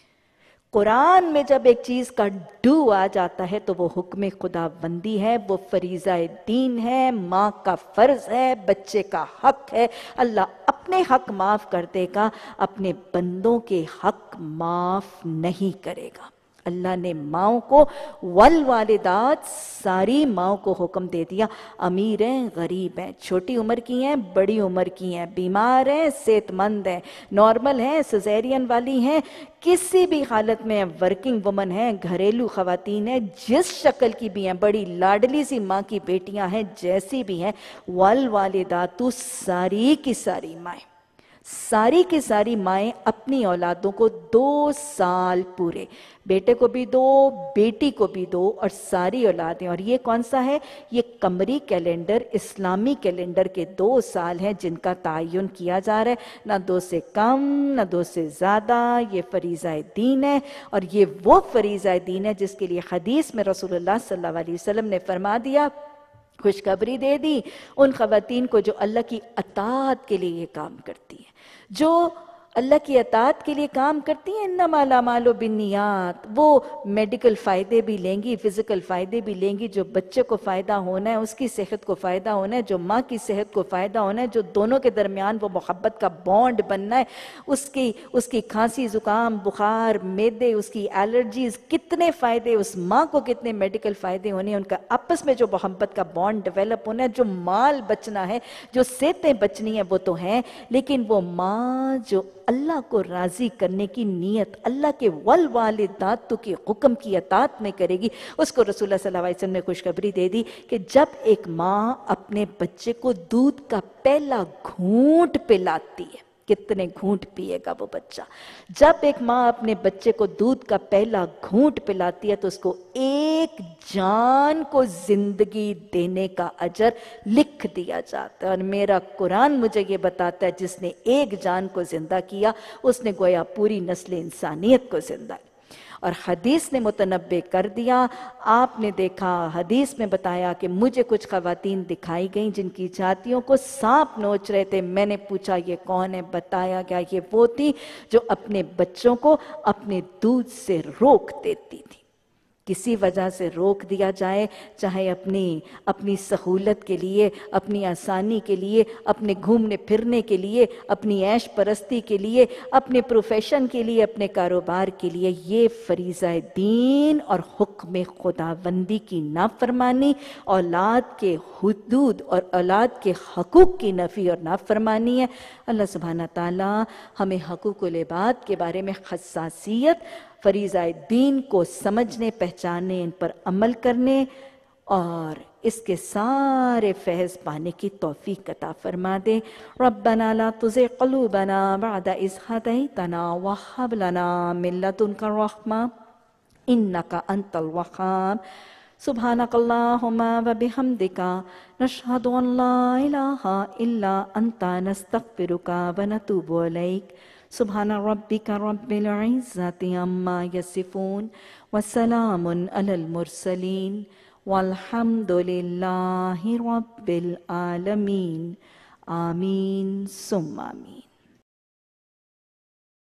قرآن میں جب ایک چیز کا ڈو آ جاتا ہے تو وہ حکم خداوندی ہے، وہ فریضہ دین ہے، ماں کا فرض ہے، بچے کا حق ہے۔ اللہ اپنے حق معاف کر دے گا، اپنے بندوں کے حق معاف نہیں کرے گا۔ اللہ نے ماؤں کو والوالدات، ساری ماؤں کو حکم دے دیا، امیر ہیں، غریب ہیں، چھوٹی عمر کی ہیں، بڑی عمر کی ہیں، بیمار ہیں، صحت مند ہیں، نارمل ہیں، سیزیرین والی ہیں، کسی بھی حالت میں ورکنگ وومن ہیں، گھریلو خواتین ہیں، جس شکل کی بھی ہیں، بڑی لاڈلی سی ماں کی بیٹیاں ہیں، جیسی بھی ہیں، والوالدات، ساری کی ساری مائیں، ساری کی ساری مائیں اپنی اولادوں کو دو سال پورے، بیٹے کو بھی دو، بیٹی کو بھی دو، اور ساری اولادیں، اور یہ کون سا ہے؟ یہ قمری کیلنڈر، اسلامی کیلنڈر کے دو سال ہیں جن کا تعین کیا جا رہا ہے، نہ دو سے کم نہ دو سے زیادہ، یہ فریضہ دین ہے، اور یہ وہ فریضہ دین ہے جس کے لیے حدیث میں رسول اللہ صلی اللہ علیہ وسلم نے فرما دیا، خوشخبری دے دی ان خواتین کو جو اللہ کی اطاعت کے لیے یہ کام کرتی ہیں، جو اللہ کی اطاعت کے لیے کام کرتی ہیں، انما الاعمال بالنیات، وہ میڈیکل فائدے بھی لیں گی، فزیکل فائدے بھی لیں گی، جو بچے کو فائدہ ہونا ہے، اس کی صحت کو فائدہ ہونا ہے، جو ماں کی صحت کو فائدہ ہونا ہے، جو دونوں کے درمیان وہ محبت کا بانڈ بننا ہے، اس کی اس کی کھانسی، زکام، بخار، میدے، اس کی الرجیز، کتنے فائدے، اس ماں کو کتنے میڈیکل فائدے ہونے ہیں، ان کا آپس میں جو محبت کا بانڈ ڈیولپ ہونا ہے، جو مال بچنا ہے، جو صحتیں بچنی ہیں، وہ تو ہیں، لیکن وہ ماں جو اللہ کو راضی کرنے کی نیت، اللہ کے والوالدات کے حکم کی اطاعت میں کرے گی، اس کو رسول اللہ صلی اللہ علیہ وسلم نے خوشخبری دے دی کہ جب ایک ماں اپنے بچے کو دودھ کا پہلا گھونٹ پلاتی ہے، کتنے گھونٹ پیے گا وہ بچہ، جب ایک ماں اپنے بچے کو دودھ کا پہلا گھونٹ پلاتی ہے تو اس کو ایک جان کو زندگی دینے کا اجر لکھ دیا جاتا ہے، اور میرا قرآن مجھے یہ بتاتا ہے جس نے ایک جان کو زندہ کیا اس نے گویا پوری نسل انسانیت کو زندہ کیا۔ اور حدیث نے متنبع کر دیا، آپ نے دیکھا، حدیث میں بتایا کہ مجھے کچھ خواتین دکھائی گئیں جن کی چھاتیوں کو سانپ نوچ رہے تھے، میں نے پوچھا یہ کون ہے؟ بتایا گیا یہ وہ تھی جو اپنے بچوں کو اپنے دودھ سے روک دیتی تھی۔ کسی وجہ سے روک دیا جائے، چاہے اپنی اپنی سہولت کے لیے، اپنی آسانی کے لیے، اپنے گھومنے پھرنے کے لیے، اپنی عیش پرستی کے لیے، اپنے پروفیشن کے لیے، اپنے کاروبار کے لیے، یہ فریضہ دین اور حکم خداوندی کی نافرمانی، اولاد کے حدود اور اولاد کے حقوق کی نفی اور نافرمانی ہے۔ اللہ سبحانہ تعالی ہمیں حقوق العباد کے بارے میں حساسیت، فریضہ دین کو سمجھنے، پہچاننے، ان پر عمل کرنے اور اس کے سارے فیض پانے کی توفیق عطا فرما دے۔ ربنا لا تزغ قلوبنا بعد اذ ہدیتنا وہب لنا من لدنک الرحمہ انک انت الوہاب۔ سبحانک اللہم وبحمدک نشہد ان لا الہ الا انت نستغفرک ونتوب الیک۔ سبحان ربک رب العزت عما یصفون وسلام علی المرسلین والحمد للہ رب العالمین۔ آمین ثم آمین۔